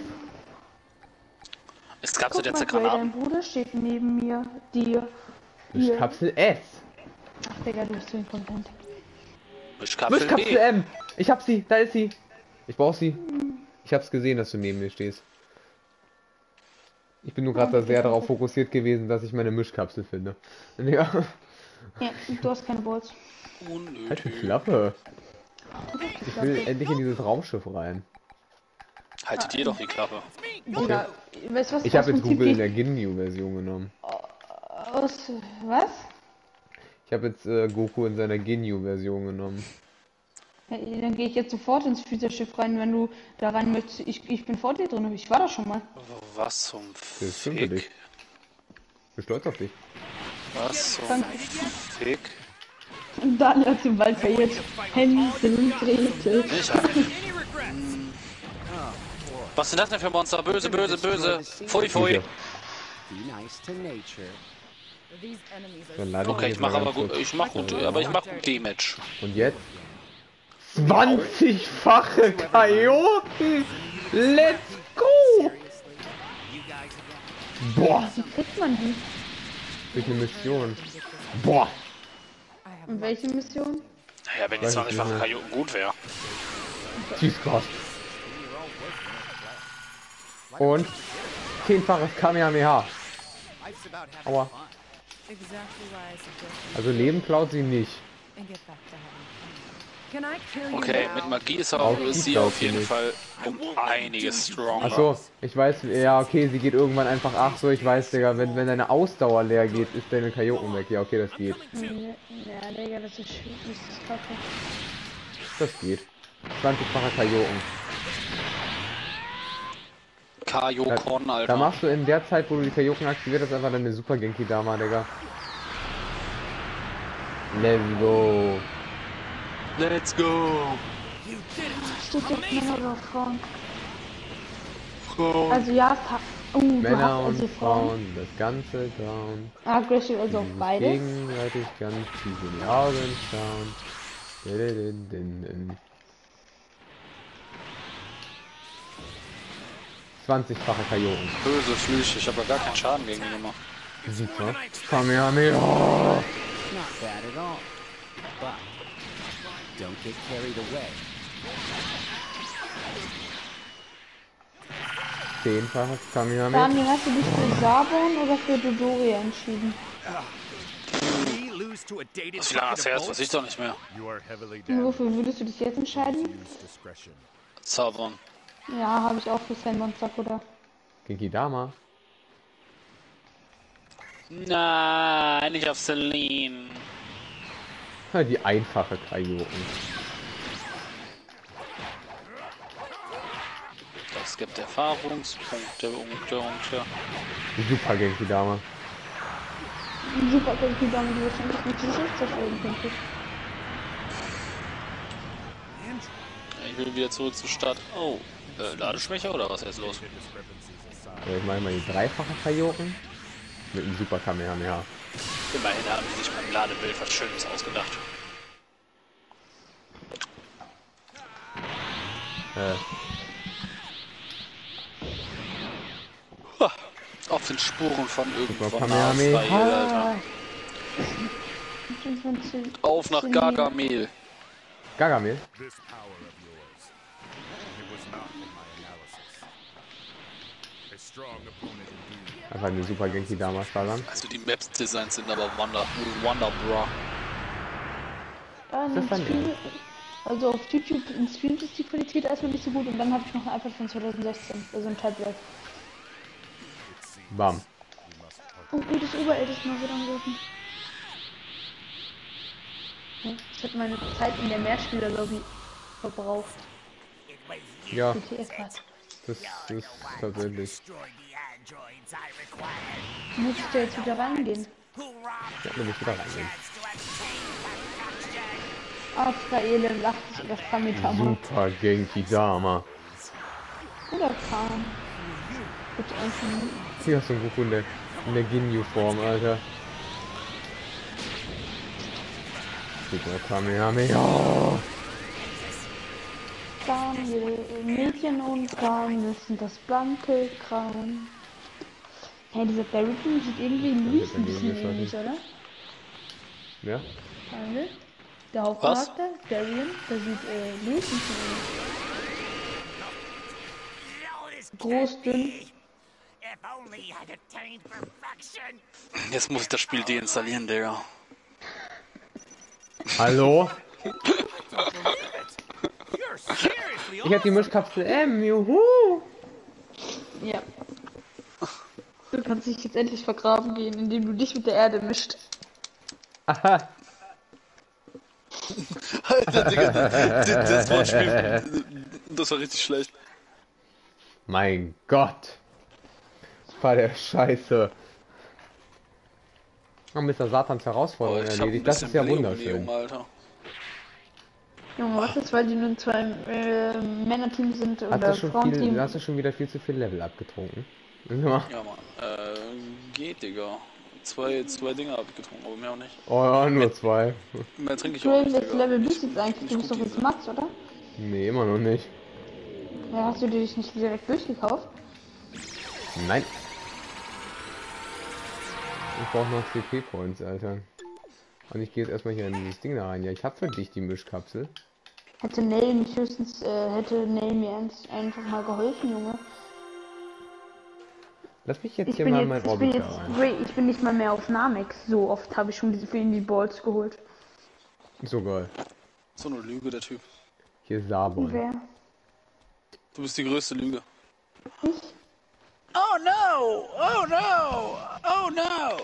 S6: Es gab
S2: Guck
S6: jetzt
S2: mal,
S6: der
S2: Gray, dein
S6: Granaten.
S2: Bruder steht neben mir. Dir. Hier.
S1: Mischkapsel S.
S2: Ach, Digga, du bist so inkontent.
S6: Mischkapsel
S1: Mischkapsel
S6: B.
S1: M. Ich hab sie. Da ist sie. Ich brauche sie. Ich hab's gesehen, dass du neben mir stehst. Ich bin nur gerade da sehr darauf fokussiert gewesen, dass ich meine Mischkapsel finde. Ja.
S2: Ja, du hast keine Balls.
S1: Halt die
S6: Unnötig.
S1: Klappe. Ich will endlich in dieses Raumschiff rein.
S6: Haltet ihr doch die Klappe.
S2: Digga, weißt du was?
S1: Ich habe
S2: aus
S1: jetzt
S2: Prinzip
S1: Google in
S2: geht-
S1: der Ginyu-Version genommen.
S2: Aus, was?
S1: Ich habe jetzt äh, Goku in seiner Ginyu-Version genommen.
S2: Ja, dann gehe ich jetzt sofort ins Future-Schiff rein, wenn du da rein möchtest. Ich, ich bin vor dir drin, ich war da schon mal.
S6: Was zum
S1: Das ist schön für dich.
S6: Fick?
S1: Ich bin stolz auf dich.
S6: Was zum
S2: Danke.
S6: Fick?
S2: Und Daniel hat den Ball verirrt. Hänsel und Gretel.
S6: Nicht. Was sind das denn für Monster? Böse, böse, böse. Pfui, pfui.
S1: Sicher.
S5: Be nice to nature.
S4: These enemies are
S1: Dann lade
S6: Okay,
S1: mich
S6: ich
S1: jetzt mal
S6: mache aber
S1: ganz
S6: gut,
S1: kurz.
S6: ich mach gut, aber ich mach gut Damage.
S1: Und jetzt? zwanzigfache Kaioken! Let's go! Boah!
S2: Wie kriegt man die?
S1: Durch eine Mission. Boah!
S2: Und welche Mission?
S6: Naja, wenn die
S1: Weiß ich
S6: zwanzigfache
S1: nicht mehr.
S6: Kajoten gut wäre.
S1: Die ist krass. Und zehnfaches Kamehameha. Aua.
S4: exactly why I suggested
S1: Also Leben klaut sie nicht.
S4: and get back to heaven. Can I kill you
S6: Okay,
S4: now?
S6: mit Magie ist, auch,
S1: Auch
S6: ist
S1: die
S6: sie
S1: glaubt
S6: auf
S1: sie
S6: jeden
S1: nicht.
S6: Fall um einiges stronger.
S1: Achso, ich weiß, ja okay, sie geht irgendwann einfach, ach so, ich weiß, Digga, wenn, wenn deine Ausdauer leer geht, ist deine Kajoken weg. Ja, okay, das geht.
S2: Ja, Digga, das ist schwierig, das ist kacke.
S1: Das geht. zwanzig-facher Kajoken.
S6: Kajoken,
S1: Da
S6: Alter.
S1: machst du in der Zeit, wo du die Kajoken aktiviert hast, einfach deine Super Genki Dama, Digga. Let's go.
S6: Let's go.
S3: You did it!
S2: Steht jetzt Männer oder Frauen?
S6: Frauen.
S2: Also ja, Fa uh, du
S1: Männer
S2: hast
S1: und
S2: also Frauen.
S1: Frauen, das ganze Grauen.
S2: Aggressiv, also auf
S1: Die sich
S2: beide.
S1: gegenseitig ganz tief in die Augen schauen. Din, din, din. zwanzig-fache Kajoken.
S6: Böse Flüche, ich habe ja gar keinen Schaden gegen die gemacht.
S1: Super. Kamehameha.
S5: Not bad at all. But don't get carried away.
S1: zehnfaches Kamehameha.
S2: Daniel, hast du dich für Sabon oder für Dodoria entschieden?
S3: We lose to a dated
S6: Wie lange hast du
S3: bucket
S6: her?
S3: of
S6: Das weiß
S3: bolts?
S6: ich doch nicht mehr.
S3: You are heavily
S2: Und
S3: damaged.
S2: wofür würdest du dich jetzt entscheiden?
S3: Use discretion.
S6: Zavon.
S2: Ja, habe ich auch für Senbon Sakura.
S1: Genki Dama.
S6: Nein, nicht auf Celine.
S1: Die einfache Kajoken.
S6: Das gibt Erfahrungspunkte, Punkte, Punkte.
S1: Super Genki Dama.
S2: Super Genki Dama, die wahrscheinlich mit dem Schiff zerschlagen könnte.
S6: Ich will wieder zurück zur Stadt. Oh, äh, Ladeschwäche oder was ist jetzt los?
S1: Ich meine mal die dreifache Kajoken. Mit einem Super Kamehameha.
S6: Immerhin haben die sich beim Ladebild was Schönes ausgedacht.
S1: Äh,
S6: Ha, auf den Spuren von irgendwo
S1: Super Kamehameha.
S6: Alter. Auf nach Gargamel.
S1: Gargamel.
S3: This power of yours. It was not in my analysis. A strong opponent indeed.
S1: Einfach eine Super Genki Dama Stadion.
S6: Also die Maps-Designs sind aber Wonder, Wonder Bra.
S2: Ähm,
S1: Das dann
S2: Stream, also auf YouTube in Streams ist die Qualität erstmal nicht so gut und dann habe ich noch ein iPad von zwanzig sechzehn, also ein Tablet.
S1: Bam.
S2: Oh, gutes Oberältest mal wieder angerufen. Ja, ich habe meine Zeit in der Mehrspieler-Lobby verbraucht.
S1: Ja,
S2: W T F hat.
S1: das ist tatsächlich.
S2: Muss ich da jetzt wieder reingehen?
S1: Ja, will ich wieder reingehen.
S2: Azraele lacht sich über das Kamitama.
S1: Super Genki Dama.
S2: Oder Khan. Bitte einfach nicht.
S1: Hier hast du einen Goku in der, in der Ginyu-Form, Alter. Super Kamehameha.
S2: Daniel, Mädchen und Khan müssen das blanke Kran. Hä, dieser Barrington sieht irgendwie Luis ein bisschen ähnlich, oder?
S1: Ja?
S2: Daniel? Der Hauptcharakter, Darian, der sieht äh, Luis ein bisschen ähnlich. Groß, dünn.
S6: Jetzt muss ich das Spiel deinstallieren, Digga.
S1: Hallo?
S3: You're seriously
S1: Ich hab die Mischkapsel M, juhu!
S2: Ja. Du kannst dich jetzt endlich vergraben gehen, indem du dich mit der Erde mischt.
S1: Aha!
S6: Alter, Digga, das, das Wortspiel, das war richtig schlecht.
S1: Mein Gott! War der Scheiße! Haben Mister Satans Herausforderung
S6: Oh, ich hab ein
S1: erledigt, das
S6: bisschen
S1: ist ja
S6: Belegung,
S1: wunderschön.
S6: Junge, Alter.
S2: Junge, was ist, weil die nur zwei äh, Männerteams sind
S1: Hast
S2: oder
S1: du, schon viel,
S2: Frauenteam?
S1: hast du schon wieder viel zu viel Level abgetrunken? Ja.
S6: Ja, Mann. Äh, geht, Digga. Zwei, zwei Dinge hab ich getrunken, aber mehr auch nicht.
S1: Oh ja, nur zwei.
S6: Mehr trinke ich auch
S2: Joel,
S6: nicht,
S2: welches
S6: Digga.
S2: Level bist du jetzt eigentlich?
S6: Nicht
S2: Du bist
S6: gut,
S2: doch jetzt
S6: diese.
S2: Max, oder?
S1: Nee, immer noch nicht.
S2: Ja, hast du dir dich nicht direkt durchgekauft?
S1: Nein. Ich brauche noch C P-Points, Alter. Und ich gehe jetzt erstmal hier in dieses Ding da rein. Ja, ich habe für dich die Mischkapsel.
S2: Hätte Nell mich höchstens, äh, hätte Nell mir ernst- einfach mal geholfen, Junge.
S1: Lass mich jetzt
S2: Ich
S1: hier
S2: bin
S1: mal
S2: jetzt,
S1: mein
S2: ich bin
S1: Orbiter
S2: jetzt,
S1: rein.
S2: wait, ich bin nicht mal mehr auf Namex. So oft habe ich schon diese für ihn die Balls geholt.
S1: So geil.
S6: So eine Lüge, der Typ.
S1: Hier ist Sabon.
S2: Wer?
S6: Du bist die größte Lüge.
S2: Ich?
S6: Oh no! Oh no! Oh no!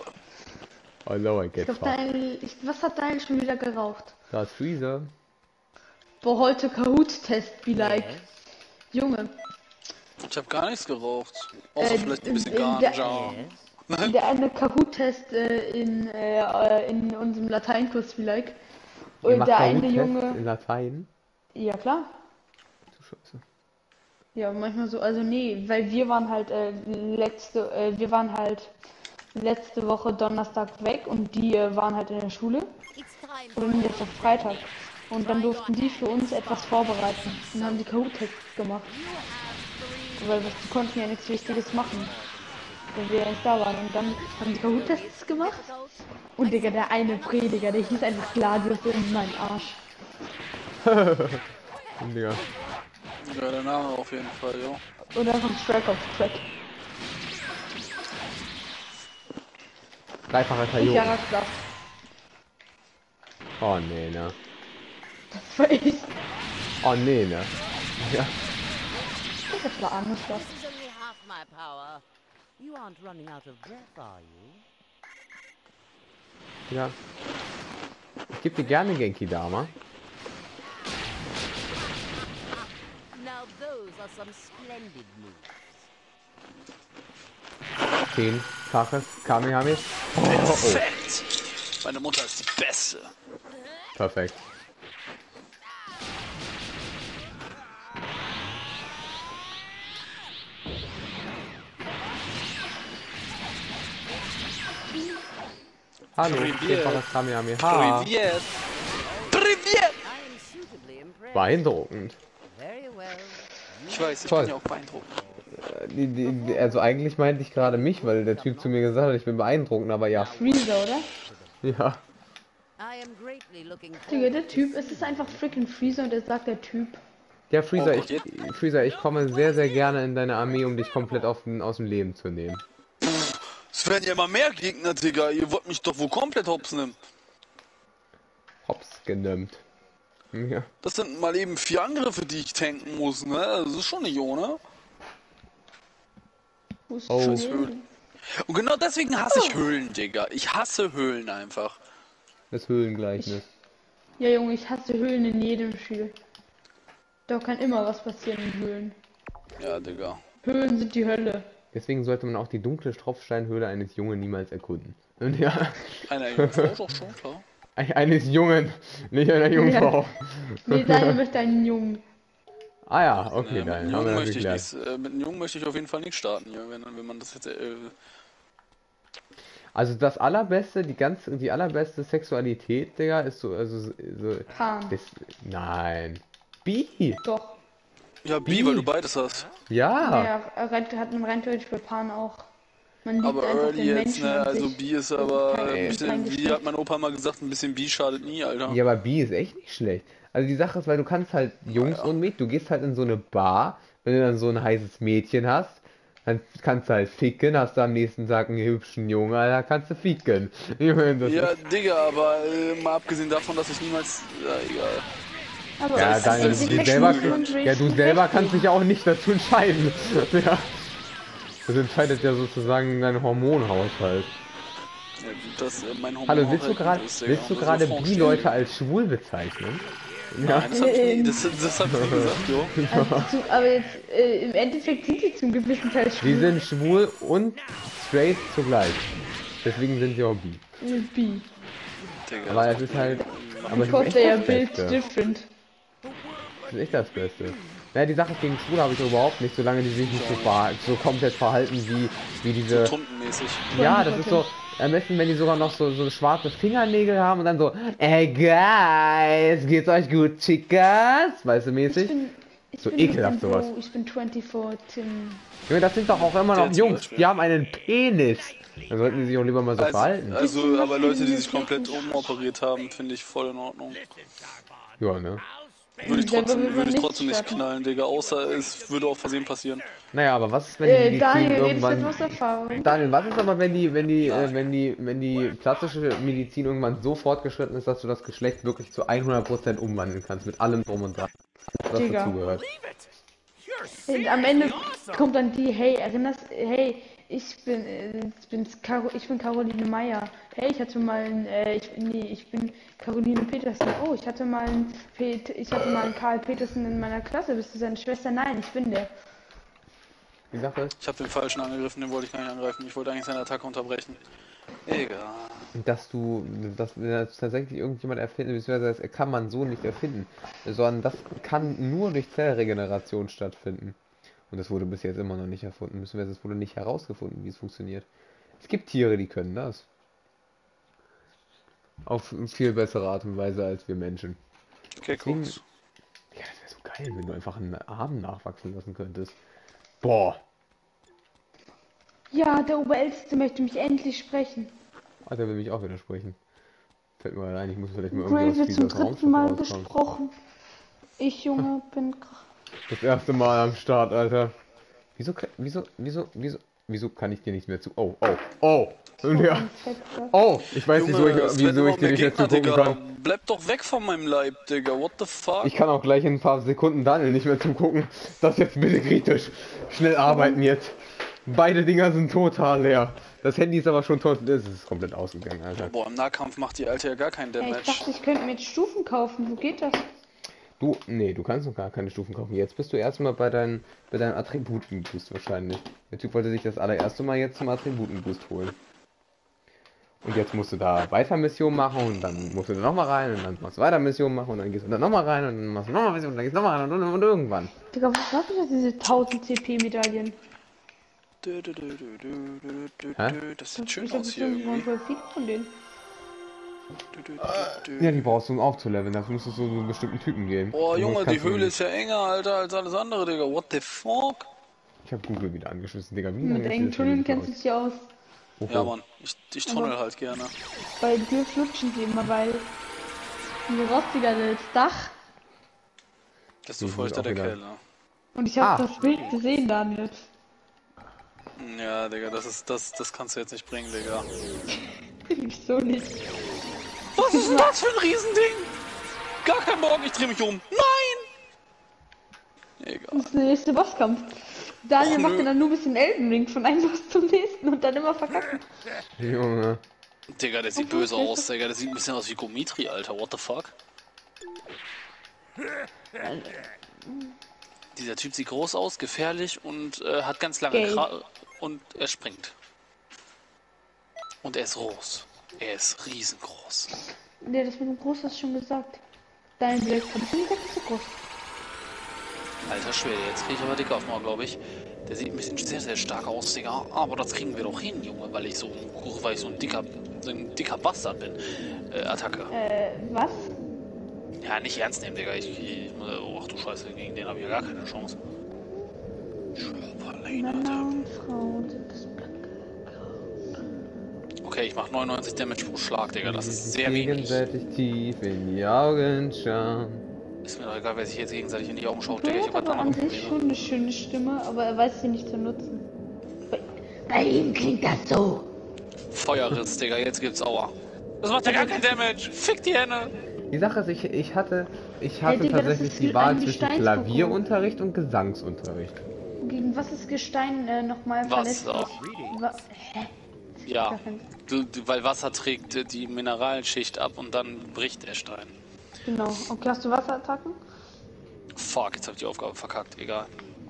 S1: Oh no, I
S2: Ich
S1: get
S2: glaub,
S1: fucked.
S2: dein, ich, was hat dein schon wieder geraucht?
S1: Da ist Freezer.
S2: Boah, heute Kahoot-Test, be like.
S5: Yes.
S2: Junge,
S6: Ich habe gar nichts geraucht. Außer
S2: Äh,
S6: vielleicht ein bisschen
S2: in der-
S6: Ganja.
S5: Yes.
S2: der eine Kahoot-Test äh, in, äh, in unserem Lateinkurs, be like.
S1: Ihr
S2: Und
S1: macht
S2: der eine
S1: Kahoot-Tests
S2: Junge.
S1: in Latein?
S2: Ja, klar.
S1: Du Scheiße.
S2: Ja, manchmal so, also nee, weil wir waren halt äh, letzte, äh, wir waren halt letzte Woche Donnerstag weg und die äh, waren halt in der Schule und jetzt auf Freitag. Und dann durften die für uns etwas vorbereiten und haben die Kahoot-Tests gemacht. Weil wir die konnten ja nichts Wichtiges machen, wenn wir ja nicht da waren. Und dann haben die Kahoot-Tests gemacht. Und Digga, der eine Prediger, der hieß einfach Gladius in meinen Arsch.
S1: Digga.
S6: Ja, der Name auf jeden Fall, ja.
S2: Und einfach Track auf Track.
S1: Dreifacher
S2: Ich
S1: Kajo.
S2: ja das.
S1: Oh nee, ne.
S2: Das war ich.
S1: Oh nee, ne. Ja.
S2: Das war anders das.
S5: This is only half my power. You aren't running out of breath, are you?
S1: Ja. Ich geb dir gerne Genki Dama.
S5: Now those are some splendid moves.
S1: zehn. Faches. Kamehame. Oh, oh.
S6: Perfekt! Meine Mutter ist die Beste.
S1: Perfekt. Hallo,
S6: Privet.
S1: vierfaches Kamehameha.
S6: Privet! Privet!
S5: I am suitably impressed.
S1: Beeindruckend.
S5: Very well.
S6: Ich weiß, ich
S1: Toll.
S6: bin ja auch beeindruckt.
S1: Die, die, die, also eigentlich meinte ich gerade mich, weil der Typ zu mir gesagt hat, ich bin beeindruckend, aber ja.
S2: Freezer, oder?
S1: Ja.
S5: I am greatly looking
S2: Digga,
S5: forward
S2: der Typ, es ist einfach freaking Freezer und er sagt der Typ.
S1: Ja, Freezer,
S6: Oh Gott,
S1: ich, Freezer, ich komme sehr, sehr gerne in deine Armee, um dich komplett auf den, aus dem Leben zu nehmen.
S6: Es werden ja immer mehr Gegner, Digga. Ihr wollt mich doch wohl komplett hops nehmen.
S1: Hops genimmt. Ja.
S6: Das sind mal eben vier Angriffe, die ich tanken muss, ne? Das ist schon nicht ohne.
S2: Wo ist
S1: Oh.
S2: Scheiß
S6: Höhlen. Und genau deswegen hasse ich Höhlen, Digga. Ich hasse Höhlen einfach.
S1: Das Höhlengleichnis.
S2: Ja, Junge, ich hasse Höhlen in jedem Spiel. Da kann immer was passieren in Höhlen.
S6: Ja, Digga.
S2: Höhlen sind die Hölle.
S1: Deswegen sollte man auch die dunkle Tropfsteinhöhle eines Jungen niemals erkunden. Und ja,
S6: Einer Jungfrau doch schon, klar.
S1: ein- eines Jungen, nicht einer Jungfrau.
S2: Nee, Daniel möchte einen Jungen.
S1: Ah ja, okay,
S6: Ja, mit
S1: dann
S6: einem
S1: haben wir
S6: Jungen
S1: das
S6: möchte ich
S1: geklärt.
S6: nichts, äh, mit einem Jungen möchte ich auf jeden Fall nicht starten, ja, wenn, wenn man das jetzt, äh,
S1: Also das allerbeste, die ganz, die allerbeste Sexualität, Digga, ist so, also so, so
S2: Pan.
S1: das, nein. Bi.
S2: Doch.
S6: ja, Bi, weil du beides hast.
S1: Ja.
S2: Naja, rein- hat man rein theoretisch bei Pan auch. Man liebt
S6: Aber
S2: einfach
S6: early
S2: den
S6: jetzt,
S2: Menschen
S6: ne,
S2: an
S6: also
S2: sich.
S6: Bi ist aber,
S2: Kein-
S6: ein
S2: kein
S6: bisschen, wie
S2: Geschlecht.
S6: hat mein Opa mal gesagt, ein bisschen Bi schadet nie, Alter.
S1: Ja, aber Bi ist echt nicht schlecht. Also die Sache ist, weil du kannst halt Jungs und Mädchen, du gehst halt in so eine Bar, wenn du dann so ein heißes Mädchen hast, dann kannst du halt ficken, hast du am nächsten Tag einen hübschen Jungen, Alter, kannst du ficken. Ich meine, das
S6: Ja,
S1: ist,
S6: Digga, aber äh, mal abgesehen davon, dass ich niemals, ja, egal.
S2: Aber
S1: ja,
S2: es
S1: Daniel,
S2: ist
S1: du
S2: nicht
S1: selber,
S2: sexuell.
S1: ja, du selber kannst dich ja auch nicht dazu entscheiden. Ja. Das entscheidet ja sozusagen dein Hormonhaushalt.
S6: Ja, das, äh, mein Hormon
S1: Hallo, willst du
S6: halt
S1: gerade,
S6: gut ist, Digga,
S1: willst du
S6: und das
S1: gerade
S6: ist eine
S1: Bi-Leute
S6: Frau
S1: als schwul bezeichnen?
S6: stehen. Nein, das hab ich nie, das, das hab ich nie gesagt, jo.
S2: Also zu, aber jetzt, äh, im Endeffekt sind die zum gewissen Teil
S1: Die
S2: schwul.
S1: sind schwul und straight zugleich. Deswegen sind sie auch bi.
S2: Bi.
S6: Digga,
S1: Aber es ist halt, aber es
S2: Because
S1: ist
S2: they are
S1: echt das
S2: built
S1: Beste.
S2: different.
S1: Das ist echt das Beste. Ja, die Sache gegen Schwule habe ich überhaupt nicht, solange die sich nicht so, ver so komplett verhalten wie, wie diese...
S6: tuntenmäßig.
S1: Ja, das ist so, am besten, wenn die sogar noch so, so schwarze Fingernägel haben und dann so, ey guys, geht's euch gut, Chicas? Weißt du,
S2: Ich
S1: mäßig?
S2: bin, ich
S1: So
S2: bin
S1: ekelhaft
S2: Nintendo,
S1: sowas.
S2: Ich bin vierundzwanzig, Tim.
S1: Junge, das sind doch auch immer
S6: Der
S1: noch
S6: zum
S1: Jungs,
S6: Beispiel.
S1: die haben einen Penis. Dann sollten die sich auch lieber mal so
S6: Also,
S1: verhalten.
S6: also, aber Leute, die sich komplett umoperiert haben, finde ich voll in Ordnung.
S1: Ja, ne?
S6: Würde ich
S2: Selber will
S6: trotzdem,
S2: man
S6: würde ich
S2: nicht
S6: trotzdem nicht
S2: starten.
S6: knallen, Digga, außer es würde auch versehen passieren.
S1: Naja, aber was ist, wenn die
S2: Äh,
S1: Medizin
S2: Daniel, redest du jetzt
S1: irgendwann...
S2: aus Erfahrung?
S1: Daniel, was ist aber, wenn die, wenn die, äh, wenn die, wenn die klassische Medizin irgendwann so fortgeschritten ist, dass du das Geschlecht wirklich zu hundert Prozent umwandeln kannst, mit allem drum und dran, was
S2: Digga.
S1: dazugehört?
S2: Und am Ende kommt dann die, hey, erinnerst, hey, Ich bin, äh, ich bin, Caro, ich bin Caroline Meyer. Hey, ich hatte mal ein, äh, ich, nee, ich bin Caroline Petersen. Oh, ich hatte mal einen, Pet, ich hatte mal einen Karl Petersen in meiner Klasse. Bist du seine Schwester? Nein, ich bin der.
S1: Die Sache ist,
S6: Ich habe den falschen angegriffen, den wollte ich gar nicht angreifen. Ich wollte eigentlich seine Attacke unterbrechen. Egal.
S1: dass du, dass das tatsächlich irgendjemand erfinden, beziehungsweise das kann man so nicht erfinden, sondern das kann nur durch Zellregeneration stattfinden. Und das wurde bis jetzt immer noch nicht erfunden, beziehungsweise es wurde nicht herausgefunden, wie es funktioniert. Es gibt Tiere, die können das. Auf viel bessere Art und Weise als wir Menschen.
S6: Okay,
S1: Deswegen-
S6: guck's.
S1: Ja, das wäre so geil, wenn du einfach einen Arm nachwachsen lassen könntest. Boah.
S2: Ja, der Oberälteste möchte mich endlich sprechen.
S1: Ah, der will mich auch widersprechen. Fällt mir ein, ich muss vielleicht mal
S2: Gray
S1: irgendwie aus
S2: wird zum
S1: dieser
S2: dritten
S1: Raumschiff
S2: Mal
S1: rauskommen.
S2: gesprochen. Ich, Junge, bin...
S1: Das erste Mal am Start, Alter. Wieso, ka- wieso, wieso, wieso, wieso kann ich dir nicht mehr zu... Oh, oh, oh. Ja. Oh, ich weiß nicht,
S6: Junge,
S1: wieso
S6: es
S1: ich,
S6: werden
S1: wieso
S6: immer
S1: ich dir
S6: mehr
S1: nicht mehr
S6: Gegner,
S1: zugucken
S6: Digga.
S1: kann.
S6: Bleib doch weg von meinem Leib, Digga. What the fuck?
S1: Ich kann auch gleich in ein paar Sekunden Daniel nicht mehr zugucken. Das ist jetzt bitte kritisch. Schnell arbeiten jetzt. Beide Dinger sind total leer. Das Handy ist aber schon tot. Das ist komplett ausgegangen, Alter.
S6: Boah, im Nahkampf macht die Alte ja gar keinen
S2: Ja, ich
S6: Damage.
S2: dachte, ich könnte mir jetzt Stufen kaufen. Wo geht das?
S1: Du, nee, du kannst noch gar keine Stufen kaufen. Jetzt bist du erstmal bei deinen, bei deinen Attributenboost wahrscheinlich. Der Typ wollte sich das allererste Mal jetzt zum Attributenboost holen. Und jetzt musst du da weiter Mission machen und dann musst du da nochmal rein und dann machst du weiter Mission machen und dann gehst du da nochmal rein und dann machst du nochmal Mission und dann gehst du nochmal rein und, und, und irgendwann.
S2: Digga, was war denn diese tausend C P-Medaillen?
S6: Dö, dö, dö, dö, dö, dö, dö,
S1: Hä?
S6: dö. Das sieht schön
S2: Ich hab
S6: aus hier
S2: bestimmt
S6: irgendwie.
S2: voll viele von denen.
S6: Dö, dö, dö, dö.
S1: Ja, die brauchst du um aufzuleveln, dafür musst du so einen bestimmten Typen gehen.
S6: Boah,
S1: Und
S6: Junge,
S1: sonst
S6: die
S1: kannst du
S6: Höhle
S1: nicht.
S6: ist ja enger, Alter, als alles andere, Digga. What the fuck?
S1: Ich hab Google wieder angeschmissen, Digga. Wie
S2: Mit
S1: lange
S2: engen
S1: ist das
S2: Tunneln
S1: schon
S2: kennst du dich ja aus.
S1: aus?
S6: Ja, Mann. Ich, ich tunnel halt gerne.
S2: Bei dir flutschen sie immer, weil je rostiger das Dach.
S6: Desto
S1: Mhm,
S6: feuchter
S1: auch
S6: der
S1: wieder.
S6: Keller.
S2: Und ich habe
S1: Ah.
S2: das Bild gesehen, Daniel.
S6: Ja, Digga, das ist das, das kannst du jetzt nicht bringen, Digga.
S2: Wieso nicht?
S6: Was ist denn das für ein Riesending? Gar kein Bock, ich dreh mich um. Nein! Egal.
S2: Das ist der nächste Bosskampf. Daniel
S6: Och,
S2: macht
S6: nö.
S2: ja dann nur ein bisschen Elbenring von einem Boss zum nächsten und dann immer verkacken.
S1: Junge.
S6: Digga, der sieht
S2: Okay,
S6: böse
S2: okay.
S6: aus, Digga. Der sieht ein bisschen aus wie Gomitri, Alter. What the fuck? Dieser Typ sieht groß aus, gefährlich und äh, hat ganz lange
S2: Gay.
S6: Kra und er springt. Und er ist groß. Er ist riesengroß.
S2: Nee, das mit dem Groß hast du schon gesagt. Dein Bild habe ich nicht gesagt, ist so groß.
S6: Alter Schwede, jetzt krieg ich aber dick auf mal, glaube ich. Der sieht ein bisschen sehr, sehr stark aus, Digga. Aber das kriegen wir doch hin, Junge, weil ich so, weil ich so ein dicker, so ein dicker Bastard bin. Äh, Attacke.
S2: Äh, was?
S6: Ja, nicht ernst nehmen, Digga. Ich, ich, oh, ach du Scheiße, gegen den habe ich ja gar keine Chance. Schöpferlein,
S2: Männer
S6: Alter.
S2: und Frauen sind das Blanke.
S6: Okay, ich mach neunundneunzig Damage pro Schlag, Digga. Das ist sehr wenig.
S1: Gegenseitig tief in die Augen schauen.
S6: Ist mir doch egal, wer sich jetzt gegenseitig in die Augen schaut, Digga.
S2: Er
S6: Ich
S2: hat
S6: hab grad
S2: aber an
S6: andere
S2: sich
S6: Probleme.
S2: schon eine schöne Stimme, aber er weiß sie nicht zu nutzen. Bei, bei ihm klingt das so.
S6: Feuerriss, Digga. Jetzt gibt's Aua. Das macht ja gar kein Damage. Fick die Hände.
S1: Die Sache ist, ich, ich hatte, ich hatte
S2: Digga, das
S1: tatsächlich
S2: ist
S1: die
S2: wie
S1: Wahl
S2: ein
S1: zwischen
S2: Gesteinskonkurs.
S1: Klavierunterricht und Gesangsunterricht.
S2: Gegen was ist Gestein äh, nochmal verletzt?
S6: Wasser.
S2: Wa Hä?
S6: Ja. Du, du, weil Wasser trägt äh, die Mineralschicht ab und dann bricht der Stein.
S2: Genau. Okay, hast du Wasserattacken?
S6: Fuck, jetzt hab ich die Aufgabe verkackt. Egal.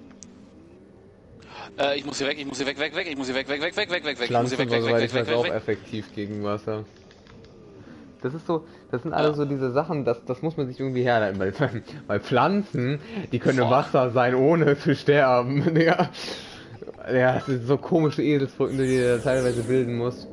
S6: Äh, ich muss hier weg, ich muss hier weg, weg, weg, ich muss hier weg, weg, weg, weg, weg, weg, weg, ich muss hier
S1: Pflanzen,
S6: weg, weg,
S1: soweit
S6: weg,
S1: ich
S6: weg,
S1: weiß,
S6: weg,
S1: auch
S6: weg, weg.
S1: effektiv gegen Wasser. Das ist so, das sind alle
S6: Ja.
S1: so diese Sachen, das, das muss man sich irgendwie herleiten, weil, weil Pflanzen, die können im
S6: Boah.
S1: Wasser sein, ohne zu sterben. Ja, ja, das sind so komische Eselsbrücken, die du da teilweise bilden musst.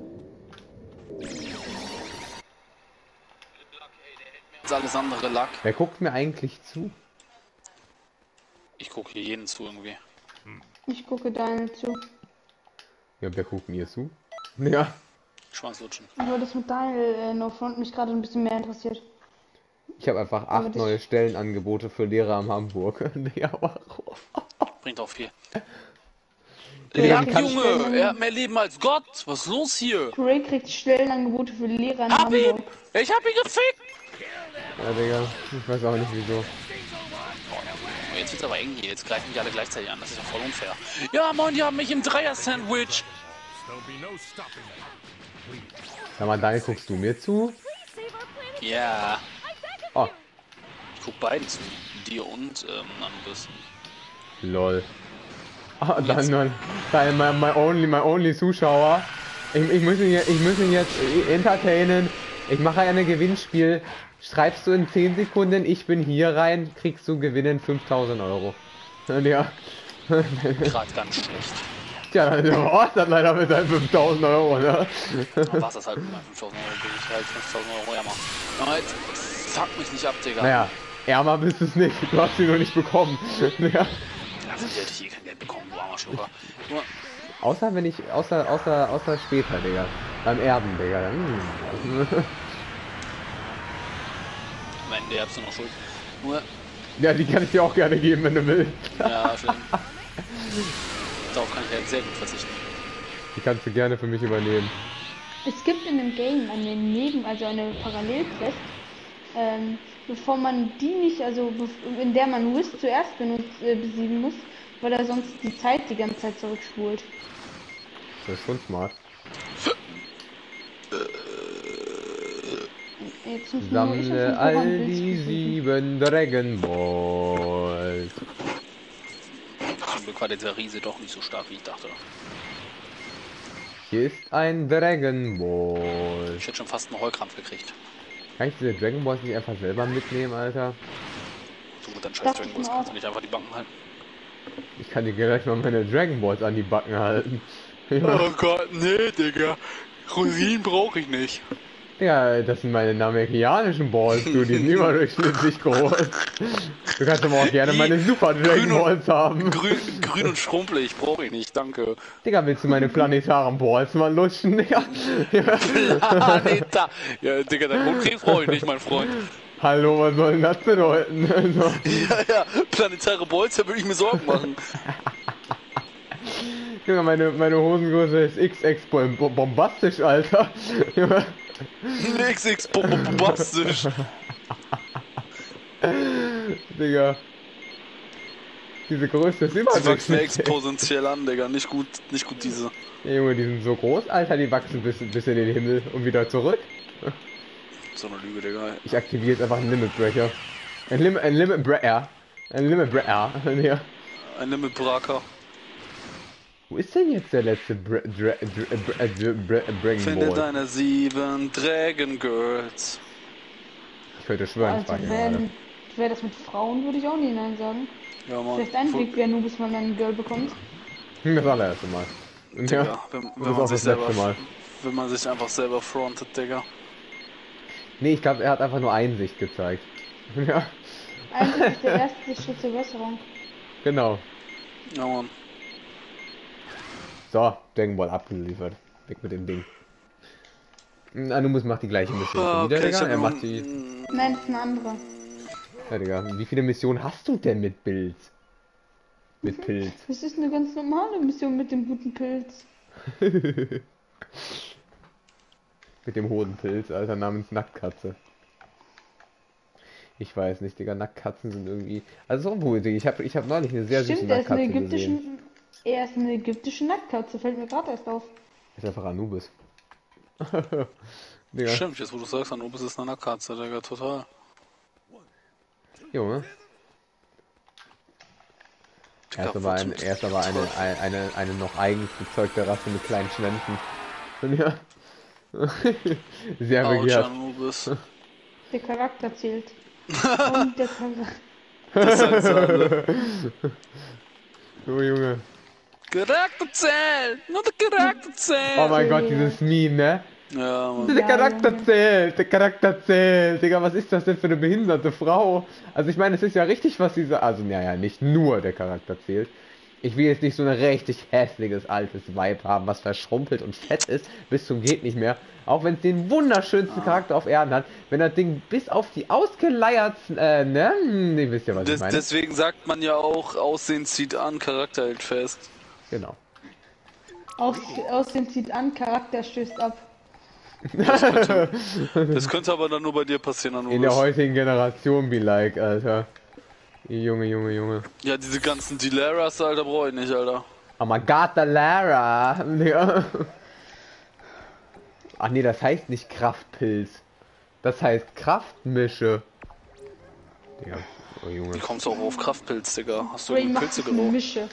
S6: Das ist alles andere Lack.
S1: Wer guckt mir eigentlich zu?
S6: Ich gucke hier jeden zu irgendwie.
S2: Ich gucke Daniel zu.
S1: Ja, wer guckt mir zu? Ja.
S6: Schwanzlutschen.
S2: Aber das mit Daniel äh, No Front mich gerade ein bisschen mehr interessiert.
S1: Ich habe einfach
S2: Aber
S1: acht
S2: das-
S1: neue Stellenangebote für Lehrer am Hamburg. Ja, warum?
S6: Bringt auch viel.
S1: Ja,
S6: Lack,
S1: die kann-
S6: Junge! Er hat mehr Leben als Gott! Was ist los hier?
S2: Ray kriegt Stellenangebote für Lehrer in
S6: Hab ihn!
S2: Hamburg.
S6: Ich hab ihn gefickt!
S1: Ja, Digga, ich weiß auch nicht wieso.
S6: jetzt wird's aber eng hier. Jetzt greifen die alle gleichzeitig an. Das ist ja voll unfair. Ja, moin, die haben mich im Dreier-Sandwich.
S3: There'll be no stopping that.
S1: Sag mal, Daniel, guckst du mir zu?
S6: Ja.
S1: Oh,
S6: Ich guck beiden zu. Dir und ähm, Anubis.
S1: lol. Ah, dann, dann, dann my, my only, my only Zuschauer. Ich, ich, muss ihn jetzt, ich muss ihn jetzt entertainen. Ich mache ein Gewinnspiel. Schreibst du in zehn Sekunden, ich bin hier rein, kriegst du gewinnen fünftausend Euro. Und ja.
S6: Gerade ganz schlecht.
S1: Tja, dann war's dann leider mit deinen fünftausend Euro, ne?
S6: Dann war's das halt mit meinen fünftausend Euro. Bin ich halt fünftausend Euro ärmer. Aber jetzt fuck mich nicht ab, Digga.
S1: Naja, ärmer bist du es nicht. Du hast sie nur nicht bekommen. Ja.
S6: Ja, von dir hätte ich eh kein Geld bekommen, du armer Schlucker. Nur,
S1: Außer wenn ich, außer, außer, außer später, Digga. Beim Erben, Digga. Hm.
S6: am Ende hast du noch Schuld. Nur,
S1: Ja, die kann ich dir auch gerne geben, wenn du willst.
S6: ja, schön. Darauf kann ich halt sehr gut verzichten.
S1: Die kannst du gerne für mich übernehmen.
S2: Es gibt in dem Game eine Neben-, also eine Parallelquest, ähm, bevor man die nicht, also bef- in der man Wiz zuerst benutzt, äh, besiegen muss, weil er sonst die Zeit die ganze Zeit zurückspult.
S1: Das ist schon smart.
S2: Jetzt muss nur ich
S1: Sammle
S2: auf
S1: all
S2: den Bild
S1: die
S2: suchen.
S1: sieben Dragon Balls.
S6: Zum Glück war dieser Riese doch nicht so stark, wie ich dachte.
S1: Hier ist ein Dragon Ball.
S6: Ich hätte schon fast einen Heulkrampf gekriegt.
S1: Kann ich diese Dragon Balls nicht einfach selber mitnehmen, Alter?
S6: So gut, dann scheiß
S2: Dachte
S6: Dragon
S2: ich
S6: Balls,
S2: mir
S6: kannst
S2: auch.
S6: du nicht einfach die Banken halten.
S1: Ich kann dir gleich mal meine Dragon Balls an die Backen halten. Ja,
S6: Oh Gott, nee, Digga. Rosinen brauche ich nicht.
S1: ja, das sind meine namekianischen Balls, du, die sind überdurchschnittlich groß. Du kannst aber auch gerne meine Super Dragon
S6: Grün und-
S1: Balls haben.
S6: Grün, grün und schrumpelig brauche ich nicht, danke.
S1: Digga, willst du meine planetaren Balls mal lutschen, Digga? Ja.
S6: Planeta. Ja, Digga, dein Mondkrebs brauche ich nicht, mein Freund.
S1: Hallo, was soll denn das bedeuten? Also,
S6: Ja, ja, planetare Bolz, da würde ich mir Sorgen machen.
S1: Junge, meine, meine Hosengröße ist X X bom- bombastisch, Alter. Junge.
S6: X X bombastisch.
S1: Digga. Diese Größe ist
S6: Die wachsen
S1: überdurchschnittlich.
S6: exponentiell an, Digga. Nicht gut, nicht gut diese.
S1: Ja, Junge, die sind so groß, Alter, die wachsen bis, bis in den Himmel und wieder zurück.
S6: So eine Lüge, Digga.
S1: Ich aktiviere jetzt einfach einen Limit Breaker. Ein Limit, ein Limit Breaker. Ein Limit Breaker. Ja.
S6: Ein Limit Braker.
S1: Wo ist denn jetzt der letzte Bra Dra Dra Bra Dra Bra Dragon
S6: Finde
S1: Ball?
S6: deine sieben Dragon Girls.
S1: Ich könnte schwören, ich war
S2: Also
S1: hier gerade.
S2: wenn wäre das mit Frauen, würde ich auch nie nein sagen.
S6: Ja, Mann.
S2: Vielleicht ein Weg wäre nur, bis man dann ein Girl bekommt.
S1: Hm, Das allererste Mal.
S6: Digga,
S1: Ja,
S6: wenn,
S1: das
S6: wenn,
S1: ist
S6: man
S1: auch
S6: sich
S1: das letzte
S6: selber,
S1: Mal.
S6: wenn man sich einfach selber frontet, Digga.
S1: Nee, ich glaube, er hat einfach nur Einsicht gezeigt. Ja,
S2: Eigentlich ist der erste Schritt zur Besserung.
S1: genau.
S6: Ja, Mann.
S1: So, Dragon Ball abgeliefert. Weg mit dem Ding. Anubis macht die gleiche Mission
S6: Ah,
S1: schon wieder,
S6: okay, ich
S1: Digga.
S6: hab
S1: Er
S6: nur-
S1: macht die...
S2: Nein, das ist eine andere.
S1: Ja, Digga. Wie viele Missionen hast du denn mit Bild? Mit Pilz.
S2: Das ist eine ganz normale Mission mit dem guten Pilz.
S1: Mit dem hohen Pilz, Alter, namens Nacktkatze. Ich weiß nicht, Digga, Nackkatzen sind irgendwie... Also so wohl, Digga, ich habe ich hab neulich eine sehr süße
S2: Stimmt, er ist eine
S1: Nacktkatze
S2: ägyptische...
S1: gesehen.
S2: Er ist eine ägyptische Nacktkatze, fällt mir gerade erst auf.
S1: Das ist einfach Anubis. Digga,
S6: Stimmt, jetzt wo du sagst, Anubis ist eine Katze, Digga, total.
S1: Junge. Er ist aber, ein, er ist aber eine, eine, eine, eine noch eigens gezeugte Rasse mit kleinen Schwänzen. Ja. Sehr
S6: Autsch,
S1: begehrt.
S6: Anubis.
S2: Der Charakter zählt. Und der Charakter...
S6: Das heißt alle.
S1: Oh Junge.
S6: Charakter zählt! Nur der Charakter zählt!
S1: Oh mein Gott, dieses Meme, ne?
S6: Ja, Mann.
S1: Der
S2: Ja,
S1: Charakter
S2: Junge.
S1: zählt, der Charakter zählt. Digga, was ist das denn für eine behinderte Frau? Also ich meine, es ist ja richtig, was sie sagt. Also, naja, nicht nur der Charakter zählt. Ich will jetzt nicht so ein richtig hässliches altes Weib haben, was verschrumpelt und fett ist, bis zum geht nicht mehr. Auch wenn es den wunderschönsten Charakter auf Erden hat. Wenn das Ding bis auf die ausgeleiertsten, äh, ne? Ihr wisst ja, was ich
S6: Des,
S1: meine.
S6: deswegen sagt man ja auch, Aussehen zieht an, Charakter hält fest.
S1: Genau.
S2: Aus, Aussehen zieht an, Charakter stößt ab.
S6: Das könnte aber dann nur bei dir passieren, Anubis.
S1: In der heutigen Generation be like, Alter. Junge, Junge, Junge.
S6: Ja, diese ganzen Dilaras, Alter, brauche ich nicht, Alter.
S1: Oh my god, the Lara. Ja. Ach nee, das heißt nicht Kraftpilz. Das heißt Kraftmische. Ja, oh Junge.
S6: Wie kommst du auch auf Kraftpilz, Digga? Hast du
S2: Ray
S6: irgendwie
S2: macht
S6: Pilze
S2: eine
S6: geraucht?
S2: Mische.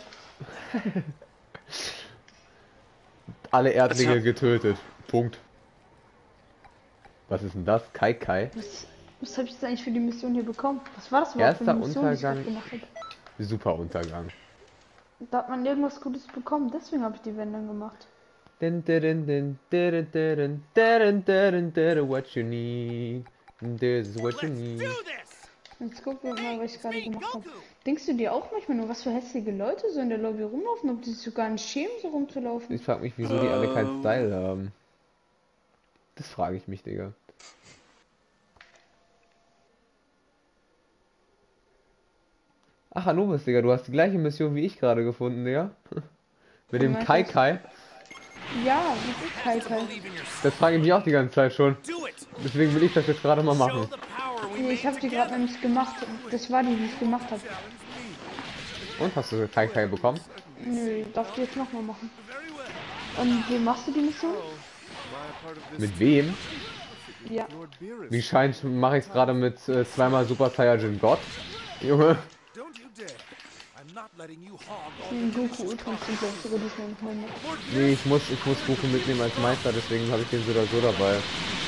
S1: Alle Erdlinge
S6: Also-
S1: getötet. Punkt. Was ist denn das? Kai Kai?
S2: Was, was habe ich jetzt eigentlich für die Mission hier bekommen? Was war das überhaupt für
S1: Erster
S2: eine Mission, die ich
S1: Untergang.
S2: gerade gemacht habe?
S1: Super Untergang.
S2: Da hat man irgendwas Gutes bekommen, deswegen habe ich die Wendung gemacht.
S1: Din, din, din, din, din, din, din, din, din, what you need. This is what you need.
S2: Jetzt gucken wir mal, was ich gerade gemacht habe. Denkst du dir auch manchmal nur, was für hässliche Leute so in der Lobby rumlaufen, ob die sich sogar nicht schämen, so rumzulaufen?
S1: Ich frage mich, wieso die alle keinen
S6: Ähm.
S1: Style haben. Das frage ich mich, Digga. Ach, Anubis, Digga, du hast die gleiche Mission wie ich gerade gefunden, Digga. Mit dem
S2: Was
S1: Kai
S2: ist-
S1: Kai.
S2: Ja, das ist Kai Kai.
S1: Das frage ich mich auch die ganze Zeit schon. Deswegen will ich das jetzt gerade mal machen.
S2: Nee, ich habe die gerade noch nicht gemacht. Das war die, die ich gemacht habe.
S1: Und hast du Kai Kai bekommen?
S2: Nö, darf ich jetzt nochmal machen. Und wie machst du die Mission?
S1: Mit wem?
S2: Ja.
S1: Wie scheint, mache ich es gerade mit äh, zweimal Super Saiyajin God. Junge.
S3: Don't you dare. I'm not letting you hog all
S2: Den Goku Ultra sind ja sogar diesmal noch mal mit.
S1: Nee, ich muss, ich muss Goku mitnehmen als Meister, deswegen habe ich den so oder so dabei.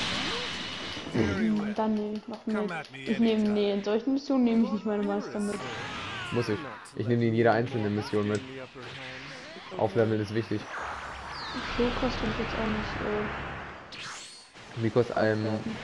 S2: Hm, Dann nehme ich noch mit. Ich nehme, nee, in solchen Missionen nehme ich nicht meine Meister mit.
S1: Muss ich. Ich nehme die in jeder einzelnen Mission mit. Aufleveln ist wichtig.
S2: So kostet jetzt auch nicht.
S1: Because I'm...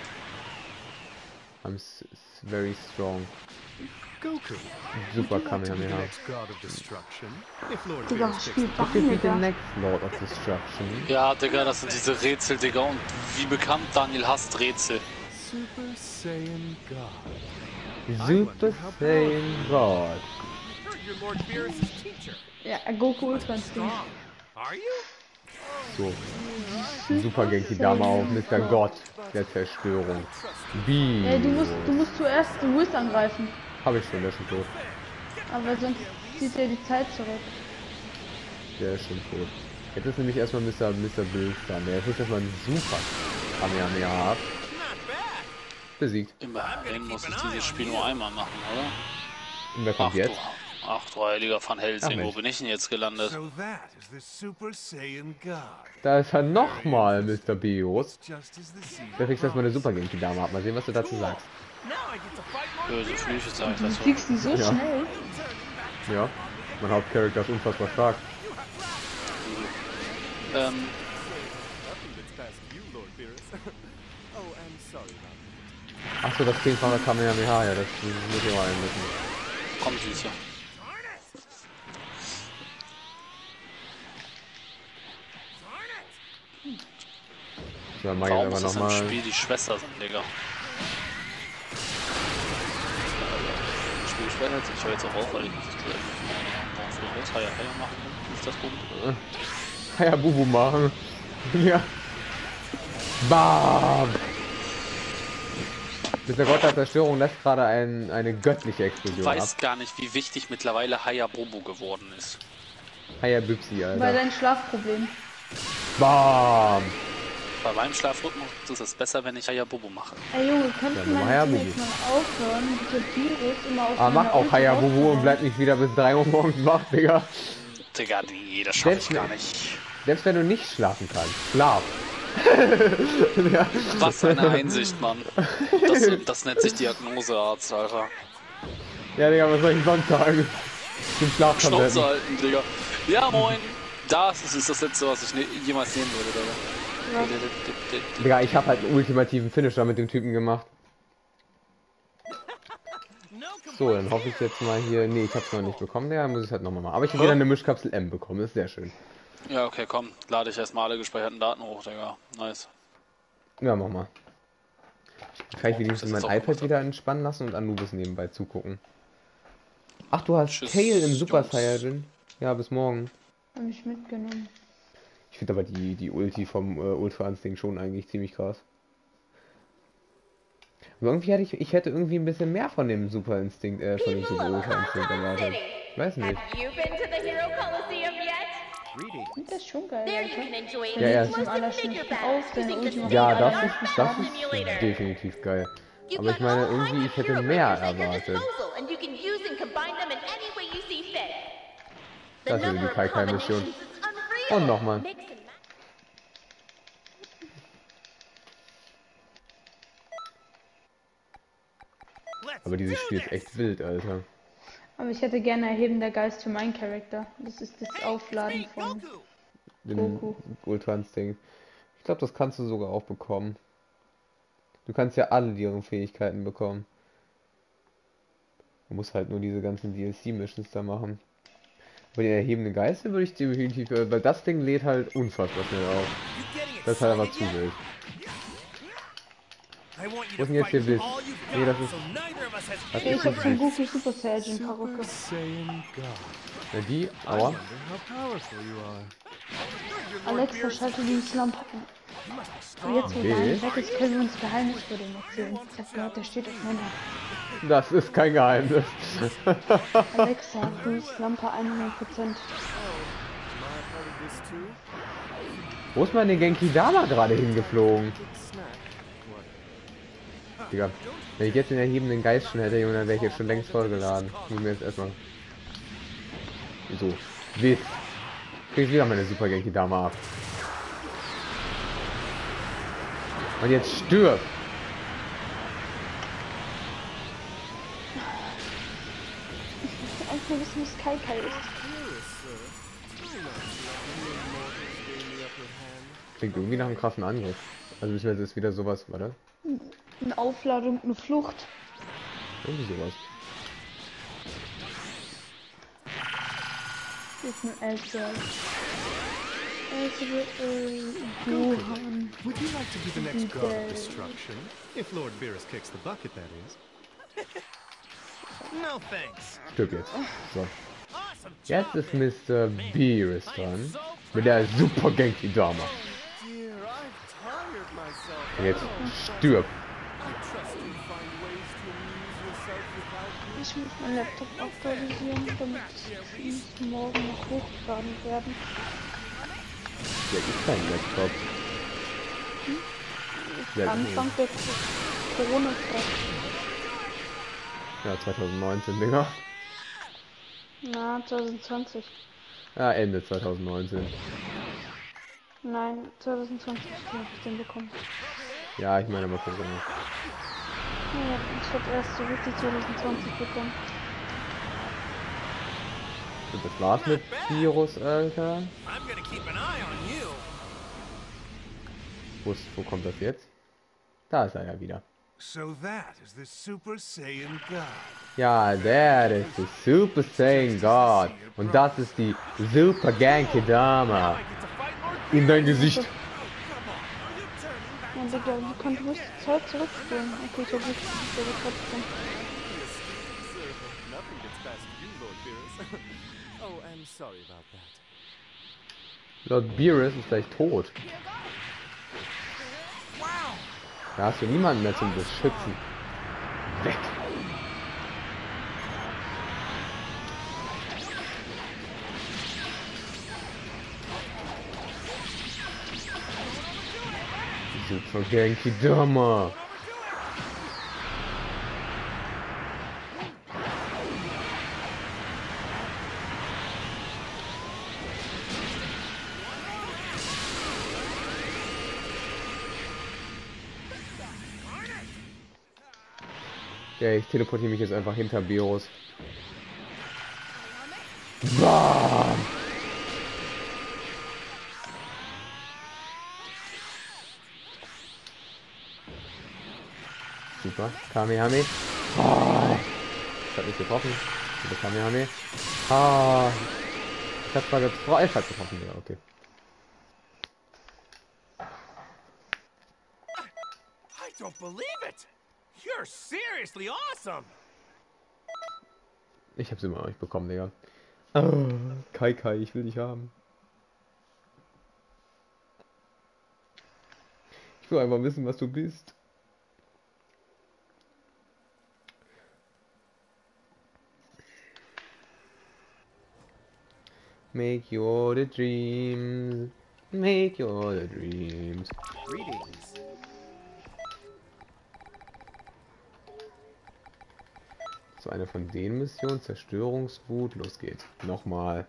S1: I'm s s very strong.
S7: Goku,
S1: Super
S7: the
S1: Kamehameha.
S7: next god of destruction. If Lord
S2: Äh, Digga,
S7: Beerus
S2: was
S7: takes
S2: spielt
S1: Could be the
S2: Digga?
S1: next Lord of Destruction.
S6: Ja, Digga, das sind diese Rätsel, Digga. Und wie bekannt, Daniel hasst Rätsel.
S7: Super Saiyan God.
S1: Super Saiyan God.
S3: heard you're Lord Beerus' teacher.
S2: Ja, Goku Ultra Instinct.
S3: Are you?
S1: So. Super Genki Dama auf Mister Gott der Zerstörung. Wie?
S2: Ey, du musst, du musst zuerst den Wiz angreifen.
S1: Habe ich schon, der ist schon tot.
S2: Aber sonst zieht er die Zeit zurück.
S1: Der ist schon tot. Jetzt ist nämlich erstmal Mister Mister Bill dran. Der ist jetzt erstmal ein Super Kamehameha ab. Besiegt.
S6: Immerhin muss ich dieses Spiel nur einmal machen, oder?
S1: Und wer kommt
S6: Ach
S1: jetzt?
S6: du, ach du heiliger Van Helsing,
S1: Ach,
S6: wo
S1: Mensch.
S6: bin ich denn jetzt gelandet?
S3: So that is the Super Saiyan God.
S1: Da ist er nochmal, Mister Bios.
S3: Just as the season
S1: Der kriegt erstmal eine Super Genki Dame ab. Mal sehen, was du dazu sagst.
S3: Now I get to fight more.
S6: Böse Flüche, sag ich
S2: Du
S6: dazu.
S2: kriegst die so
S1: Ja.
S2: schnell.
S1: Ja. Mein Hauptcharakter ist unfassbar stark.
S6: Ähm,
S1: Achso, das zehnfache Kamehameha, ja, das muss ich auch einlösen.
S6: kommt sicher.
S1: So, dann mach ich
S6: Warum
S1: aber
S6: muss das im
S1: nochmal.
S6: Spiel die Schwester sein, Digga? Ich spiele später jetzt, ich höre jetzt auch auf, weil ich nicht das Haya Haya machen kann. Ist das gut?
S1: Ja, Bubu machen. Ja. Bam! Mister Gott der Zerstörung lässt gerade ein, eine göttliche
S6: Ich
S1: Explosion ab.
S6: weiß gar nicht, wie wichtig mittlerweile Haya Bobo geworden ist.
S1: Haya Bübsi,
S2: Bei
S1: Alter.
S2: deinem Schlafproblem.
S1: Bam!
S6: Bei meinem Schlafrhythmus ist es besser, wenn ich Haya Bobo mache.
S2: Ey Junge,
S1: Ja,
S2: könnten
S1: nimm mal
S2: meine
S1: her,
S2: Team
S1: Bubu.
S2: jetzt mal aufhören, diese Virus immer auf
S1: Aber mach
S2: meiner
S1: auch
S2: Ulti
S1: Haya Bubu und
S2: rauszuhauen?
S1: bleib nicht wieder bis drei Uhr morgens wach, Digga.
S6: Digga, die, das schaffe ich
S1: Selbst
S6: gar
S1: wenn-
S6: nicht.
S1: Selbst wenn du nicht schlafen kannst. Schlaf. Ja.
S6: Was eine Einsicht, Mann. Das, das nennt sich Diagnosearzt, Alter.
S1: Ja, Digga, was soll ich sonst sagen? Ich bin
S6: Schnauze
S1: Schlaftabletten.
S6: halten, Digga. Ja, moin. Das ist das Letzte, was ich ne jemals nehmen würde, Digga.
S1: Digga, ich hab halt einen ultimativen Finisher mit dem Typen gemacht. So, dann hoffe ich jetzt mal hier. Nee, ich hab's noch nicht bekommen, Digga, muss ich halt nochmal machen. Aber ich habe wieder eine Mischkapsel M bekommen, ist sehr schön.
S6: Ja, okay, komm. Lade ich erstmal alle gespeicherten Daten hoch, Digga. Nice.
S1: Ja, mach mal. Kann ich
S6: Oh,
S1: wenigstens
S6: das
S1: mein
S6: ist auch
S1: iPad
S6: gemacht.
S1: wieder entspannen lassen und Anubis nebenbei zugucken. Ach, du hast
S6: Tschüss,
S1: Tail im Super
S6: Jungs.
S1: Saiyajin. Ja, bis morgen.
S2: Hab ich mitgenommen.
S1: Ich finde aber die, die Ulti vom äh, Ultra Instinct schon eigentlich ziemlich krass. Aber irgendwie hätte ich, ich hätte irgendwie ein bisschen mehr von dem Super Instinkt, äh, von dem
S8: People
S1: Super
S8: of
S1: Ultra Instinkt
S8: Hawthorne
S1: erwartet.
S8: City.
S1: Ich weiß nicht.
S8: Have you been to the Hero Coliseum yet?
S7: Greetings.
S2: Das ist schon geil,
S8: There you
S2: Alter.
S8: can enjoy
S1: Ja, ja.
S2: Zum
S8: explosive
S2: allerschlimmsten
S8: figure
S2: aus,
S8: battles
S2: deine
S8: using the
S2: Ultima
S1: Ja, das
S8: state-of-the-art
S1: ist,
S8: battle
S1: das ist
S8: simulator.
S1: definitiv geil.
S8: You've
S1: Aber ich
S8: got
S1: meine,
S8: all
S1: irgendwie,
S8: kinds
S1: ich
S8: of
S1: hätte
S8: hero
S1: mehr
S8: features at your
S1: erwartet.
S8: disposal, and you can use and combine them in any way you see fit. The
S1: Das ist
S8: number
S1: die
S8: of
S1: Kai-Kai-Mission.
S8: combinations is unreal.
S1: Und nochmal.
S8: Mix and match.
S3: Let's
S1: Aber dieses
S3: do
S1: Spiel ist
S3: this.
S1: echt wild, Alter.
S2: Aber ich hätte gerne erhebender Geist für meinen Charakter. Das ist das
S3: Hey,
S2: Aufladen
S3: it's me,
S2: von
S3: Goku.
S1: Den
S2: Goku.
S1: Ultra Instinct. Ich glaube, das kannst du sogar auch bekommen. Du kannst ja alle deren Fähigkeiten bekommen. Du musst halt nur diese ganzen D L C-Missions da machen. Aber die erhebende Geister würde ich definitiv, äh, weil das Ding lädt halt unfassbar schnell auf.
S3: You getting
S1: Das ist halt aber
S3: excited
S1: zu
S3: yet?
S1: wild.
S3: I want you
S1: Wo ist
S3: to
S1: denn jetzt
S3: fight
S1: hier
S3: with
S1: Wild?
S3: all you've
S1: Nee, das
S3: got,
S1: ist-
S3: so neither of us has
S1: Das
S3: any
S2: Ich hab von
S3: regrets.
S2: Goku Super Saiyan
S7: Super
S2: Perücke.
S7: Saiyan God.
S1: Ja, die,
S7: I
S1: aua.
S7: wonder how powerful you are.
S2: Alexa, schalte die Slump an. Und jetzt, wo
S1: Okay.
S2: Daniel weg ist, können wir uns Geheimnis vor dem erzählen. Ich hab gehört, der steht auf Männer.
S1: Das ist kein Geheimnis.
S2: Alexa, Bruce Lampe hundert Prozent.
S1: Wo ist meine Genki Dama gerade hingeflogen? Digga, wenn ich jetzt den erhebenden Geist schon hätte, Junge, dann wäre ich jetzt schon längst vollgeladen. Muss mir jetzt erstmal. So. Wiss. Krieg ich wieder meine Super Genki Dama ab. Und jetzt stirb!
S2: Ich will einfach nur wissen, was Kai Kai ist.
S1: Klingt irgendwie nach einem krassen Angriff. Also beziehungsweise ist wieder sowas, warte.
S2: Eine Aufladung, eine Flucht.
S1: Irgendwie sowas.
S2: Hier ist ein Elster. Elster, äh, Gohan.
S7: Would you like to be the next god
S2: Okay.
S7: of destruction? If Lord Beerus kicks the bucket, that is.
S3: No thanks.
S1: Stirb jetzt. So.
S3: Awesome
S1: Jetzt
S3: job,
S1: ist
S3: man.
S1: Mister Beerus dran. Mit der Super Genki Dama.
S7: Dear, I've tired myself.
S1: Und jetzt stirb.
S7: I trust you find ways to amuse yourself without me.
S2: Ich muss meinen Laptop aktualisieren, damit es morgen noch hochgeladen werden.
S1: Der ist kein Laptop. Ja,
S2: Anfang der Corona-Zeit.
S1: ja, zwanzig neunzehn, Digga.
S2: Na, zwanzig zwanzig.
S1: Ja, Ende zwanzig neunzehn.
S2: Nein, zwanzig zwanzig habe ich den bekommen.
S1: Ja, ich meine mal gucken.
S2: Ja, ich habe erst so richtig zwanzig zwanzig bekommen.
S1: Und das war's mit Virus, Alter.
S3: I'm gonna keep an eye on you.
S1: Wo, ist, wo kommt das jetzt? Da ist er ja wieder.
S3: So that is the Super Saiyan God.
S1: Ja, der ist der Super Saiyan God. Und das ist die Super Genki Dama. In dein Gesicht.
S2: Ja, Digga, du kannst ruhig die Zeit zurückspielen. Okay, ich hab nicht, aber trotzdem.
S5: Nothing gets past you, Lord Beerus. Oh, I'm sorry about that.
S1: Lord Beerus ist gleich tot. Da hast du niemanden mehr zum Beschützen. Weg. Super Genki Dama. Ja, ich teleportiere mich jetzt einfach hinter Beerus. Bam! Super. Kamehame. Ah, das hat nicht getroffen. Super Kamehame. Ah. Ich hab zwar getroffen. Es hat getroffen, ja, okay.
S3: I don't believe it. You're seriously awesome.
S1: Ich hab's immer noch nicht bekommen, Digga. Ah, Kai Kai, ich will dich haben. Ich will einfach wissen, was du bist. Make your the dreams. Make your the dreams.
S5: Greetings.
S1: So eine von den Missionen. Zerstörungswut. Los geht's. Nochmal.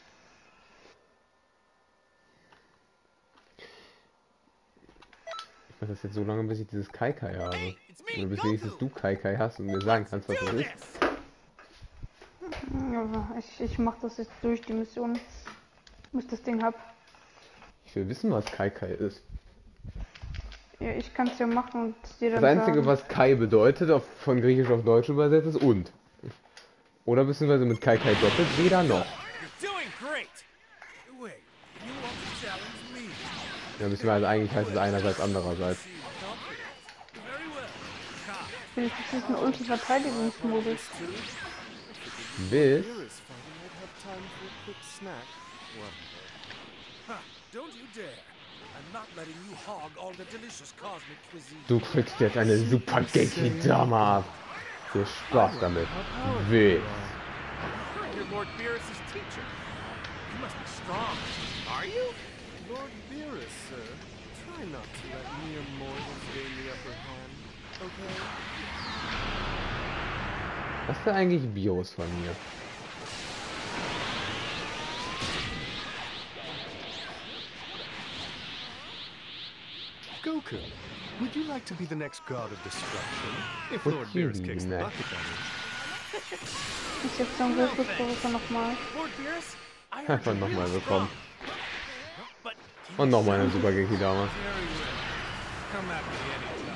S1: Ich mache das jetzt so lange, bis ich dieses Kai-Kai habe. Oder bis wenigstens du Kai-Kai hast und mir sagen kannst, was das ist.
S2: Ja, ich, ich mach das jetzt durch die Mission, bis ich das Ding hab.
S1: Ich will wissen, was Kai-Kai ist.
S2: Ja, ich kann es ja machen und dir
S1: Das
S2: dann
S1: Einzige,
S2: sagen.
S1: was Kai bedeutet, auf, von Griechisch auf Deutsch übersetzt, ist und. Oder beziehungsweise mit Kai-Kai doppelt, weder noch.
S7: You're doing great. Wait, you want to challenge me?
S1: Ja, beziehungsweise eigentlich heißt es einerseits, andererseits.
S7: Very well. Ha.
S2: Das ist ein Ulti-Verteidigungsmodus.
S1: Bis...
S7: Beerus fighting, I'd have time for a quick snack. What? Ha! Don't you dare! I'm not letting you hog all the delicious cosmic cuisine.
S1: Du kriegst jetzt eine super Genki-Dama ab. Viel Spaß damit. Wild.
S7: You're Lord Beerus's teacher. You must be strong. Are you? Lord Beerus, sir. Try not to let mere mortals gain the upper hand, okay?
S1: Was ist denn eigentlich Bios von mir?
S9: Goku, would you like to be the next god of destruction? If
S1: Would
S9: Lord
S1: you
S9: Beerus
S1: be
S9: kicks the
S1: next?
S9: bucket, that is.
S2: Ich hab so einen Goku-Poster nochmal.
S7: Lord Beerus, I heard
S1: Einfach
S7: you're
S1: nochmal
S7: really
S1: bekommen.
S7: strong. But
S1: Und nochmal eine super Genki-Dama.
S7: very well. Come at me anytime.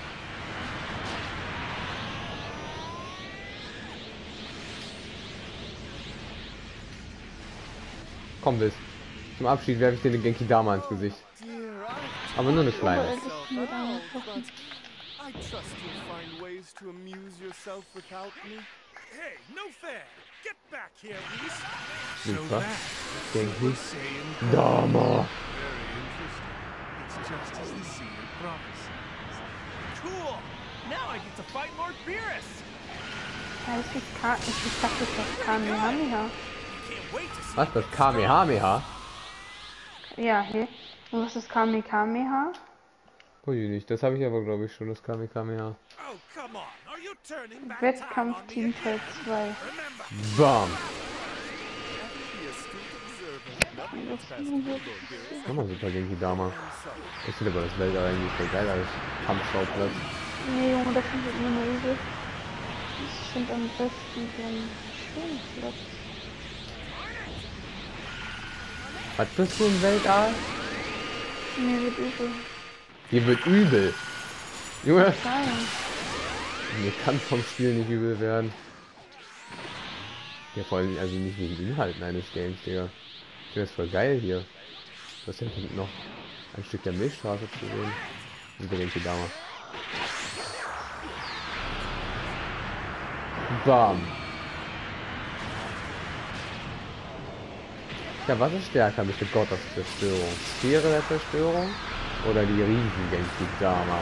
S1: Komm, Wiss. Zum Abschied werfe ich dir den Genki-Dama ins Gesicht. Aber nur eine kleine.
S2: Das ist mir dann
S7: But I trust you'll find ways to amuse yourself without me. Hey, no fair! Get back here, Reese!
S1: Super.
S3: Saying
S1: Genki-Dama.
S3: very interesting. It's just as the seer prophesies.
S7: Cool! Now I get to fight Lord Beerus!
S2: Ja, das ist K. Ich ich dachte, das ist Kamehameha.
S7: Can't wait to see
S1: Was, das Kamehameha?
S2: Ja, hier. Und was ist Kamehameha?
S1: Ui, nicht. Das habe ich aber, glaube ich, schon, das Kamehameha.
S7: Oh, come on! Are you turning back
S2: Wettkampf
S7: time on me
S2: Team Teil
S7: again?
S2: zwei.
S7: Remember,
S1: Bam!
S7: be a astute observer. Nothing gets past you, Lord Beerus.
S1: Nochmal super Genki-Dama.
S7: I'm sorry.
S1: Ich finde aber das Weltall eigentlich voll geil als Kampfschauplatz.
S2: Nee, Junge, das findet mir nur übel. Ich finde am besten so einen schönen Platz.
S1: Was bist du im Weltall?
S2: Mir wird übel.
S1: Hier wird übel. Junge,
S2: Nein.
S1: mir kann vom Spiel nicht übel werden. Ja, vor allem, also nicht wegen Inhalten eines Games, Digga. Ich finde das voll geil hier. Du hast ja hinten noch ein Stück der Milchstraße zu sehen. Und der denkt Dama. Bam. Ja, was ist stärker mit dem Gott der Zerstörung? Sphäre der Zerstörung oder die riesen Genki-Dama?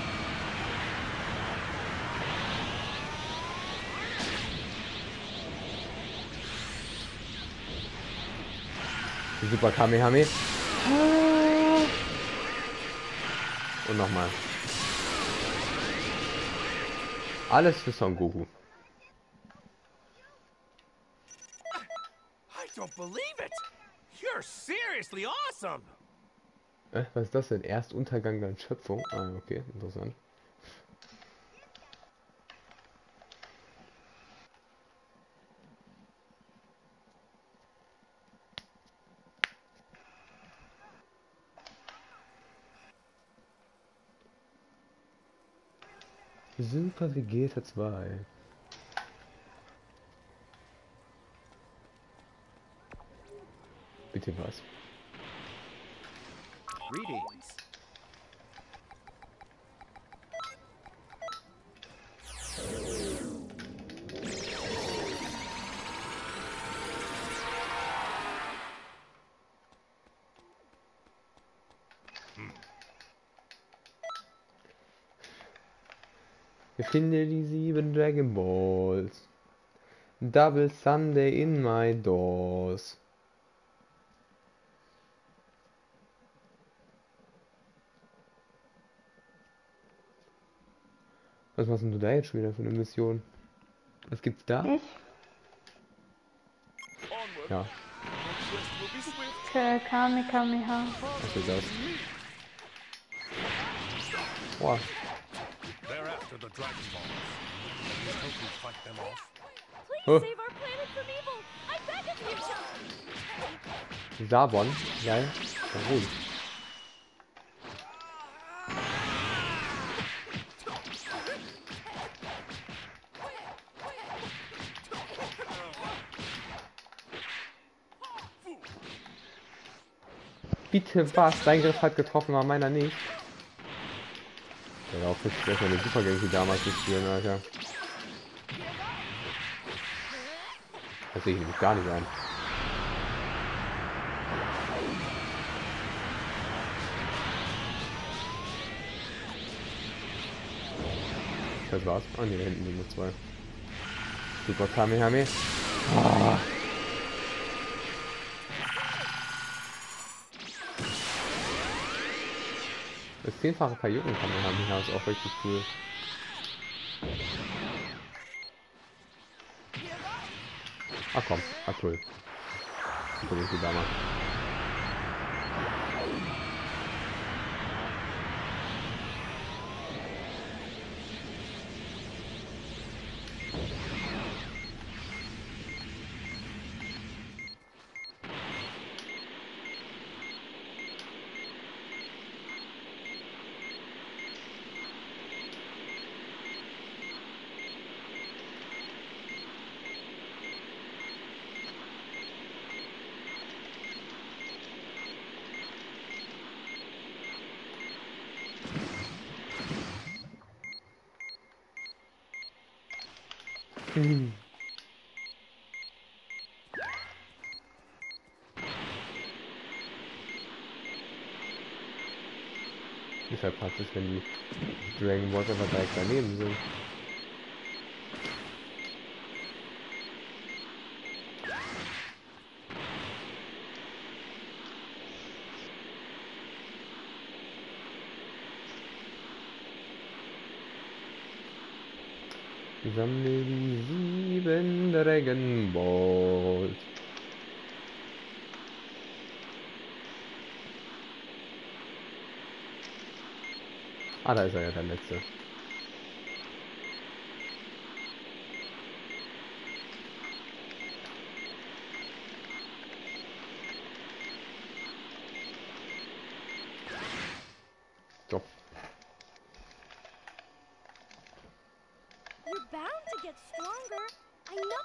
S1: Die Super Kamehame. Und nochmal. Alles für Son Goku.
S7: I don't believe it! You're seriously awesome!
S1: Äh, was ist das denn? Erst Untergang, dann Schöpfung? Ah, okay, interessant. Super Vegeta zwei. Bitte was?
S5: Greetings.
S1: Ich finde die sieben Dragon Balls. Double Sunday in my doors. Was machst denn du da jetzt schon wieder für eine Mission? Was gibt's da?
S2: Ich?
S1: Ja,
S2: K- Kamehameha.
S1: was ist das? Boah,
S3: They're after the Dragon Balls. Let's hope we fight them off.
S1: oh,
S8: Save our planet from evil! I beg of you!
S1: Sabon, geil. Ja, gut. Bitte was? Dein Griff hat getroffen, aber meiner nicht. Ja, auch richtig erstmal eine Super Genki damals zu spielen, Alter. Das sehe ich nämlich gar nicht ein. Das war's. Oh ne, da hinten sind noch zwei. Super Kamehameha. Oh. Das zehnfache Perioden Kamehameha ist auch richtig cool. Ach komm, ah cool. Guck ich die Dame. Hm. Ist ja praktisch, wenn die Dragon Balls einfach direkt daneben sind. Sammle die sieben Dragon Balls. Ah, da ist er ja, der letzte. So.
S8: You're bound to get stronger. I know.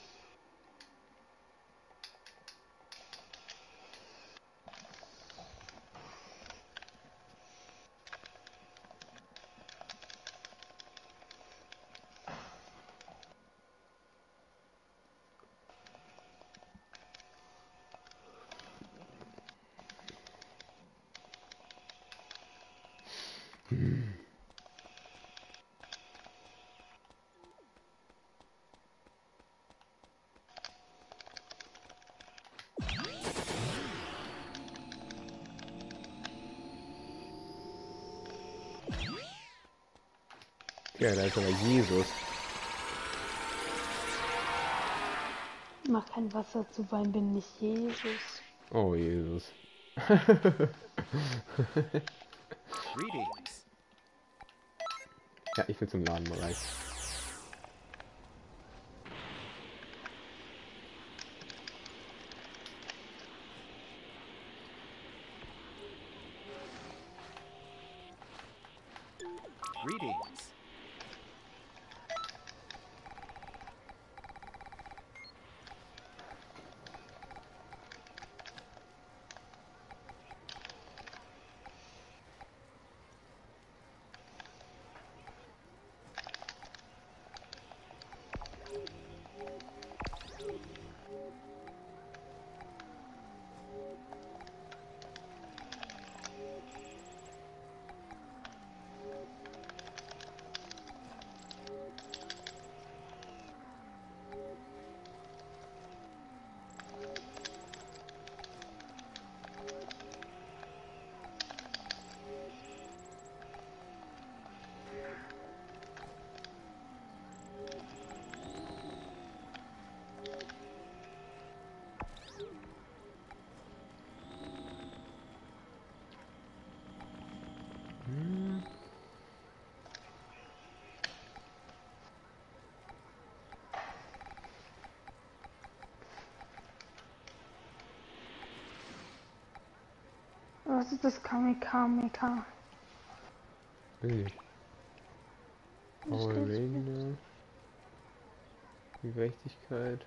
S1: Ja, da ist aber Jesus.
S2: Mach kein Wasser zu Wein, bin nicht Jesus.
S1: Oh, Jesus.
S5: Greetings.
S1: Ja, ich will zum Ladenbereich.
S5: Greetings.
S2: Was ist das Kamikaze?
S1: Hey.
S2: Was
S1: Power
S2: steht's für?
S1: Ranger. Gerechtigkeit.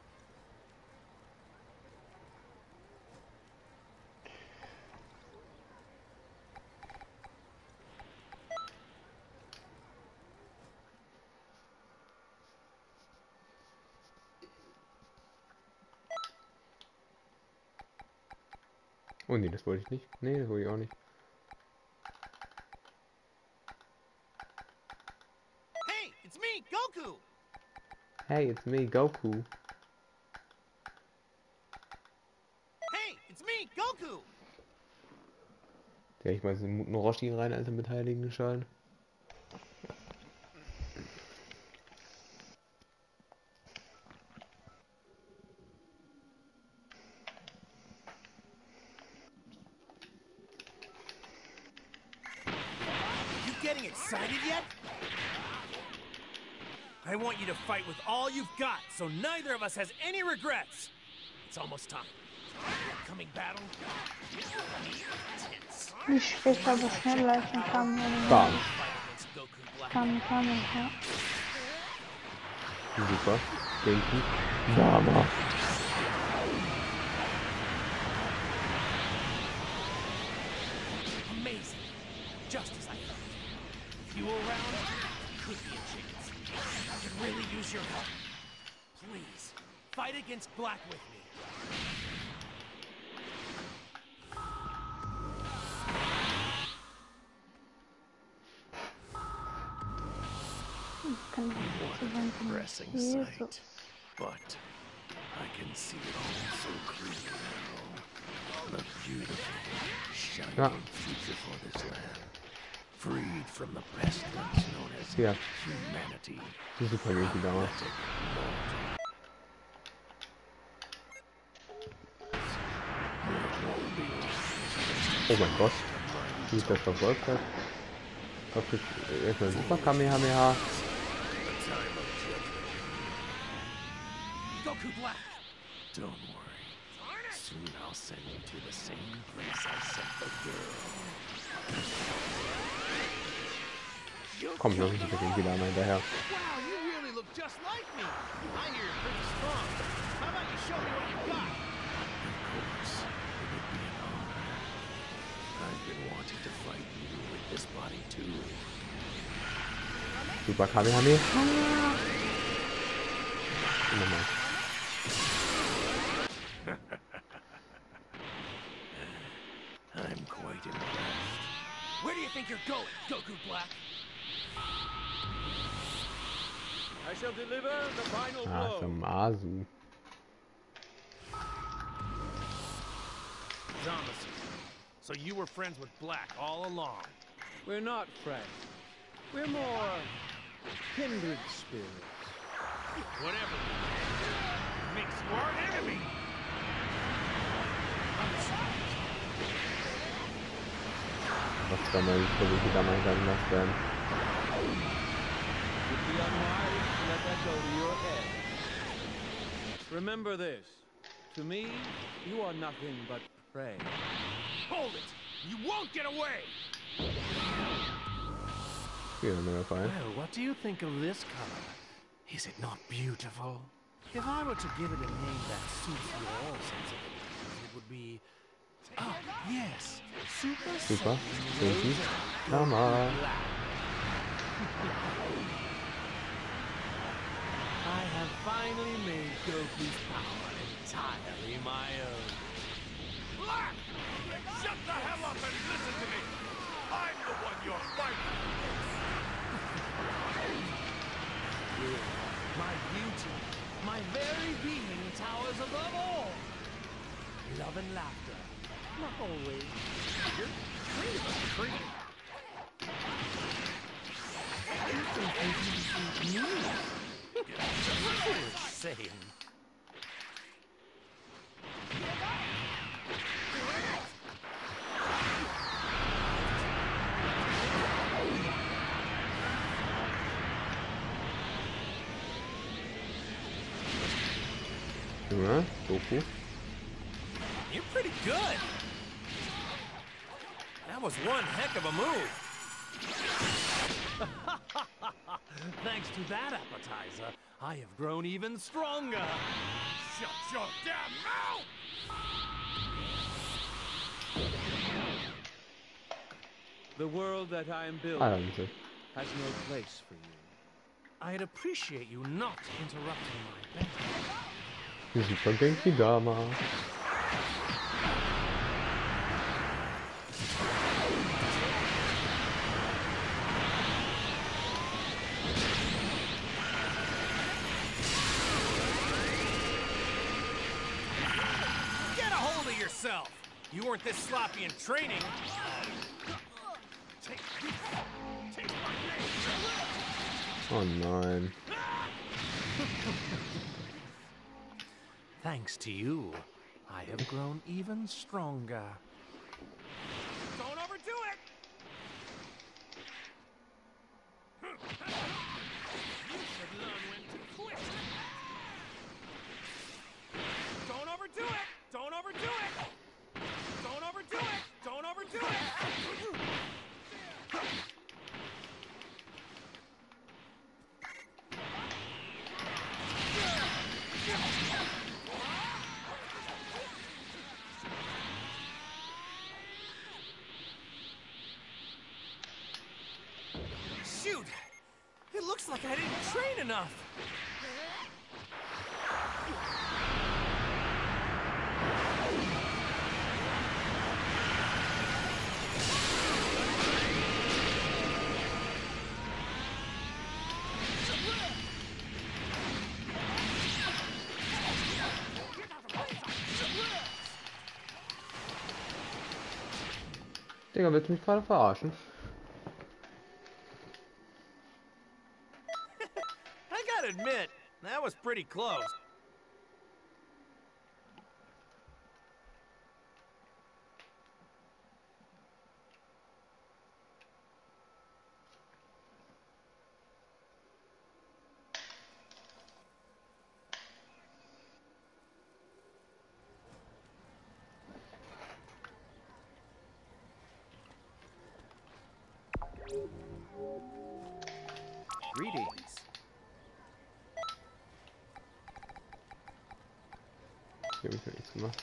S1: Oh nee, das wollte ich nicht. Nee, das wollte ich auch nicht.
S7: Hey, it's me, Goku!
S1: Hey, it's me, Goku.
S7: Hey, it's me, Goku!
S1: Ja, ich weiß, einen Roshi rein, Alter, mit heiligen Schalen.
S7: You getting excited yet? I want you to fight with all you've got, so neither of us has any regrets. It's almost time. Upcoming battle. Intense.
S2: Wie schwächer, aber schneller ist ein Kamen.
S1: Bam.
S7: Fight against Goku Black.
S2: Kamen, Kamen, ja.
S1: Super. Denki. Dama.
S7: Amazing. Just as I thought. If you were around, could be a chance. I could really use your help. Please, fight against Black with me.
S2: Kann ich so sein, kann
S9: Depressing
S2: ich hier so.
S9: sight, but I can see it all so clear now. A beautiful, shining
S1: Ja.
S9: future for this land, freed from the pestilence known as
S1: Ja,
S9: humanity.
S1: super Genki Dama.
S9: Athletic, mortal.
S1: Oh mein Gott. Wie ich das verfolgt hat. Okay, erstmal super Kamehameha.
S7: Goku Black.
S9: Don't worry. Soon I'll send you to the same place I sent the girl.
S1: Komm, noch nicht der Genki Dama hinterher.
S7: Wow, you really look just like me. I hear you're pretty strong. How about you show me what you got?
S9: Of course, it would be an honor. I've been wanting to fight you with this body too.
S1: Super Kamehameha. Nochmal.
S9: I'm quite impressed.
S7: Where do you think you're going, Goku Black? I shall deliver the final
S1: Ah, Samasu.
S7: Zamasu. So you were friends with Black all along.
S10: We're not friends. We're more kindred spirits.
S7: Whatever makes you our enemy.
S1: Was kann man für Genki Dama hinterlassen werden?
S10: Would be unwise to let that go to your head. Remember this. To me, you are nothing but prey.
S7: Hold it! You won't get away!
S1: Hier, neuer Fall.
S9: Well, what do you think of this color? Is it not beautiful? If I were to give it a name that suits your sensibilities, it would be... Ah, yes. Super
S1: Super.
S9: Saiyan
S1: Genki
S9: Rose
S1: Dama.
S9: Black. I have finally made Goku's power entirely my own.
S7: Black! Shut the hell up and listen to me! I'm the one you're fighting!
S9: My beauty, my very being towers above all. Love and laughter, not always.
S7: You're kind of a creep.
S9: You think you can me? Just what you're saying.
S1: Ja, Goku.
S7: You're pretty good. That was one heck of a move.
S9: Thanks to that appetizer, I have grown even stronger.
S7: Shut your damn mouth!
S10: The world that I am building
S1: Alter.
S10: has no place for you.
S9: I'd appreciate you not interrupting my bed.
S1: Super Genki Dama.
S7: Get a hold of yourself! You weren't this sloppy in training. Take, take my name.
S1: Oh nein.
S9: Thanks to you, I have grown even stronger.
S7: Don't overdo it! You should learn when to quit. Don't overdo it! Don't overdo it! Don't overdo it! Don't overdo it! Shoot! It looks like I didn't train enough.
S1: Digga, willst du mich gerade verarschen?
S7: I gotta admit, that was pretty close.
S5: Greetings.
S1: Hier hab ich ja nichts gemacht.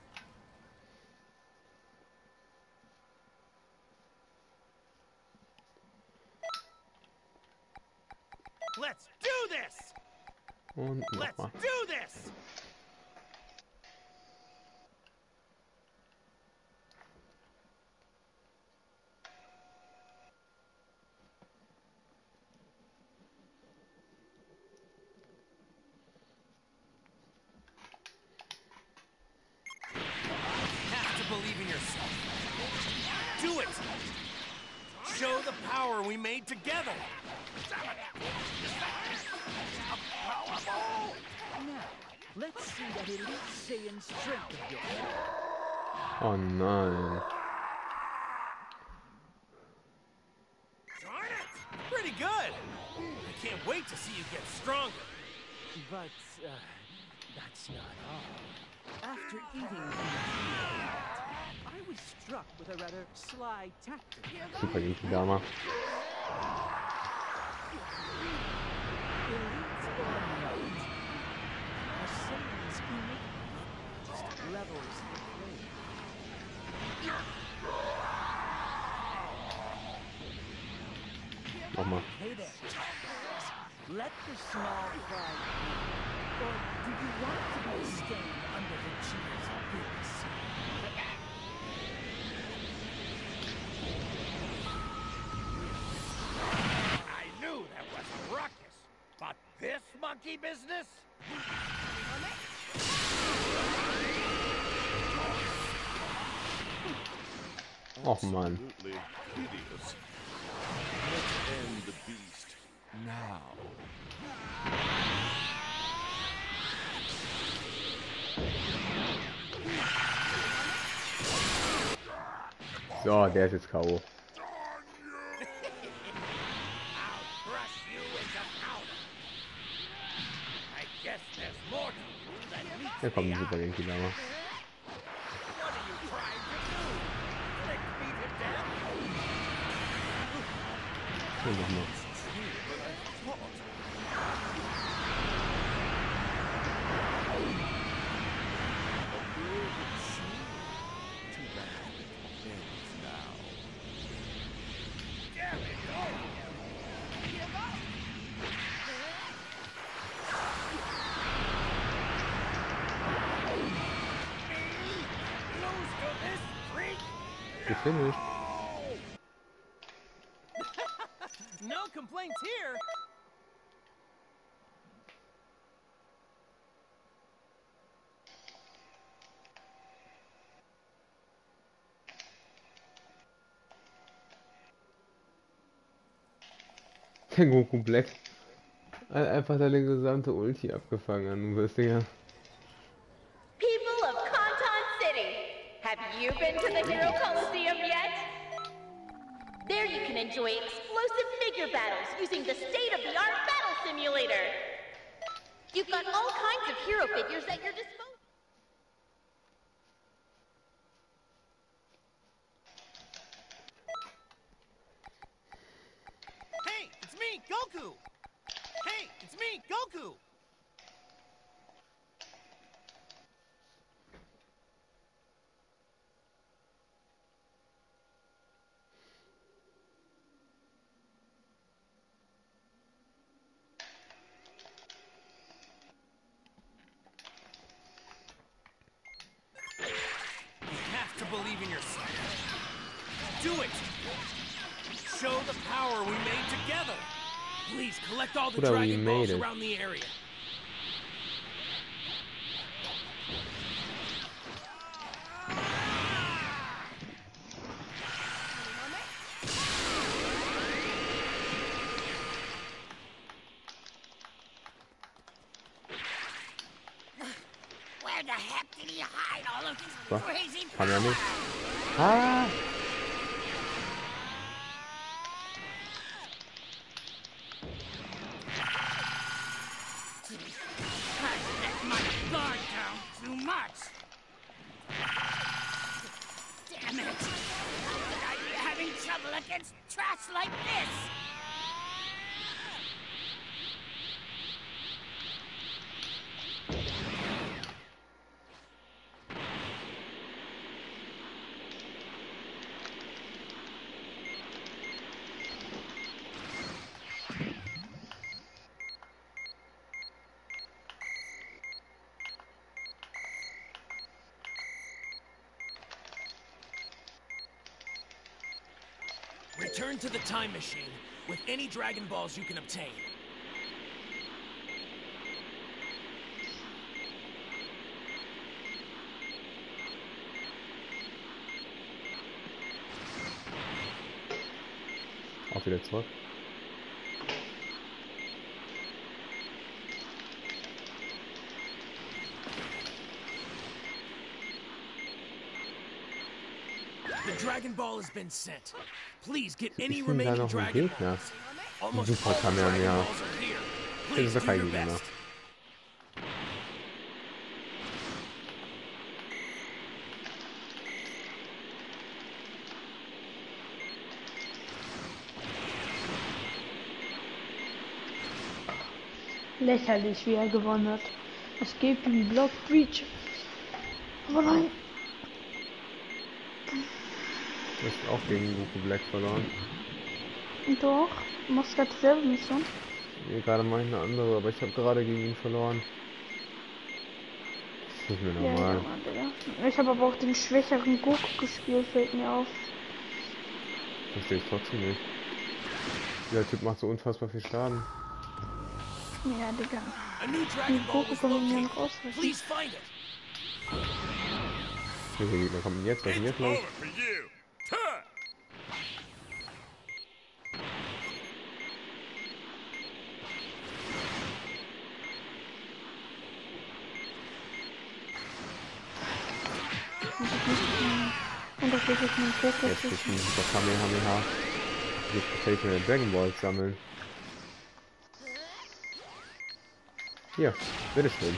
S7: Let's do this!
S1: Und
S7: Let's
S1: nochmal.
S7: do this! Believe in yourself. Do it! Show the power we made together!
S4: Now, let's see that elite Saiyan strength of yours.
S1: Oh nein.
S7: Darn it! Pretty good! I can't wait to see you get stronger.
S4: But, uh, that's not all. After eating I was struck with a rather sly tactic.
S1: Super Genki Dama.
S4: Elite or not, a Saiyan's unique just levels the playing.
S1: Nochmal.
S4: Hey there, Toppers. Let the small fry eat. Or do you want to be a stain under Vegeta's big seal?
S7: I knew that was a ruckus, but this monkey business?
S1: Och man.
S3: Absolutely hideous. Let's end the beast now.
S1: So, der ist jetzt K O.
S7: I'll crush you into powder. I guess there's more to you than meets
S1: Hier kommt
S7: the
S1: ein Super
S7: eye.
S1: Genki Dama.
S7: What are you trying to do? Lick me to death?
S1: Ja, mach mal. Gefinisht.
S7: No complaints here.
S1: Der Goku Black hat einfach deine gesamte Ulti abgefangen, du wirst ja.
S8: People of Kanton City, have you been to the Hero Coliseum yet? There you can enjoy explosive figure battles using the state-of-the-art battle simulator. You've got all kinds of hero figures at your disposal.
S7: Hey, it's me, Goku! Hey, it's me, Goku! Believe in yourself. Do it! Show the power we made together! Please collect all the
S1: Bruder, we
S7: Dragon
S1: made
S7: Balls
S1: it.
S7: around the area.
S8: Where the heck did he hide all of these
S1: Was?
S8: crazy
S1: Kann er
S8: powers?
S1: nicht. Ah!
S8: I've let my guard down too much. Damn it! How could I be having trouble against trash like this?
S7: Return to the time machine with any Dragon Balls you can obtain.
S1: Auch wieder zurück.
S7: The Dragon Ball has been sent. Please get any
S1: Ich finde da
S7: remaining
S1: noch einen
S7: Dragon
S1: Gegner.
S7: Balls. Almost
S1: Super
S7: all Dragon
S1: Kamehameha.
S7: Balls are here.
S1: Das
S7: Please
S1: ist
S7: do
S1: kein
S7: your
S1: Gegner.
S7: best.
S2: Lächerlich, wie er gewonnen hat. Es gibt einen Block Breach. Aber nein.
S1: Du hast auch gegen Goku Black verloren.
S2: Doch. Du machst gerade dieselbe Mission.
S1: Nee, gerade mache ich eine andere, aber ich habe gerade gegen ihn verloren. Das ist nicht mehr
S2: Ja,
S1: normal.
S2: ja, Mann, Digga. Ich habe aber auch den schwächeren Goku gespielt, fällt mir auf.
S1: Verstehe ich trotzdem nicht. Der Typ macht so unfassbar viel Schaden.
S2: Ja, Digga.
S7: A new
S2: Den
S7: Dragon Ball
S2: Goku
S7: was
S2: kann man ja
S7: located.
S2: noch ausrüsten.
S7: Please find it.
S1: Welcher Gegner kommt denn jetzt? Was ist denn jetzt los?
S3: Over for you. Turn.
S2: Und das ist jetzt mein Fokus.
S1: Jetzt ist ein super Kamehameha. Jetzt kann ich meine Dragon Balls sammeln. Hier, bitteschön.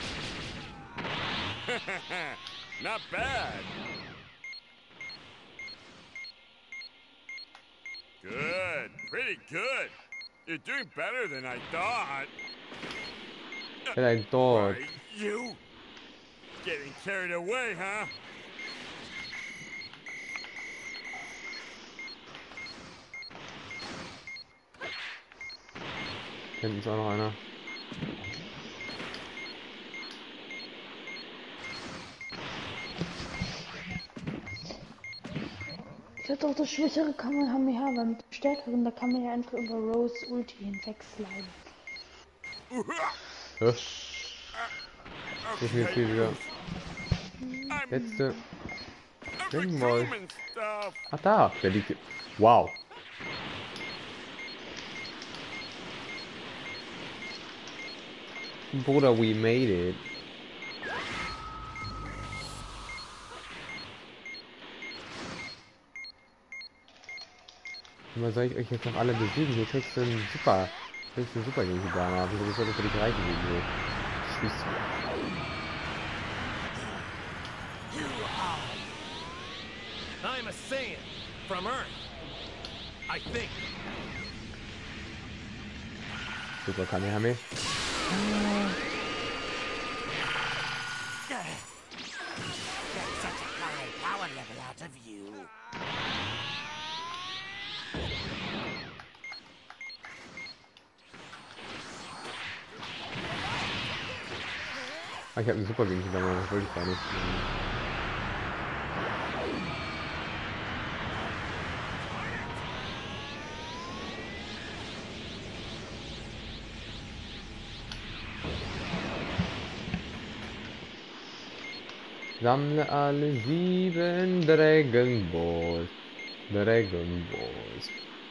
S3: Not bad. Good. Pretty good. You're doing better than I thought.
S1: Ja, dein Dog.
S3: Why, you getting carried away, huh?
S1: Hinten ist auch noch einer.
S2: Ich hatte auch das schwächere Kamehameha, weil mit dem stärkeren, da kann man ja einfach über Rose Ulti hinwegsliden.
S1: Ja. Ich mir viel wieder. Letzte. Springen mal. Ach da, der liegt. Wow. Bruder, we made it. Immer soll ich euch jetzt noch alle besiegen? Du kriegst einen super, kriegst einen super gegen die Dame, aber du solltest für die gleichen besiegen. Tschüss.
S7: I'm a Saiyan from Earth. I think.
S1: Super Kamehame.
S5: Get such a high power level out of you.
S1: Ah, ich habe einen super gegen die Dame, das wollte ich gar nicht. Sammle alle sieben Dragon Balls. Dragon Balls.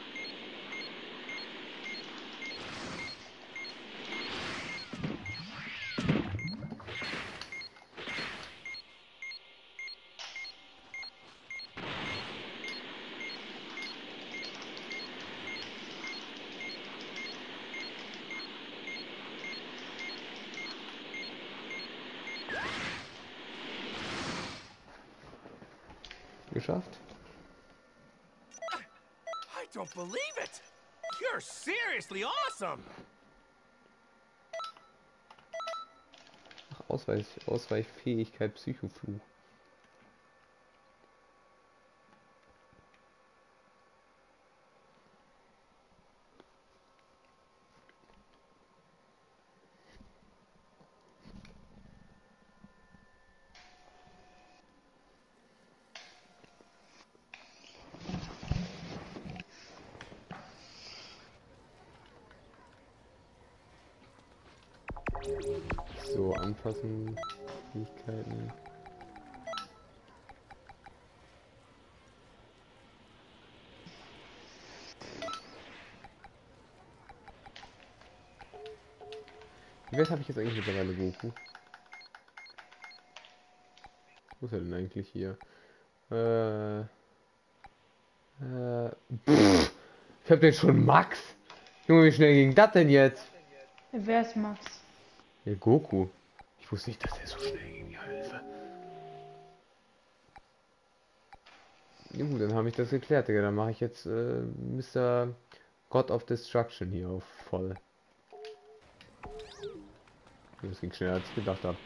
S1: Geschafft.
S7: I don't believe it. You're seriously awesome.
S1: Ach, Ausweich, Ausweichfähigkeit, Psychofluch. So, anpassen, Fähigkeiten. Wie weit habe ich jetzt eigentlich mittlerweile Goku? Wo ist er denn eigentlich hier? Äh, äh, pff, ich habe den schon Max. Junge, wie schnell ging das denn jetzt?
S2: Wer ist Max?
S1: Ja, Goku. Ich wusste nicht, dass er so schnell ging, Hilfe. Ja gut, dann habe ich das geklärt, Digga. Dann mache ich jetzt äh, Mister God of Destruction hier auf voll. Das ging schneller, als ich gedacht habe.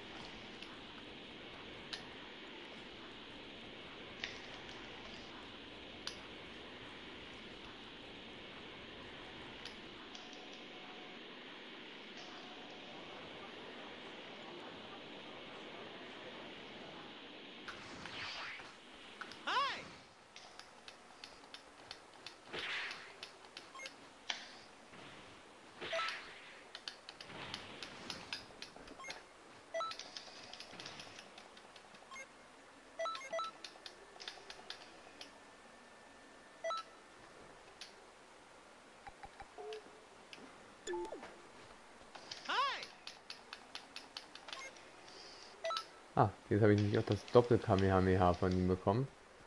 S1: Ah, jetzt habe ich nämlich auch das Doppel-Kamehameha von ihm bekommen.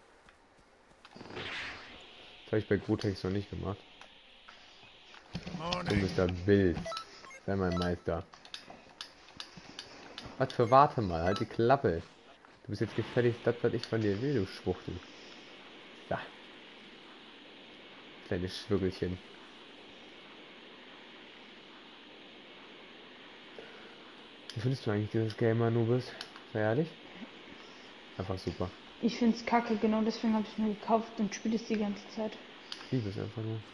S1: Das habe ich bei Gotex noch nicht gemacht. Du Mister Bild. Sei mein Meister. Was für warte mal, halt die Klappe. Du bist jetzt gefälligst das, was ich von dir will, du Schwuchtel. Ja. Kleine Schwirgelchen. Wie findest du eigentlich dieses Game, Anubis? Sei ehrlich? Einfach super.
S2: Ich find's kacke, genau deswegen habe ich es mir gekauft und spiele es die ganze Zeit.
S1: Ich liebe es einfach nur.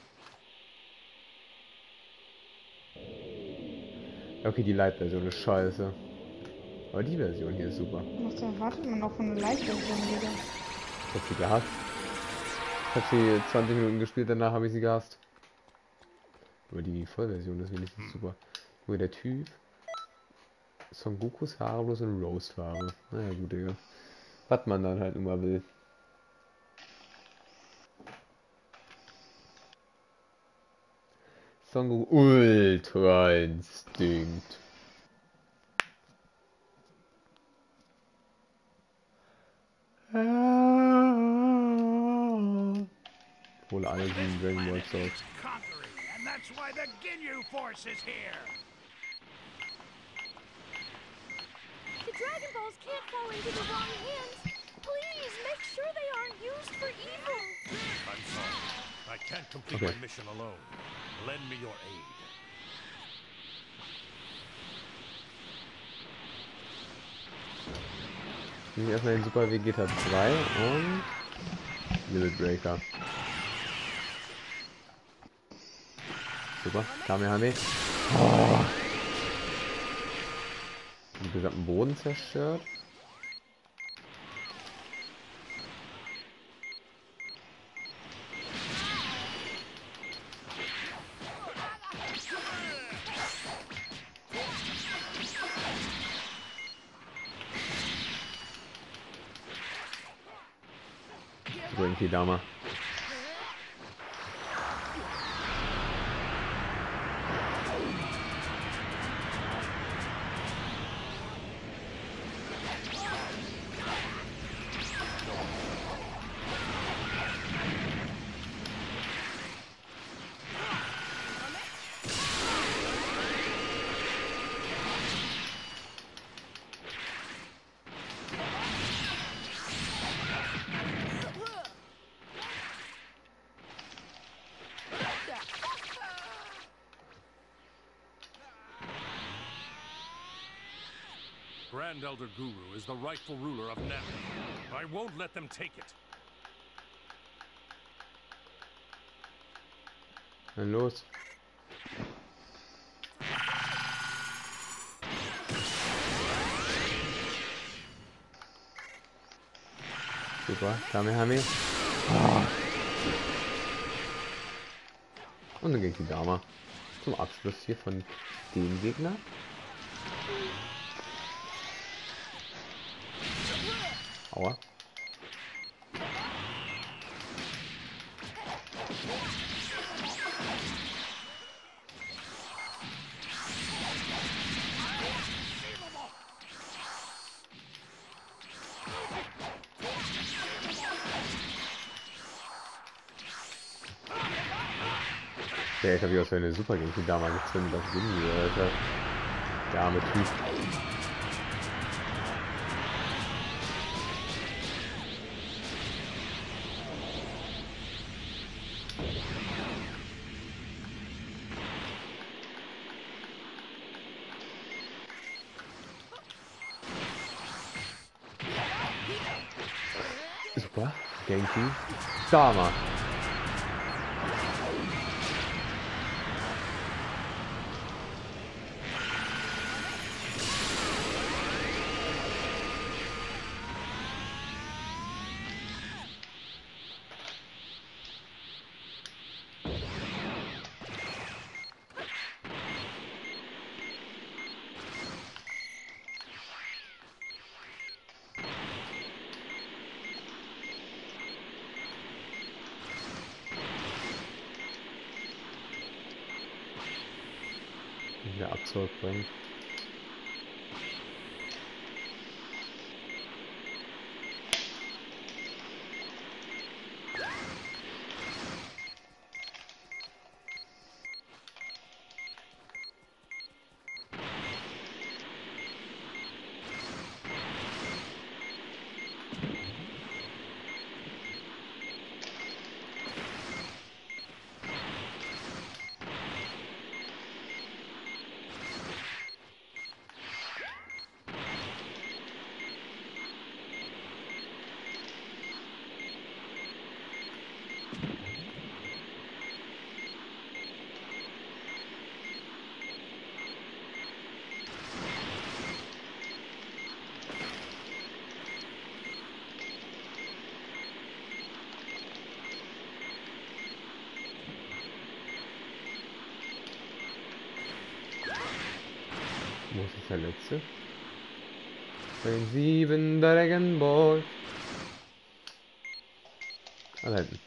S1: Okay, die Light-Version ist scheiße. Aber die Version hier ist super.
S2: Was erwartet man auch von einer Live-Version, Digga?
S1: Ich hab sie gehasst. Ich hab sie zwanzig Minuten gespielt, danach habe ich sie gehasst. Aber die Vollversion ist wenigstens super. Nur der Typ. Son Gokus Haare bloß in Rose-Farbe. Naja, gut, Digga. Was man dann halt immer will. Son Goku Ultra Instinkt. Wohl alle sieben Dragon Ball Souls.
S3: And that's why the Ginyu Force is here.
S8: The Dragon Balls can't fall into the wrong hands. Please make sure they aren't used for evil.
S3: I'm sorry. I can't complete
S1: Okay.
S3: my mission alone. Lend me your aid.
S1: Nehme ich erstmal den Super Vegeta zwei und Limit Breaker. Super, Kamehameha. Oh. Den gesamten Boden zerstört. Bringt die Dame.
S3: Grand Elder Guru is the rightful ruler of Namek. I won't let them take it.
S1: Dann los. Super, Kamehameha. Oh. Und dann ging die Dame zum Abschluss hier von dem Gegner. Aua. Ja, ich habe hier auch so eine super Genki damals gezündet auf Gimli, Alter. Der arme Typ. Super, Genki. Dama. Wieder abzurückbringen. Wo ist jetzt der letzte? Bei den sieben Dragon Balls. Ah, da hinten.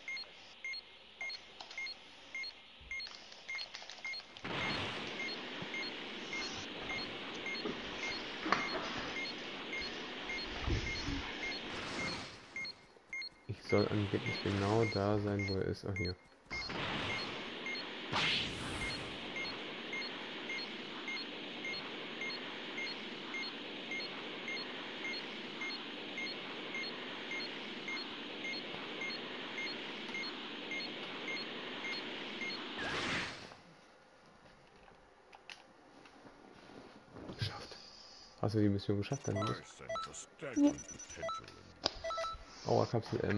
S1: Ich soll angeblich genau da sein, wo er ist. Ach, hier. Geschafft. Hast du die Mission geschafft? Dann
S3: I
S1: nicht.
S3: sense a staggering potential in you.
S1: Aua, Kapsel M.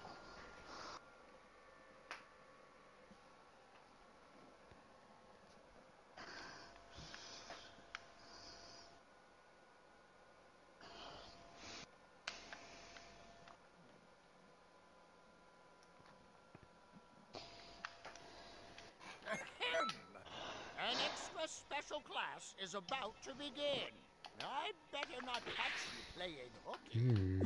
S11: Ahem. An extra special class is about to begin. I'd better not catch you playing hooky.
S1: Hm.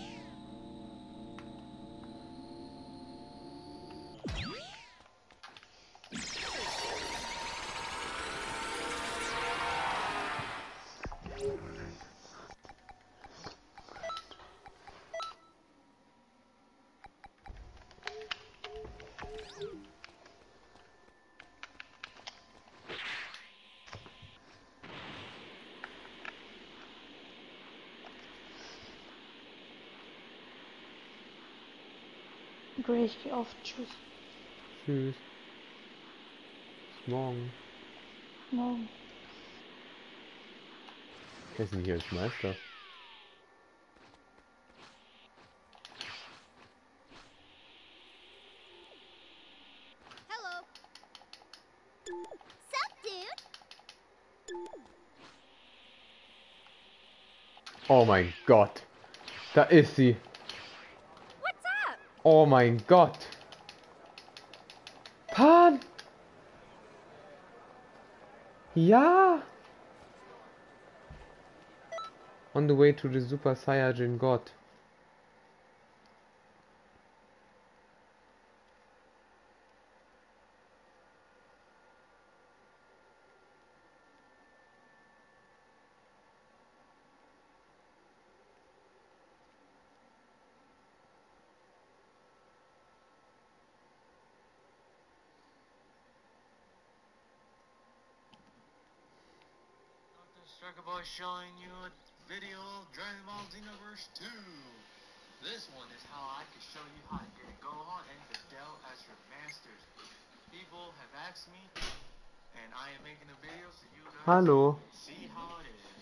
S2: Gray, ich geh auf. Tschüss.
S1: Tschüss. Bis morgen.
S2: Morgen.
S1: Wer ist denn hier als Meister?
S8: Hello. Sup, dude?
S1: Oh mein Gott. Da ist sie.
S8: What's up?
S1: Oh mein Gott. Pan. Ja. On the way to the Super Saiyajin God.
S12: Striker Boy showing you a video of Dragon Ball Xenoverse two. This one is how I can show you how to get Gohan and Videl as your masters. People have asked me, and I am making a video so you guys
S1: Hallo.
S12: see how it is.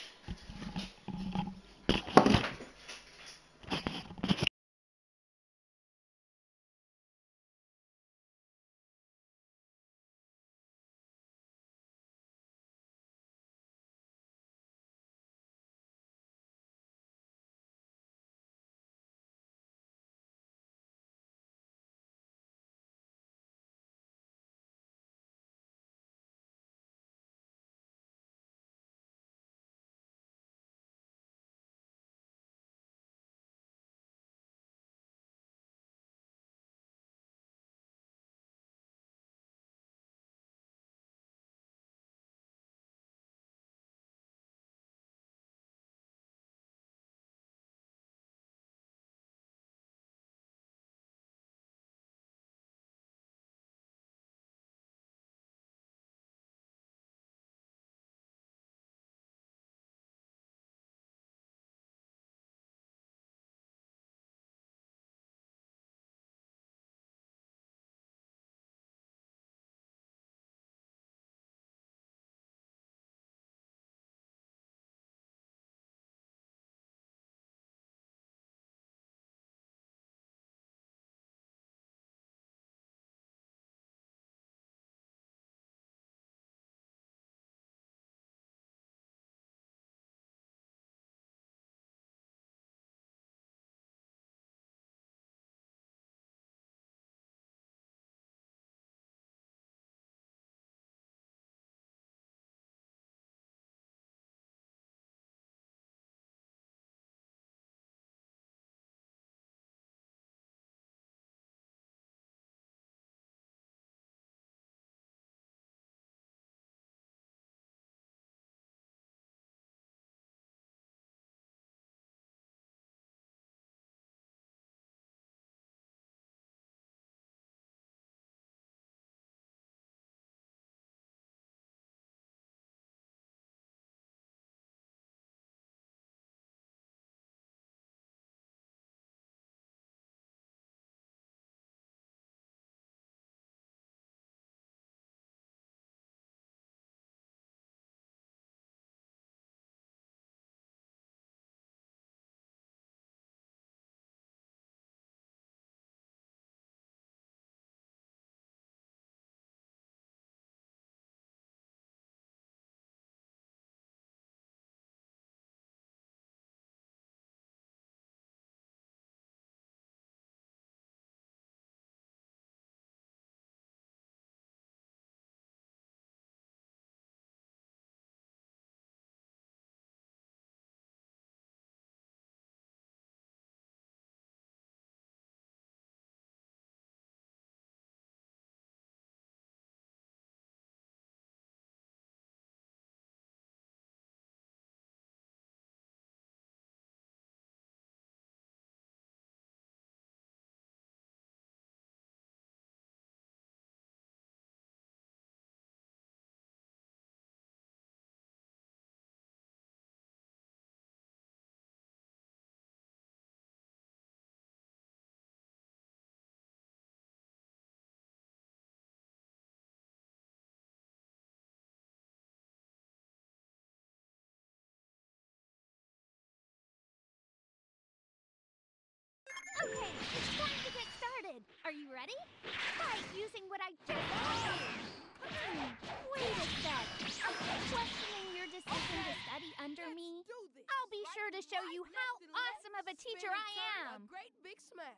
S13: It's time to get started. Are you ready? By using what I just told you. Hmm, wait a sec. Are you questioning your decision to study under me? I'll be sure to show you how awesome of a teacher I am.
S4: A great big smile.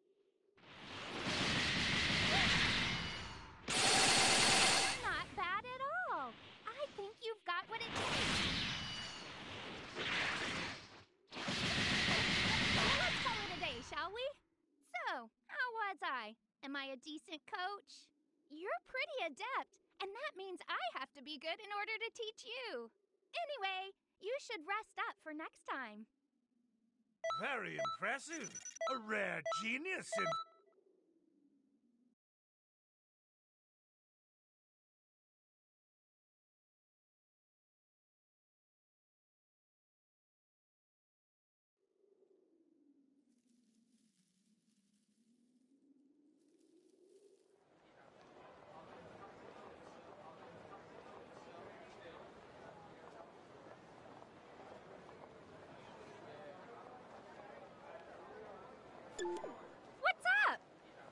S13: Not bad at all. I think you've got what it takes. Let's call it a day, shall we? So, how was I? Am I a decent coach? You're pretty adept, and that means I have to be good in order to teach you. Anyway, you should rest up for next time.
S9: Very impressive. A rare genius in...
S13: What's up?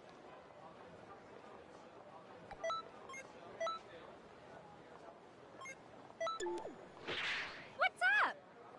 S13: What's up?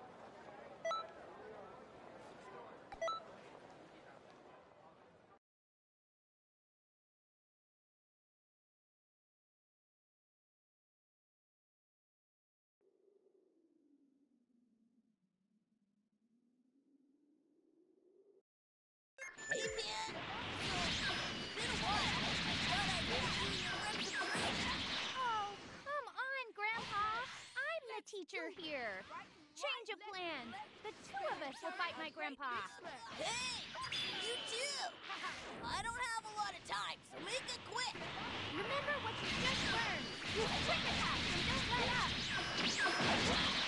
S8: Hey, Pan! It's been a while. Thought I'd hear you your run to break.
S13: Oh, come on, Grandpa. I'm the teacher here. Change of plan. The two of us will fight my grandpa.
S8: Hey! You too! I don't have a lot of time, so make it quick!
S13: Remember what you just learned. Use quick attack and don't let up.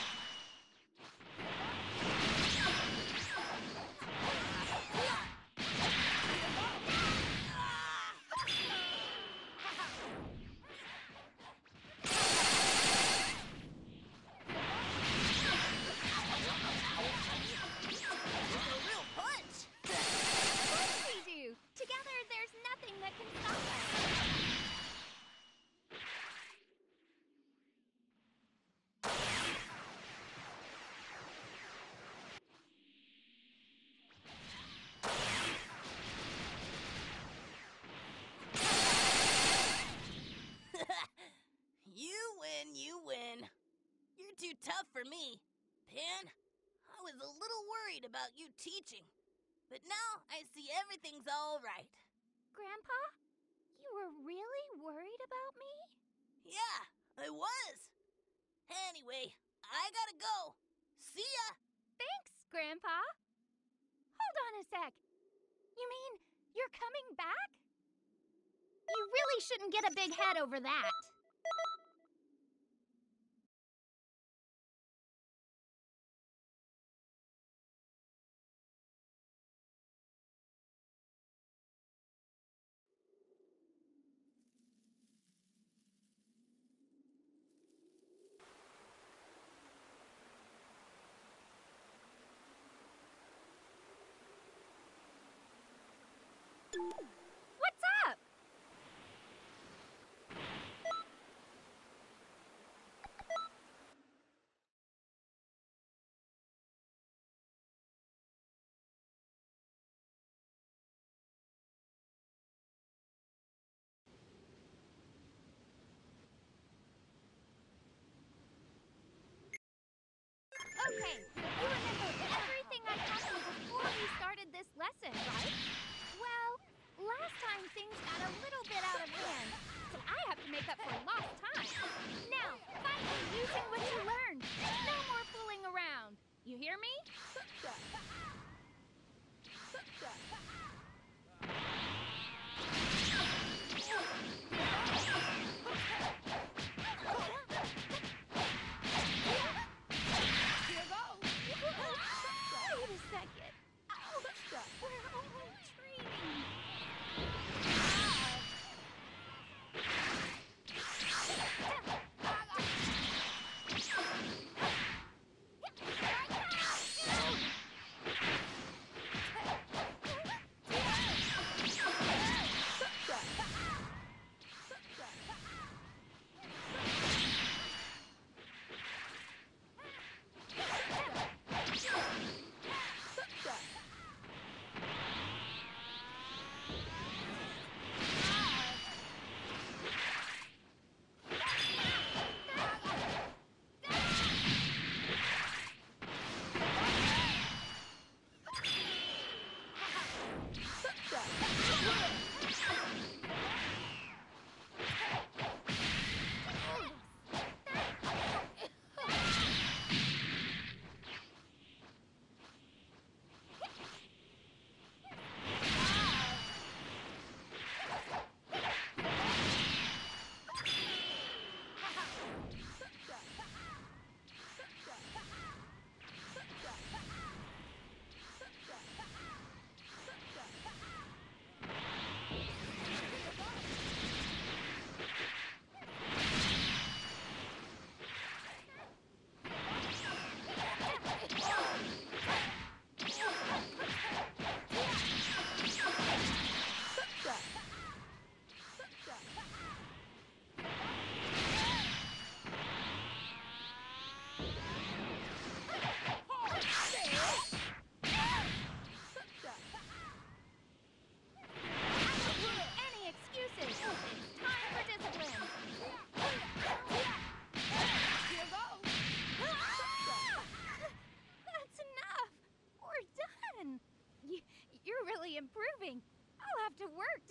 S13: Together, there's nothing that can stop
S8: us. You win, you win. You're too tough for me. Pan, I was a little worried about you teaching. But now I see everything's all right.
S13: Grandpa, you were really worried about me?
S8: Yeah, I was. Anyway, I gotta go. See ya.
S13: Thanks, Grandpa. Hold on a sec. You mean you're coming back? You really shouldn't get a big head over that. What's up? Okay, you remember everything I taught you before we started this lesson, right? Well, last time things got a little bit out of hand, so I have to make up for lost time. Now, fight me using what you learned. No more fooling around. You hear me? Wait a second. We're only training.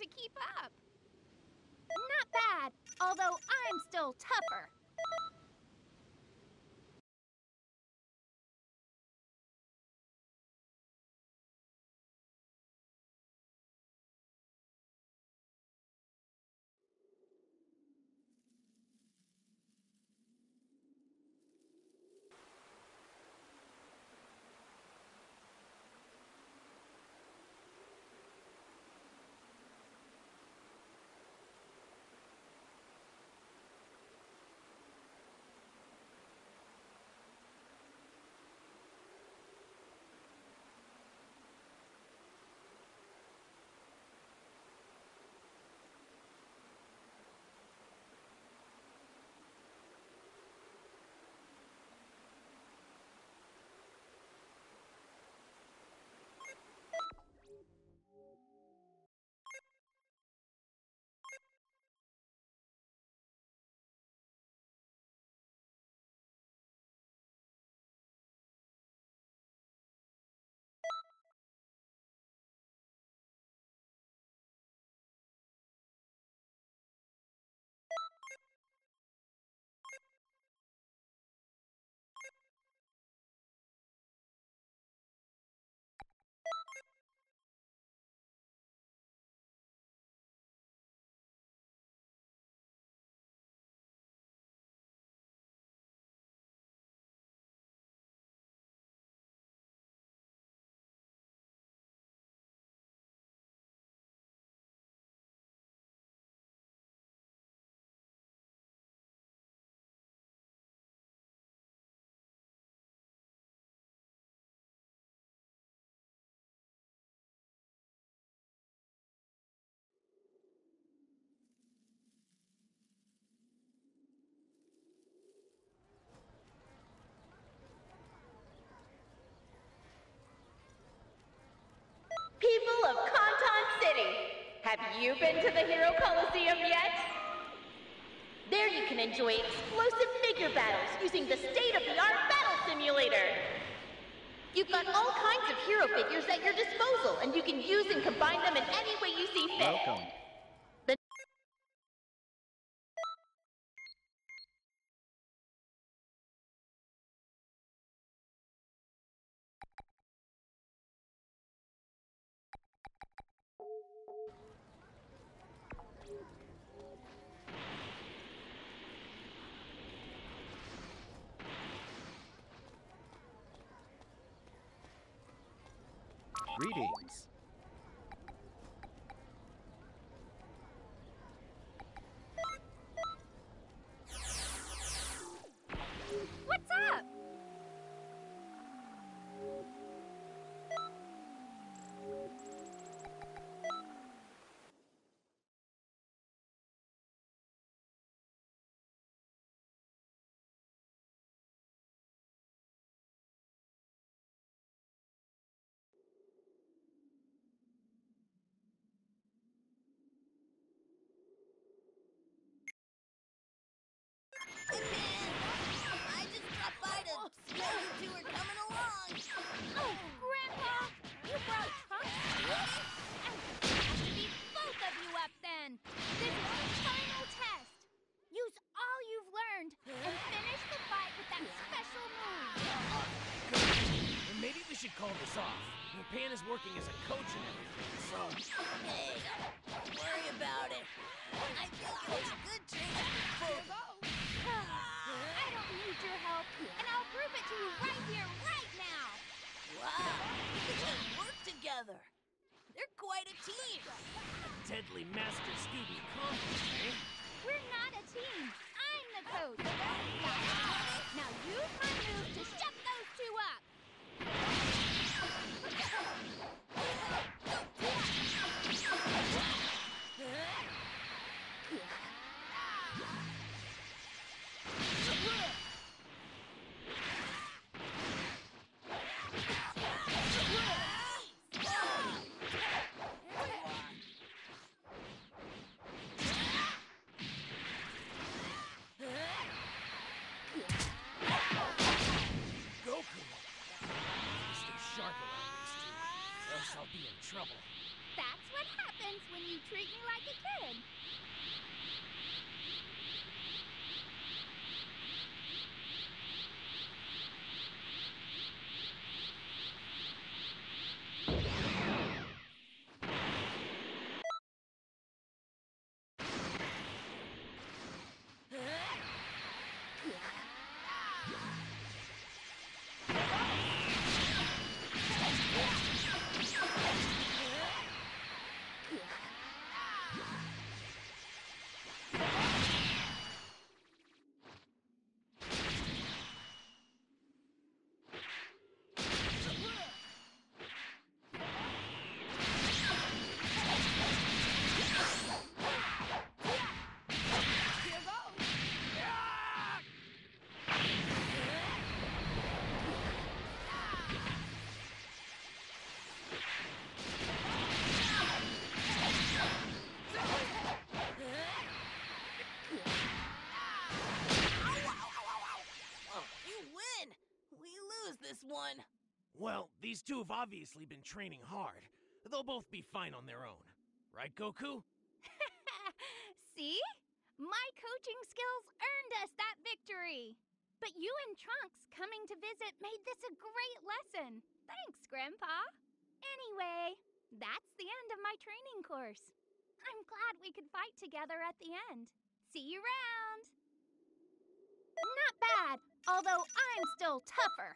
S13: to keep up. Not bad, although I'm still tougher.
S8: People of Conton City, have you been to the Hero Coliseum yet? There you can enjoy explosive figure battles using the state-of-the-art battle simulator. You've got all kinds of hero figures at your disposal, and you can use and combine them in any way you see fit.
S5: Welcome.
S8: The
S5: Greetings.
S13: What's up?
S14: I just dropped by to see how you two are coming along.
S13: Oh, Grandpa! You brought Trunks? Really? I have to beat both of you up then. This is the final test. Use all you've learned and finish the fight with that special move.
S9: Maybe we should call this off. Pan is working as a coach and everything, so...
S14: Hey, don't worry about it. I think it was a good training for both.
S13: I don't need your help, and I'll prove it to you right here, right now.
S14: Wow, you can work together. They're quite a team.
S9: Deadly master-student combo, eh?
S13: We're not a team. I'm the coach. Now use my move to shut those two up.
S9: Goku! Stay sharp around these two, or else I'll be in trouble.
S13: That's what happens happens when you treat me like a kid.
S14: This one.
S9: Well, these two have obviously been training hard. They'll both be fine on their own. Right, Goku?
S13: See? My coaching skills earned us that victory. But you and Trunks coming to visit made this a great lesson. Thanks, Grandpa. Anyway, that's the end of my training course. I'm glad we could fight together at the end. See you around. Not bad, although I'm still tougher.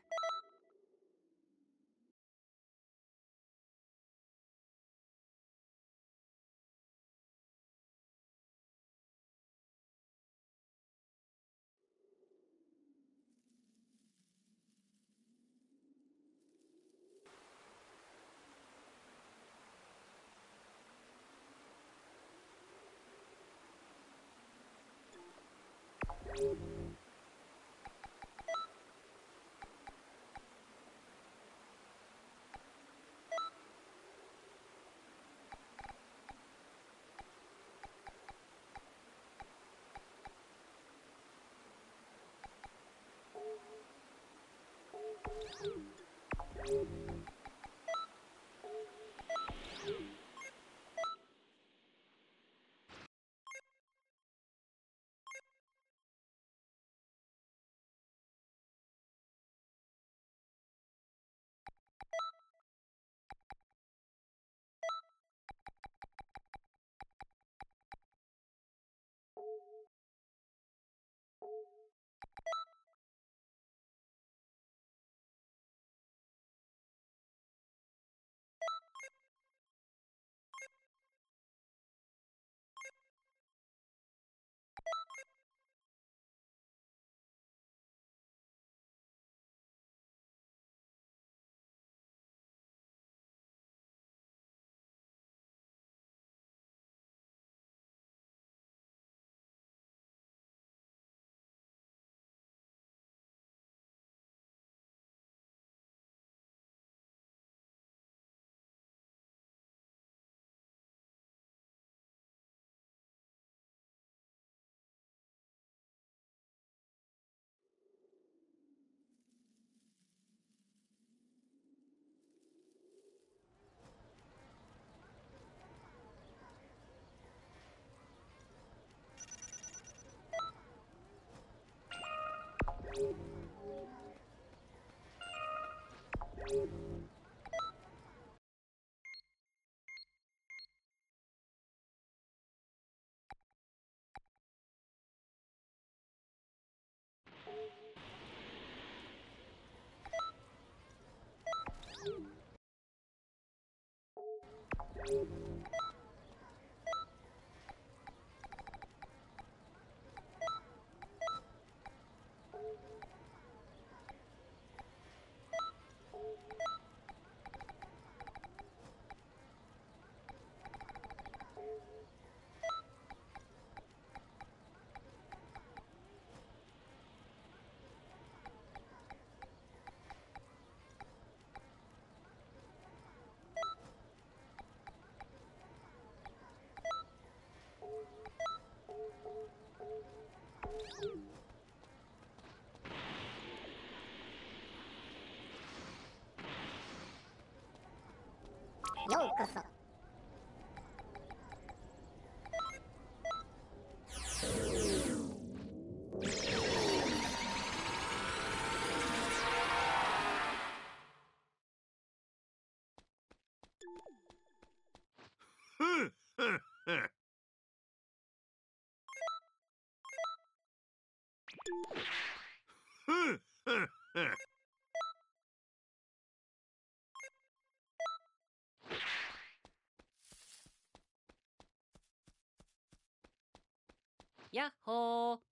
S14: やっほー。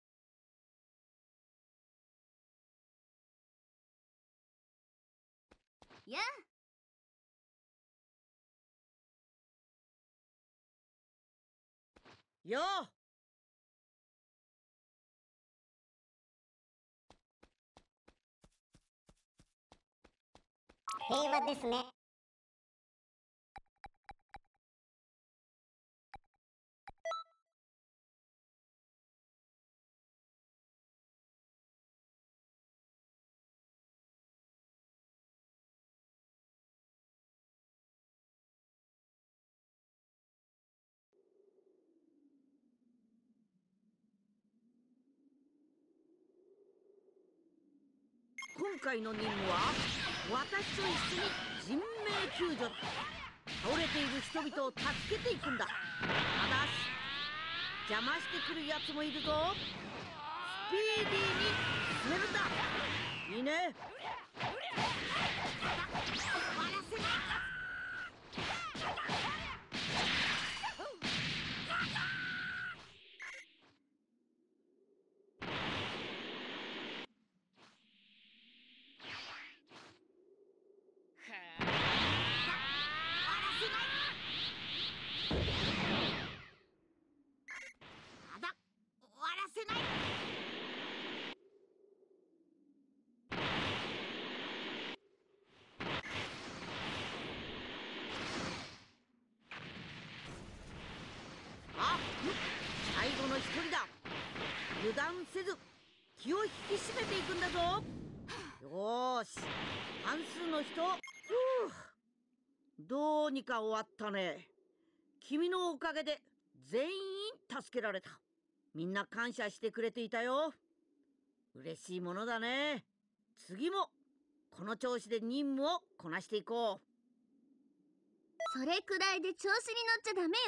S13: や
S14: よー。
S15: 平和ですね。
S14: 今回の任務は私と一緒に人命救助だ。倒れている人々を助けていくんだ。ただし邪魔してくるやつもいるぞ。スピーディーに進めるんだ。いいね。最後の一人だ。油断せず気を引き締めていくんだぞ。よーし、半数の人、ふう、どうにか終わったね。君のおかげで全員助けられた。みんな感謝してくれていたよ。嬉しいものだね。次もこの調子で任務をこなしていこう。
S13: それくらいで調子に乗っちゃダメよ。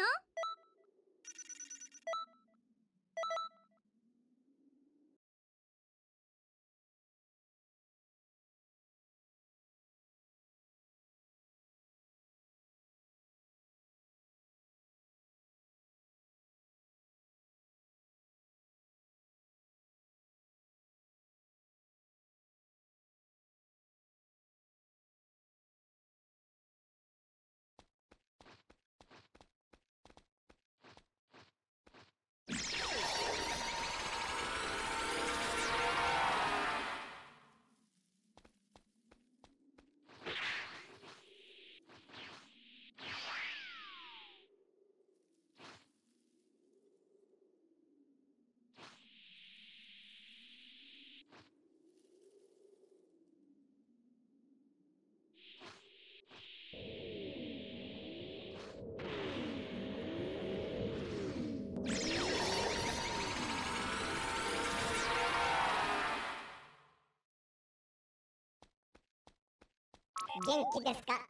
S15: 元気ですか？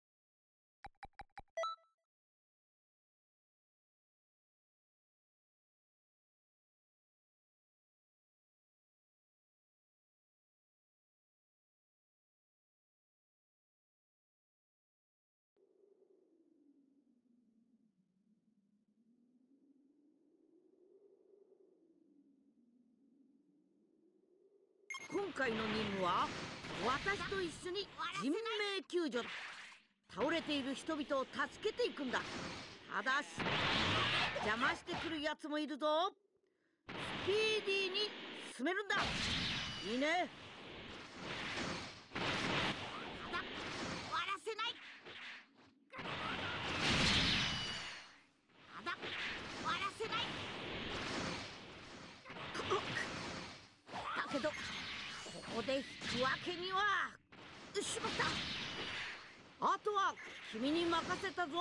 S14: 今回の任務は私と一緒に人命救助だ。倒れている人々を助けていくんだ。ただし邪魔してくるやつもいるぞ。スピーディーに進めるんだ。いいね。終わらせない。終わらせない。だけどここで引くわけには。しまった。あとは君に任せたぞ。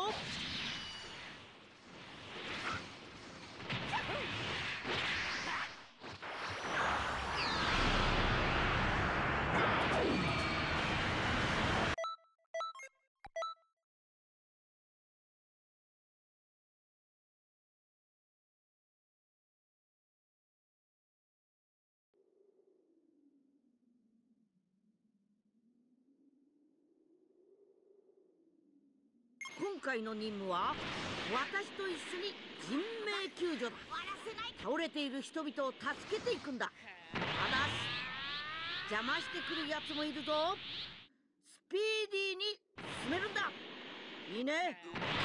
S14: 今回の任務は私と一緒に人命救助だ。倒れている人々を助けていくんだ。ただし邪魔してくるやつもいるぞ。スピーディーに進めるんだ。いいね。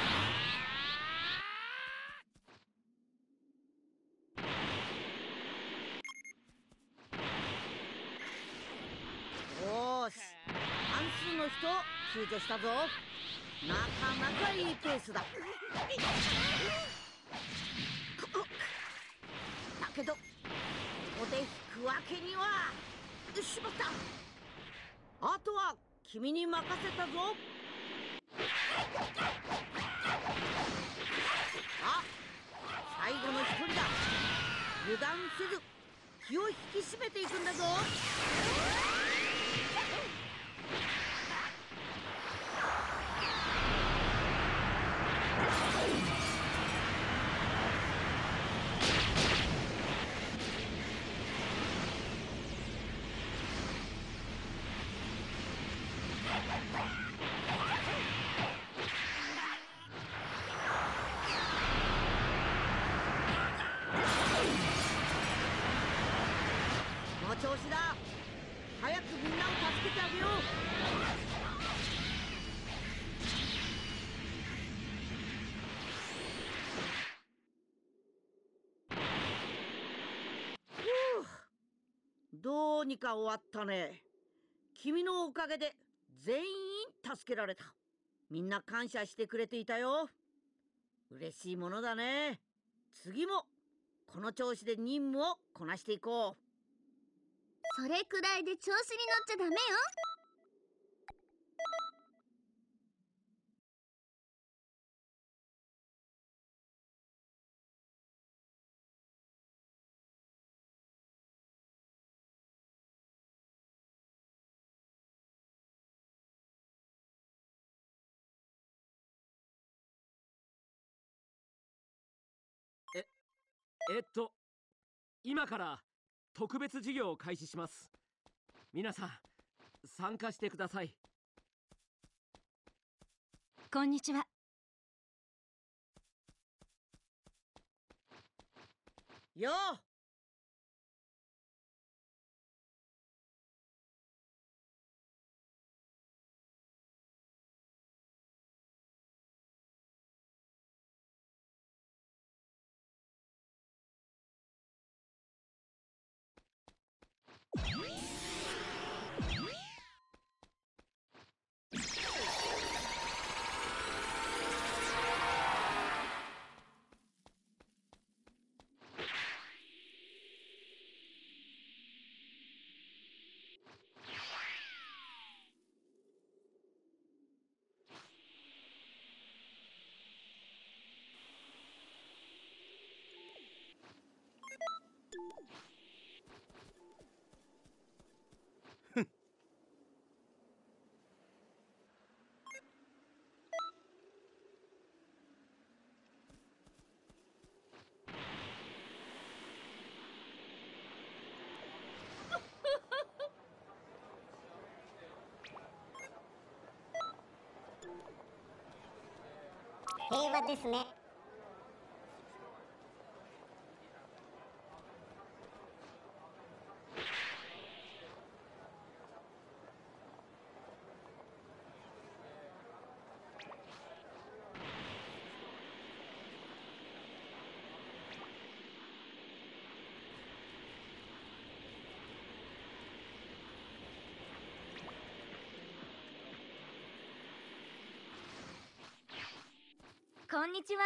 S14: よーし、半数の人を救助したぞ。なかなかいいペースだ。だけどここで引くわけには。しまった。あとは君に任せたぞ。あ、最後の一人だ。油断せず気を引き締めていくんだぞ。この調子だ。早くみんなを助けてあげよう。ふう、どうにか終わったね。君のおかげで全員助けられた。みんな感謝してくれていたよ。嬉しいものだね。次もこの調子で任務をこなしていこう。
S13: それくらいで調子に乗っちゃダメよ。
S16: え、えっと、今から特別授業を開始します。皆さん、参加してください。
S13: こんにちは。
S14: よう。
S15: 平和ですね。
S13: こんにちは。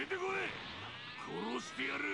S7: てこい。殺してやる。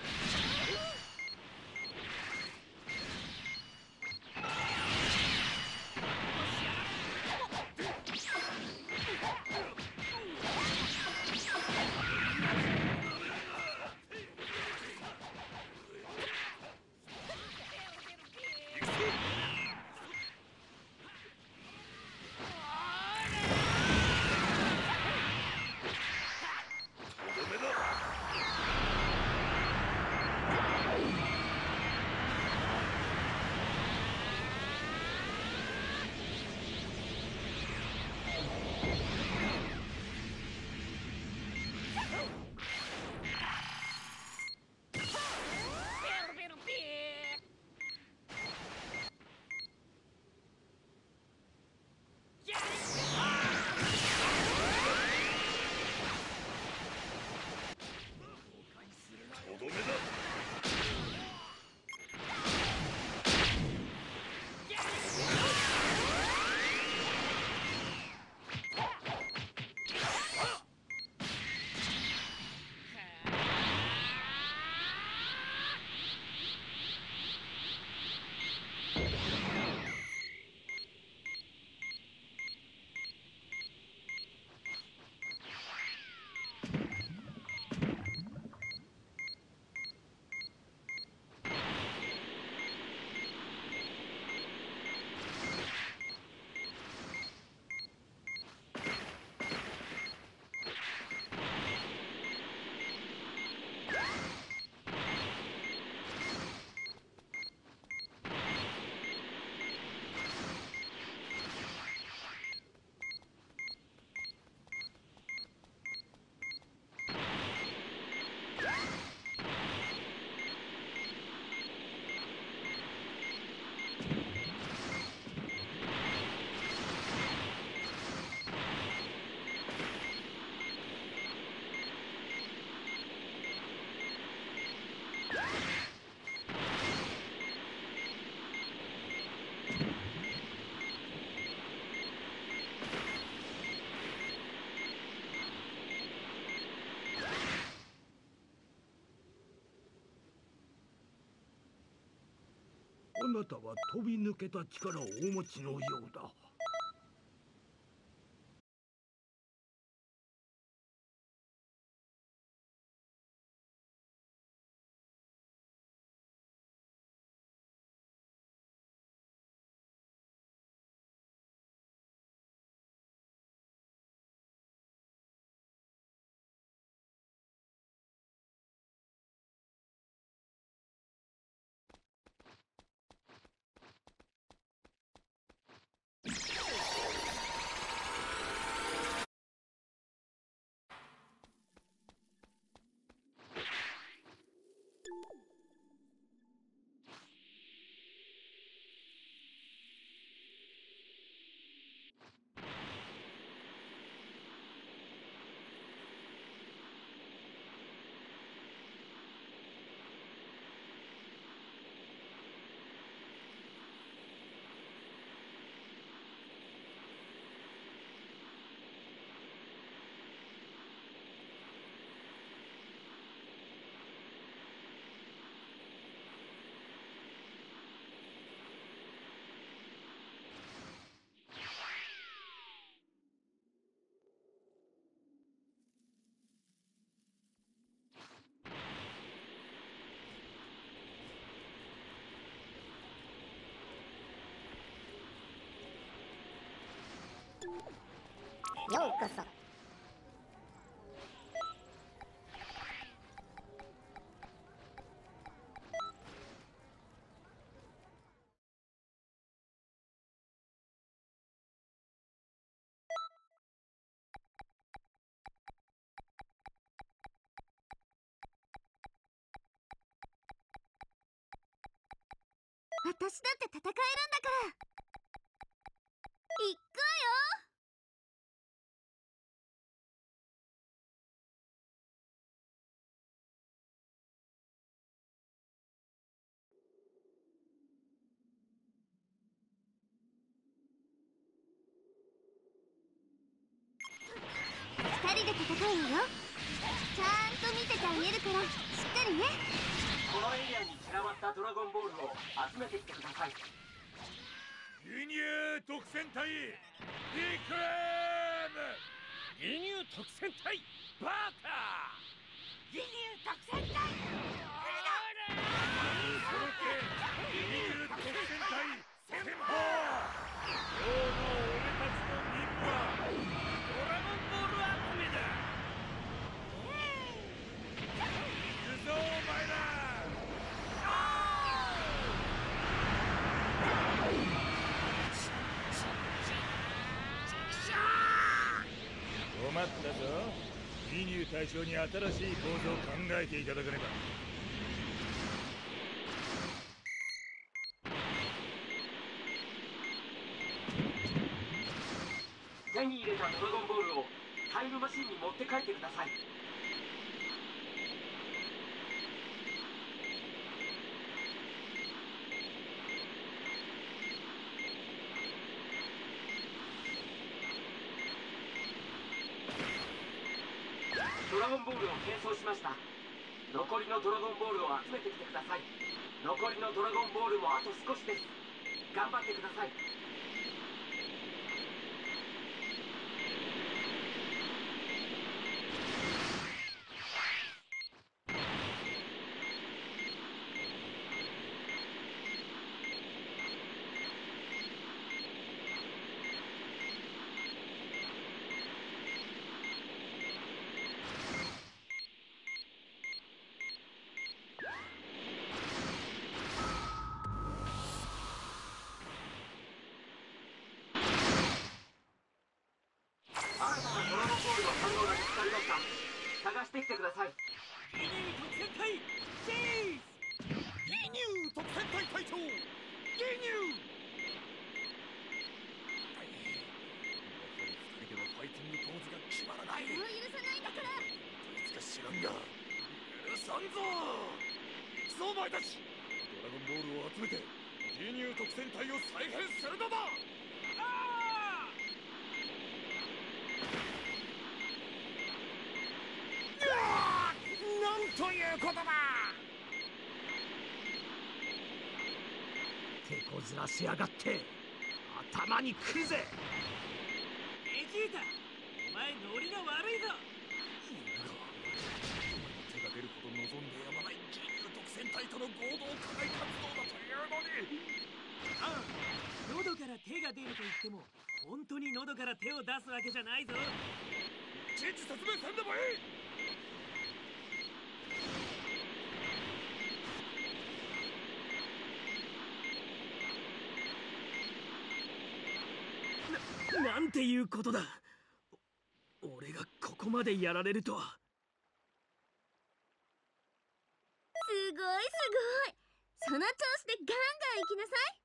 S17: あなたは飛び抜けた力をお持ちのようだ。
S15: ようこそ。
S13: 私だって戦えるんだから行くわよ。二人で戦うわよ。ちゃんてあげるからしっかりね。
S16: このエリアに散らばったドラゴンボールを集めてきてください。
S7: 輸入特戦隊ビクラム。輸入特戦隊バカ。
S14: 輸入特戦隊
S7: そろって輸入特戦隊先鋒。今日の俺たちの任務はドラゴンボール集めだ。行くぞお前ら。困ったぞ。輸入対象に新しい構造を考えていただかねば。
S16: 手に入れたドラゴンボールをタイムマシンに持って帰ってください。ドラゴンボールを転送しました。残りのドラゴンボールを集めてきてください。残りのドラゴンボールもあと少しです。頑張ってください。探してきてください。
S7: 輸入特戦隊チーズ。輸入特戦隊隊長輸入。やはり二人ではファイティングポーズが決まらない。
S13: もう許さないんだから。
S7: いつか知らんが許さんぞ。行くぞお前たち。ドラゴンボールを集めて輸入特戦隊を再編するのだ。なんということだ。
S17: 手こずらしやがって頭にくるぜ。
S16: ベジータ、お前ノリが悪いぞ。
S7: 手が出るほど望んでやまない輸入特戦隊との合同課外活動だというのに。
S16: ああ、喉から手が出ると言っても本当に喉から手を出すわけじゃないぞ。
S7: いちいち説明せんでもいい。
S16: な、なんていうことだ。お俺がここまでやられるとは。
S13: すごいすごい。その調子でガンガン行きなさい。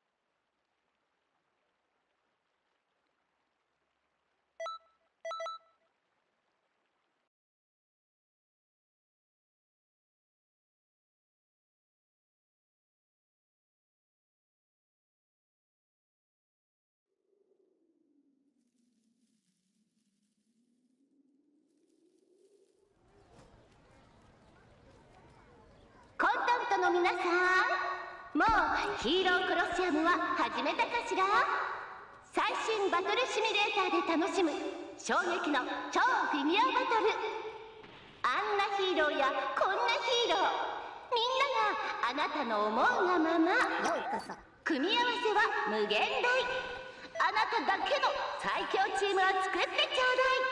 S8: コンタントの皆さん、もうヒーロークロッシアムは始めたかしら。最新バトルシミュレーターで楽しむ衝撃の超フィギュアバトル。あんなヒーローやこんなヒーロー、みんながあなたの思うがまま。組み合わせは無限大。あなただけの最強チームを作ってちょうだい。